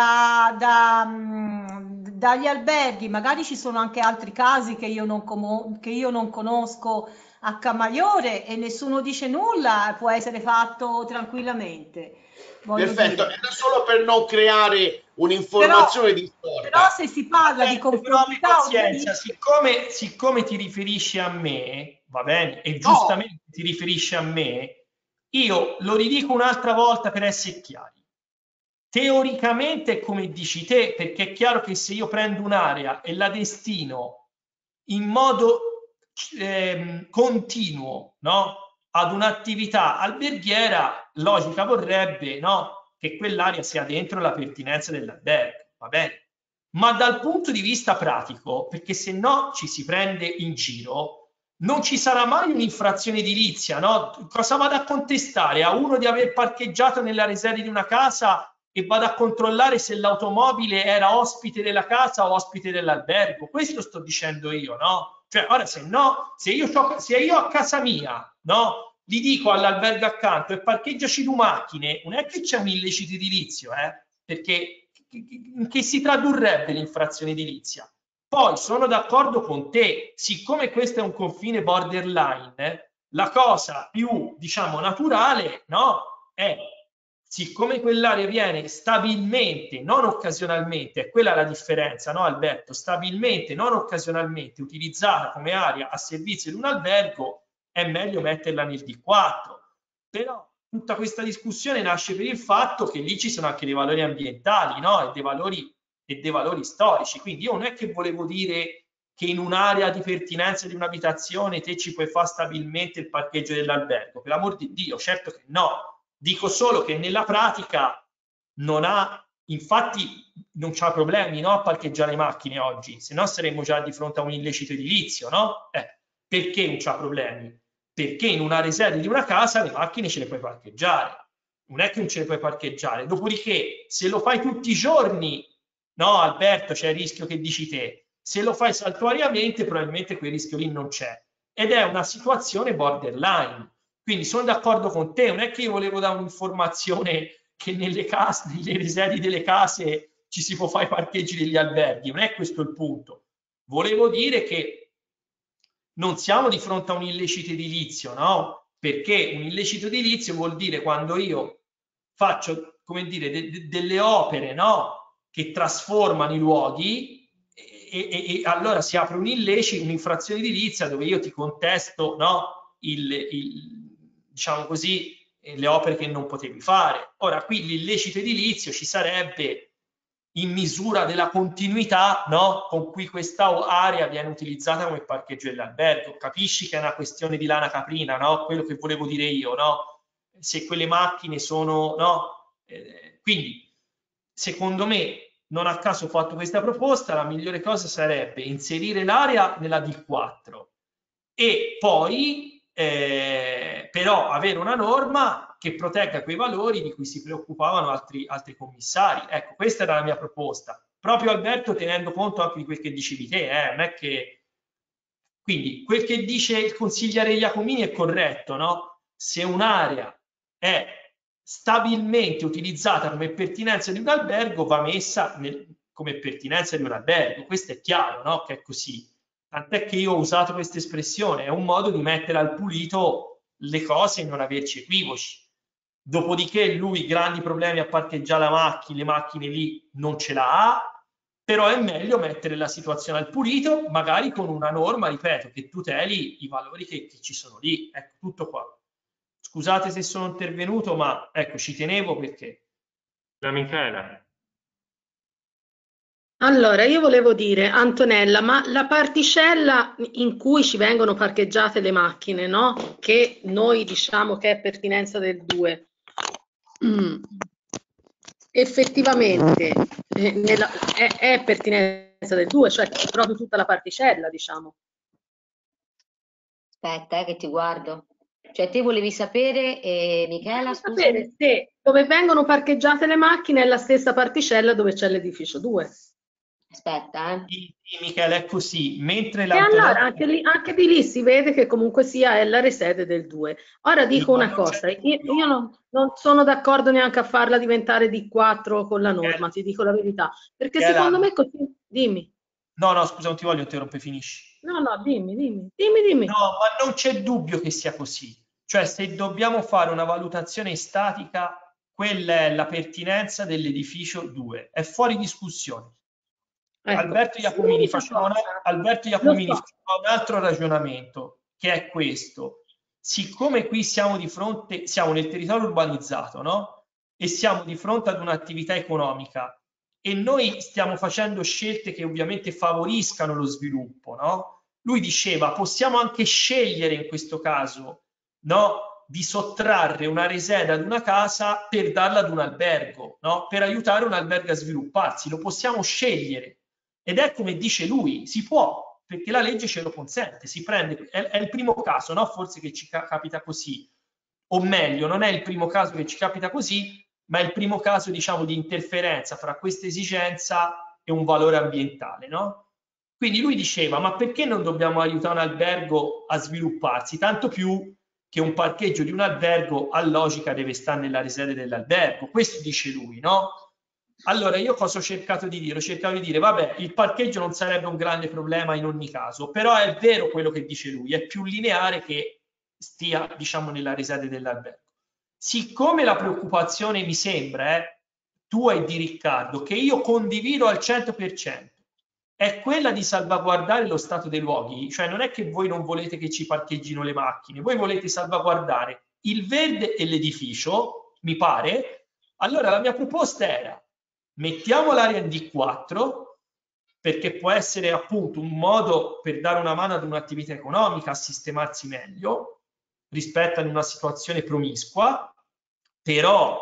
dagli alberghi, magari ci sono anche altri casi che io non conosco a Camaiore e nessuno dice nulla, può essere fatto tranquillamente. Perfetto, era solo per non creare un'informazione distorta. Però se si parla di conformità, pazienza, siccome ti riferisci a me, va bene, e giustamente ti riferisci a me, io lo ridico un'altra volta per essere chiari. Teoricamente è come dici te, perché è chiaro che se io prendo un'area e la destino in modo continuo, no? Ad un'attività alberghiera, logica vorrebbe, no? Che quell'area sia dentro la pertinenza dell'albergo, va bene? Ma dal punto di vista pratico, perché se no ci si prende in giro, non ci sarà mai un'infrazione edilizia, no? Cosa vado a contestare a uno di aver parcheggiato nella resede di una casa e vado a controllare se l'automobile era ospite della casa o ospite dell'albergo? Questo sto dicendo io, no? Cioè, ora se io a casa mia, no, gli dico all'albergo accanto e parcheggiaci due macchine, non è che c'è un illecito edilizio, perché in che si tradurrebbe l'infrazione edilizia? Poi sono d'accordo con te, siccome questo è un confine borderline, la cosa più, diciamo, naturale, no, è siccome quell'area viene stabilmente, non occasionalmente, è quella la differenza, no Alberto? Stabilmente, non occasionalmente utilizzata come area a servizio di un albergo, è meglio metterla nel D4. Però tutta questa discussione nasce per il fatto che lì ci sono anche dei valori ambientali, no? E dei valori storici. Quindi io non è che volevo dire che in un'area di pertinenza di un'abitazione te ci puoi fare stabilmente il parcheggio dell'albergo. Per l'amor di Dio, certo che no. Dico solo che nella pratica infatti non c'ha problemi, no, a parcheggiare macchine oggi, se no saremmo già di fronte a un illecito edilizio, no? Perché non c'ha problemi? Perché in una resede di una casa le macchine ce le puoi parcheggiare, non è che non ce le puoi parcheggiare. Dopodiché, se lo fai tutti i giorni, no, Alberto, c'è il rischio che dici te. Se lo fai saltuariamente, probabilmente quel rischio lì non c'è. Ed è una situazione borderline. Quindi sono d'accordo con te, non è che io volevo dare un'informazione che nelle sedi delle case ci si può fare i parcheggi degli alberghi, non è questo il punto. Volevo dire che non siamo di fronte a un illecito edilizio, no? Perché un illecito edilizio vuol dire quando io faccio, come dire, delle opere, no? Che trasformano i luoghi e allora si apre un illecito, un'infrazione edilizia dove io ti contesto, no? Diciamo così, le opere che non potevi fare. Ora qui l'illecito edilizio ci sarebbe in misura della continuità, no? Con cui questa area viene utilizzata come parcheggio dell'albergo. Capisci che è una questione di lana caprina, no? Quello che volevo dire io, no? Se quelle macchine sono, no? Quindi, secondo me, non a caso ho fatto questa proposta, la migliore cosa sarebbe inserire l'area nella D4 e poi però avere una norma che protegga quei valori di cui si preoccupavano altri commissari. Ecco, questa era la mia proposta. Proprio Alberto, tenendo conto anche di quel che dicevi te, non è che... Quindi, quel che dice il consigliere Iacomini è corretto, no? Se un'area è stabilmente utilizzata come pertinenza di un albergo, va messa come pertinenza di un albergo. Questo è chiaro, no? Che è così. Tant'è che io ho usato questa espressione, è un modo di mettere al pulito le cose e non averci equivoci. Dopodiché lui grandi problemi a parcheggiare le macchine lì non ce l'ha, però è meglio mettere la situazione al pulito, magari con una norma, ripeto, che tuteli i valori che ci sono lì. Ecco, tutto qua. Scusate se sono intervenuto, ma ecco, ci tenevo perché... La Michela. Allora, io volevo dire, Antonella, ma la particella in cui ci vengono parcheggiate le macchine, no? Che noi diciamo che è pertinenza del 2, effettivamente è pertinenza del 2, cioè proprio tutta la particella, diciamo. Aspetta, che ti guardo. Cioè, te volevi sapere, Michela, scusa? Sapere se dove vengono parcheggiate le macchine è la stessa particella dove c'è l'edificio 2. Aspetta, Sì, Michele, è così. Mentre E allora anche di lì si vede che comunque sia è la resede del 2. Ora dico una cosa, io non sono d'accordo neanche a farla diventare D4 con la norma, ti dico la verità, perché secondo me così... Dimmi. No, scusa, non ti voglio interrompere, finisci. No, dimmi. No, ma non c'è dubbio che sia così. Cioè, se dobbiamo fare una valutazione statica, quella è la pertinenza dell'edificio 2. È fuori discussione. Ecco, Alberto Iacomini faceva un altro ragionamento, che è questo. Siccome qui siamo nel territorio urbanizzato, no? E siamo di fronte ad un'attività economica e noi stiamo facendo scelte che ovviamente favoriscano lo sviluppo, no? Lui diceva, possiamo anche scegliere in questo caso, no? Di sottrarre una reseda ad una casa per darla ad un albergo, no? Per aiutare un albergo a svilupparsi, lo possiamo scegliere. Ed è come dice lui, si può, perché la legge ce lo consente, si prende, è il primo caso, no? Forse che ci capita così, o meglio, non è il primo caso che ci capita così, ma è il primo caso, diciamo, di interferenza fra questa esigenza e un valore ambientale, no? Quindi lui diceva, ma perché non dobbiamo aiutare un albergo a svilupparsi? Tanto più che un parcheggio di un albergo a logica deve stare nella resede dell'albergo, questo dice lui, no? Allora io cosa ho cercato di dire? Ho cercato di dire, vabbè, il parcheggio non sarebbe un grande problema in ogni caso, però è vero quello che dice lui, è più lineare che stia, diciamo, nella resede dell'albergo. Siccome la preoccupazione mi sembra, tua e di Riccardo, che io condivido al 100%, è quella di salvaguardare lo stato dei luoghi, cioè non è che voi non volete che ci parcheggino le macchine, voi volete salvaguardare il verde e l'edificio, mi pare. Allora la mia proposta era, mettiamo l'area in D4, perché può essere appunto un modo per dare una mano ad un'attività economica a sistemarsi meglio rispetto ad una situazione promiscua, però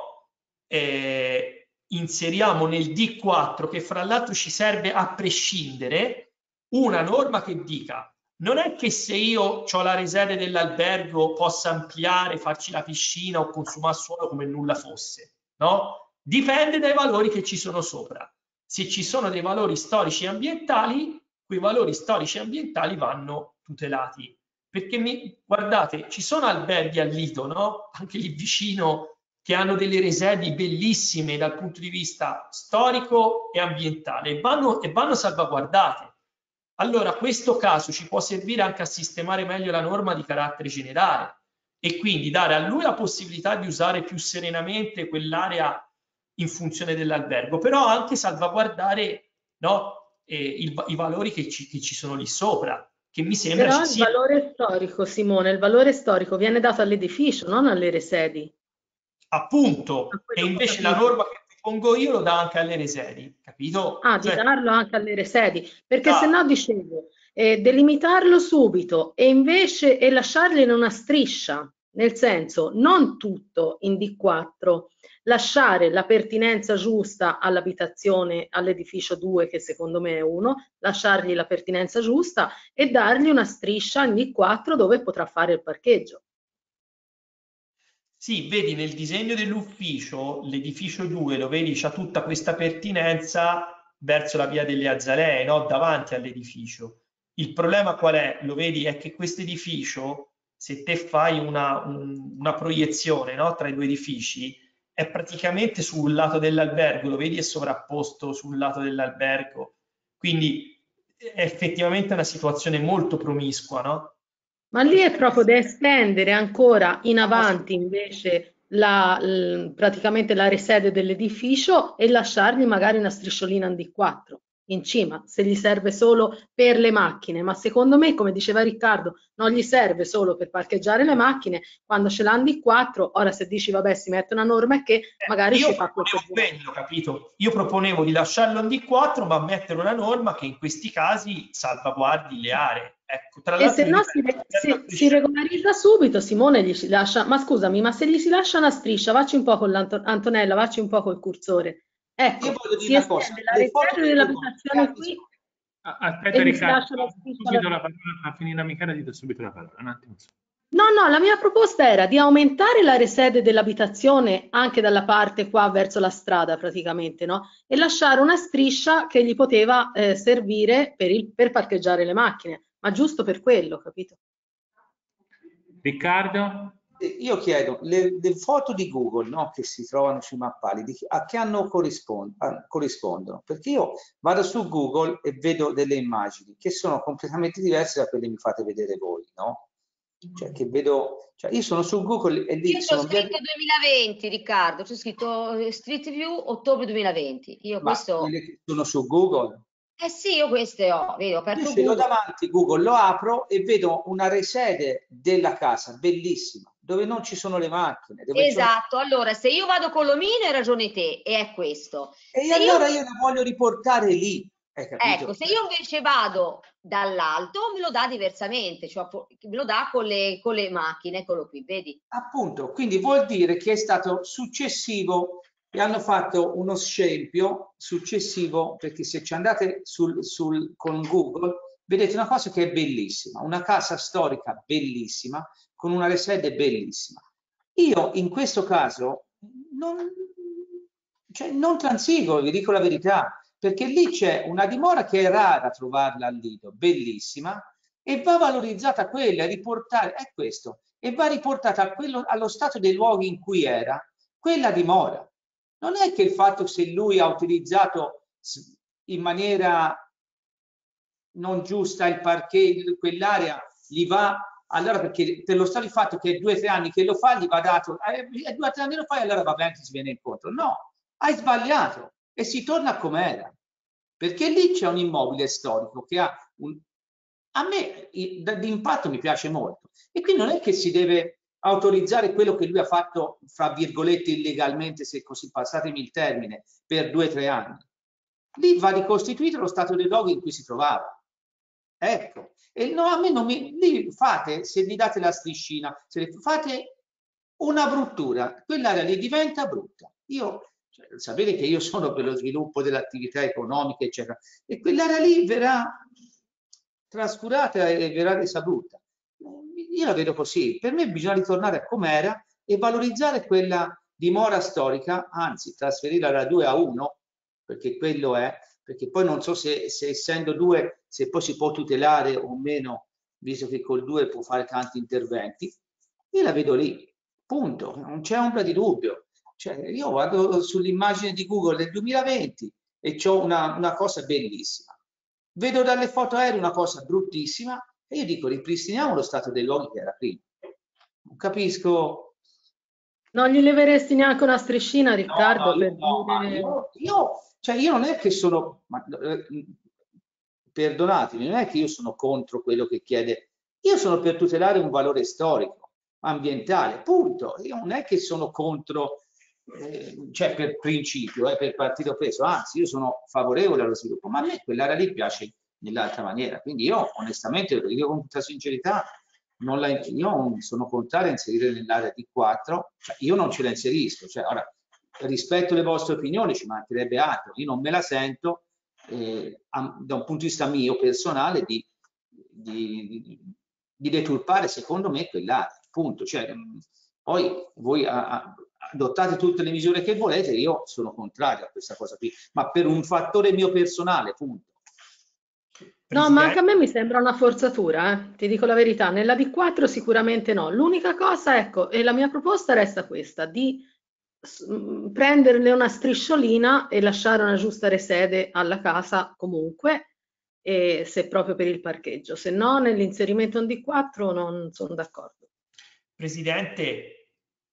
inseriamo nel D4, che fra l'altro ci serve a prescindere, una norma che dica non è che se io ho la resede dell'albergo possa ampliare, farci la piscina o consumare suolo come nulla fosse, no? Dipende dai valori che ci sono sopra. Se ci sono dei valori storici e ambientali, quei valori storici e ambientali vanno tutelati. Perché guardate, ci sono alberghi al Lido, no? Anche lì vicino, che hanno delle resedi bellissime dal punto di vista storico e ambientale e vanno salvaguardate. Allora questo caso ci può servire anche a sistemare meglio la norma di carattere generale e quindi dare a lui la possibilità di usare più serenamente quell'area in funzione dell'albergo, però anche salvaguardare, no, i valori che ci sono lì sopra, che mi sembra Però ci il sia. valore storico, Simone, il valore storico viene dato all'edificio, non alle resedi. Appunto, e invece la norma che pongo io lo dà anche alle resedi, capito? Ah, di Cioè, darlo anche alle resedi, perché se esatto. no dicevo, delimitarlo subito e invece lasciarli in una striscia, nel senso non tutto in D4, lasciare la pertinenza giusta all'abitazione, all'edificio 2 che secondo me è 1, lasciargli la pertinenza giusta e dargli una striscia in D4 dove potrà fare il parcheggio. Sì, vedi nel disegno dell'ufficio, l'edificio 2, lo vedi, c'ha tutta questa pertinenza verso la via delle Azalee, no? Davanti all'edificio. Il problema qual è? Lo vedi? È che questo edificio, se te fai una proiezione, no? Tra i due edifici, è praticamente sul lato dell'albergo, lo vedi, è sovrapposto sul lato dell'albergo. Quindi è effettivamente una situazione molto promiscua, no? Ma lì è proprio da estendere ancora in avanti invece praticamente la resede dell'edificio e lasciargli magari una strisciolina in D4 in cima, se gli serve solo per le macchine. Ma secondo me, come diceva Riccardo, non gli serve solo per parcheggiare le macchine, quando ce l'hanno in D4, ora se dici vabbè si mette una norma e che magari io ci fa proponevo qualche quello, capito? Io proponevo di lasciarlo in D4, ma mettere una norma che in questi casi salvaguardi le aree. Ecco, tra E l'altro se no si regolarizza subito, Simone gli si lascia, ma scusami, ma se gli si lascia una striscia, vacci un po' con Antonella, vacci un po' col cursore. Io Ecco, voglio si dire una cosa, estende la le foto resede di Google, dell'abitazione qui Aspetta e gli si Riccardo, lascia la striscia. subito la parola, fa finire Michela, ti do subito la parola, un attimo. No, no, la mia proposta era di aumentare la resede dell'abitazione anche dalla parte qua verso la strada praticamente, no? E lasciare una striscia che gli poteva servire per parcheggiare le macchine, ma giusto per quello, capito? Riccardo? Io chiedo, le foto di Google, no, che si trovano sui mappali, a che anno corrispondono? Perché io vado su Google e vedo delle immagini che sono completamente diverse da quelle che mi fate vedere voi, no? Cioè, che vedo, cioè io sono su Google e lì Io c'ho sono scritto 2020, Riccardo, c'è scritto Street View ottobre 2020. Io ma questo... quelle che sono su Google. Eh sì, io queste ho, vedi, ho Io aperto ce l'ho Google. davanti, Google, lo apro e vedo una resede della casa bellissima, dove non ci sono le macchine. Esatto, allora se io vado con l'omino hai ragione te, e è questo. E Se allora io, io la voglio riportare lì, hai capito? ecco, se io invece vado dall'alto me lo dà diversamente, cioè me lo dà con le macchine, eccolo qui, vedi? Appunto, quindi vuol dire che è stato successivo e hanno fatto uno scempio successivo, perché se ci andate con Google vedete una cosa che è bellissima, una casa storica bellissima, con una resede bellissima. Io in questo caso non transigo, vi dico la verità, perché lì c'è una dimora che è rara trovarla al Lido, bellissima, e va valorizzata quella, è questo, e va riportata allo stato dei luoghi in cui era quella dimora. Non è che il fatto se lui ha utilizzato in maniera non giusta il parcheggio, quell'area gli va, allora perché per lo stato di fatto che è 2 o 3 anni che lo fa, gli va dato, 2 o 3 anni lo fai, allora va bene, si viene incontro. No, hai sbagliato e si torna com'era, perché lì c'è un immobile storico che ha a me d'impatto mi piace molto e qui non è che si deve autorizzare quello che lui ha fatto fra virgolette illegalmente, se così passatemi il termine, per 2 o 3 anni. Lì va ricostituito lo stato dei luoghi in cui si trovava. Ecco, e no, a me non mi lì fate, se gli date la striscina, se fate una bruttura, quell'area lì diventa brutta. Io sapete che io sono per lo sviluppo dell'attività economica, eccetera, e quell'area lì verrà trascurata e verrà resa brutta. Io la vedo così. Per me bisogna ritornare a com'era e valorizzare quella dimora storica, anzi trasferirla da 2 a 1, perché quello è, perché poi non so se essendo 2, se poi si può tutelare o meno, visto che col 2 può fare tanti interventi. Io la vedo lì, punto, non c'è ombra di dubbio. Cioè, io vado sull'immagine di Google del 2020 e c'ho una cosa bellissima. Vedo dalle foto aeree una cosa bruttissima e io dico ripristiniamo lo stato dei luoghi che era prima. Non capisco. Non gli leveresti neanche una striscina, Riccardo, per dire... Cioè io non è che sono, perdonatemi, non è che io sono contro quello che chiede, io sono per tutelare un valore storico, ambientale, punto. Io non è che sono contro, cioè per principio, per partito preso, anzi io sono favorevole allo sviluppo, ma a me quell'area lì piace nell'altra maniera, quindi io onestamente, lo dico con tutta sincerità, io sono contrario a inserire nell'area D4, cioè io non ce la inserisco, cioè ora rispetto le vostre opinioni, ci mancherebbe altro, io non me la sento da un punto di vista mio personale di deturpare secondo me quell'area, punto. Cioè, poi voi adottate tutte le misure che volete, io sono contrario a questa cosa qui, ma per un fattore mio personale, punto. No, ma anche a me mi sembra una forzatura, ti dico la verità. Nella D4 sicuramente no. L'unica cosa, ecco, e la mia proposta resta questa, di prenderle una strisciolina e lasciare una giusta sede alla casa comunque, se proprio per il parcheggio. Se no, nell'inserimento in D4 non sono d'accordo. Presidente,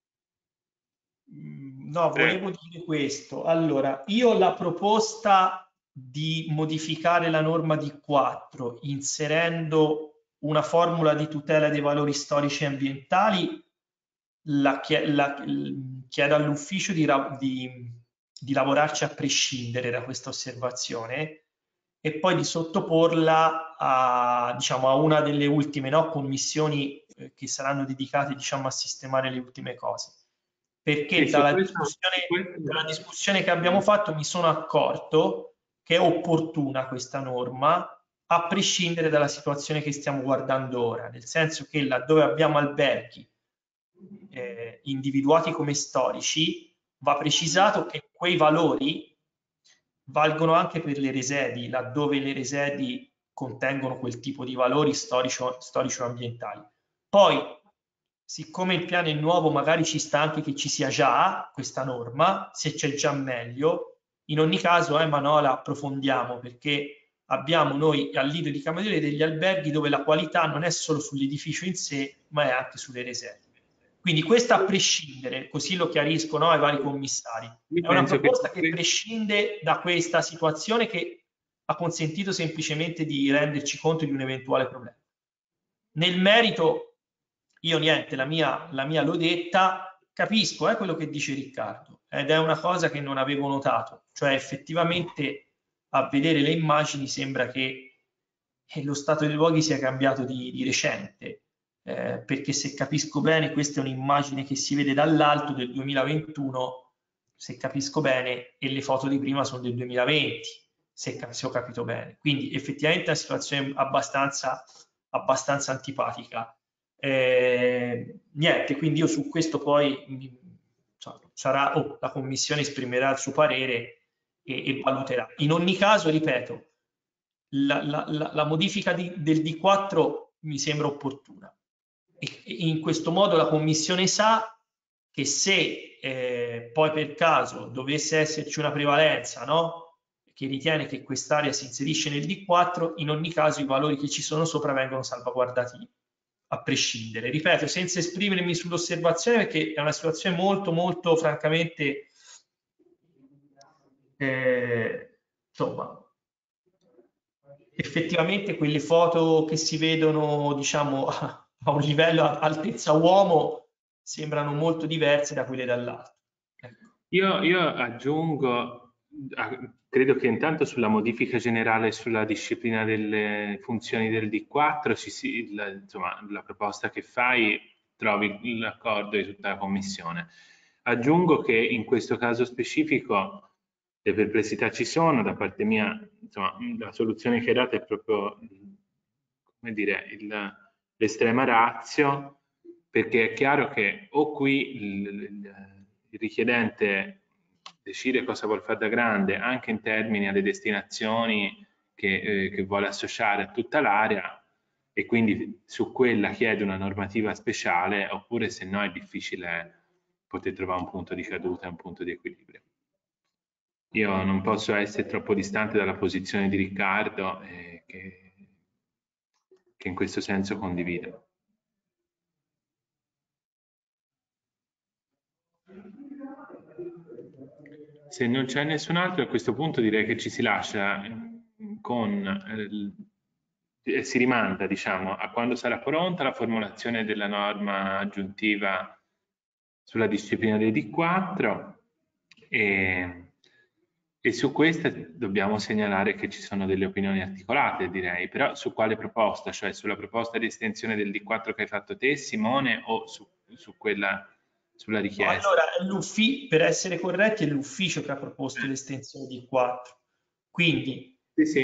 no, volevo dire questo. Allora, io la proposta di modificare la norma D4 inserendo una formula di tutela dei valori storici e ambientali chiedo all'ufficio di lavorarci a prescindere da questa osservazione e poi di sottoporla a, diciamo, a una delle ultime commissioni che saranno dedicate, diciamo, a sistemare le ultime cose. Perché dalla discussione che abbiamo fatto mi sono accorto che è opportuna questa norma a prescindere dalla situazione che stiamo guardando ora, nel senso che laddove abbiamo alberghi individuati come storici va precisato che quei valori valgono anche per le resedi, laddove le resedi contengono quel tipo di valori storico-ambientali. Poi, siccome il piano è nuovo, magari ci sta anche che ci sia già questa norma, se c'è già meglio. In ogni caso, Manola, approfondiamo, perché abbiamo noi al Lido di Camaiore degli alberghi dove la qualità non è solo sull'edificio in sé, ma è anche sulle resedi. Quindi questa a prescindere, così lo chiarisco ai vari commissari, è una proposta che prescinde da questa situazione che ha consentito semplicemente di renderci conto di un eventuale problema. Nel merito, io niente, la mia l'ho detta, capisco quello che dice Riccardo, ed è una cosa che non avevo notato, cioè effettivamente a vedere le immagini sembra che lo stato dei luoghi sia cambiato di recente, perché se capisco bene questa è un'immagine che si vede dall'alto del 2021, se capisco bene, e le foto di prima sono del 2020, se ho capito bene. Quindi effettivamente è una situazione abbastanza antipatica. Niente, quindi io su questo poi la commissione esprimerà il suo parere e valuterà. In ogni caso, ripeto, la modifica del D4 mi sembra opportuna e in questo modo la commissione sa che se poi per caso dovesse esserci una prevalenza, che ritiene che quest'area si inserisce nel D4, in ogni caso i valori che ci sono sopra vengono salvaguardati a prescindere. Ripeto, senza esprimermi sull'osservazione, perché è una situazione molto, molto francamente, insomma, effettivamente quelle foto che si vedono, diciamo, a un livello altezza uomo sembrano molto diverse da quelle dall'alto. Io aggiungo, credo che intanto sulla modifica generale sulla disciplina delle funzioni del D4 insomma, la proposta che fai trovi l'accordo di tutta la Commissione. Aggiungo che in questo caso specifico le perplessità ci sono, da parte mia, insomma, la soluzione che hai dato è proprio, come dire, l'estrema ratio, perché è chiaro che o qui il richiedente decide cosa vuol fare da grande, anche in termini alle destinazioni che vuole associare a tutta l'area, e quindi su quella chiede una normativa speciale, oppure se no è difficile poter trovare un punto di caduta e un punto di equilibrio. Io non posso essere troppo distante dalla posizione di Riccardo, che in questo senso condivido. Se non c'è nessun altro, a questo punto direi che ci si lascia si rimanda, diciamo, a quando sarà pronta la formulazione della norma aggiuntiva sulla disciplina dei D4 e su questa dobbiamo segnalare che ci sono delle opinioni articolate, direi, però su quale proposta? Cioè sulla proposta di estensione del D4 che hai fatto te, Simone, o su quella sulla richiesta? Allora, per essere corretti, è l'ufficio che ha proposto l'estensione D4. Quindi sì.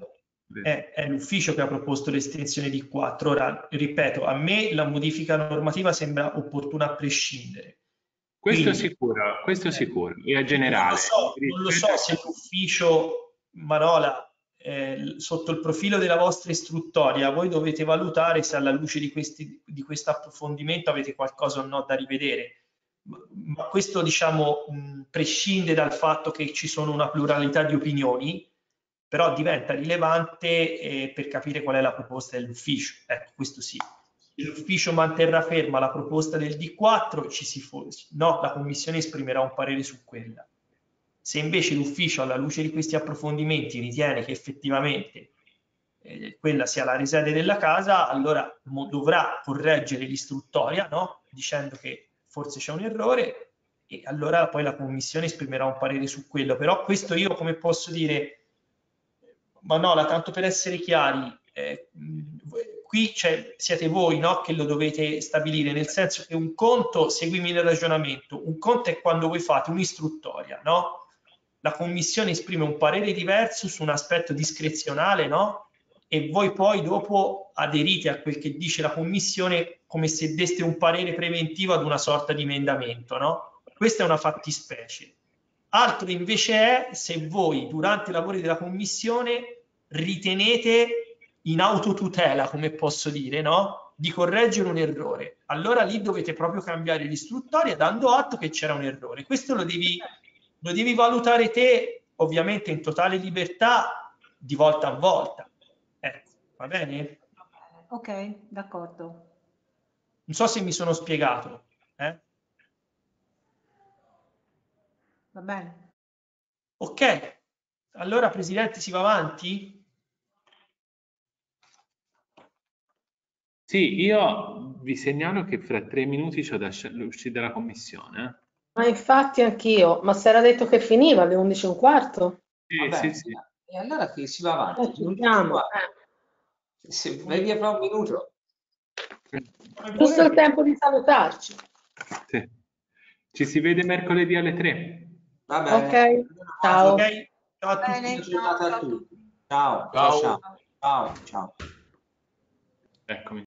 È l'ufficio che ha proposto l'estensione D4. Ora, ripeto, a me la modifica normativa sembra opportuna a prescindere. Questo sicuro, e a generale. Non lo so se l'ufficio Marola, sotto il profilo della vostra istruttoria, voi dovete valutare se alla luce di questo approfondimento avete qualcosa o no da rivedere. Ma questo, diciamo, prescinde dal fatto che ci sono una pluralità di opinioni, però diventa rilevante per capire qual è la proposta dell'ufficio. Ecco, questo sì. Se l'ufficio manterrà ferma la proposta del D4, no, la Commissione esprimerà un parere su quella. Se invece l'ufficio, alla luce di questi approfondimenti, ritiene che effettivamente quella sia la risede della casa, allora dovrà correggere l'istruttoria, no? Dicendo che forse c'è un errore, e allora poi la Commissione esprimerà un parere su quello. Però questo io, come posso dire, Manola, tanto per essere chiari, qui siete voi, no, che lo dovete stabilire, nel senso che un conto, seguimi il ragionamento, un conto è quando voi fate un'istruttoria, no? La Commissione esprime un parere diverso su un aspetto discrezionale, no? E voi poi dopo aderite a quel che dice la Commissione come se deste un parere preventivo ad una sorta di emendamento, no? Questa è una fattispecie. Altro invece è se voi durante i lavori della Commissione ritenete in autotutela, come posso dire, no? Di correggere un errore. Allora lì dovete proprio cambiare l'istruttoria dando atto che c'era un errore. Questo lo devi valutare te, ovviamente in totale libertà, di volta a volta. Ecco, va bene? Ok, d'accordo. Non so se mi sono spiegato. Va bene. Ok, allora Presidente si va avanti? Sì, io vi segnalo che fra 3 minuti c'ho da uscire dalla commissione. Ma infatti anch'io, ma si era detto che finiva alle 11:15? Vabbè, Sì. e allora che si va avanti? Ci siamo. Se vai via fra un minuto. Giusto il tempo di salutarci. Sì. Ci si vede mercoledì alle 3. Va bene. Ok, ciao. Ok, ciao a tutti. Bene, Buona giornata a tutti. ciao. Ciao. Eccomi.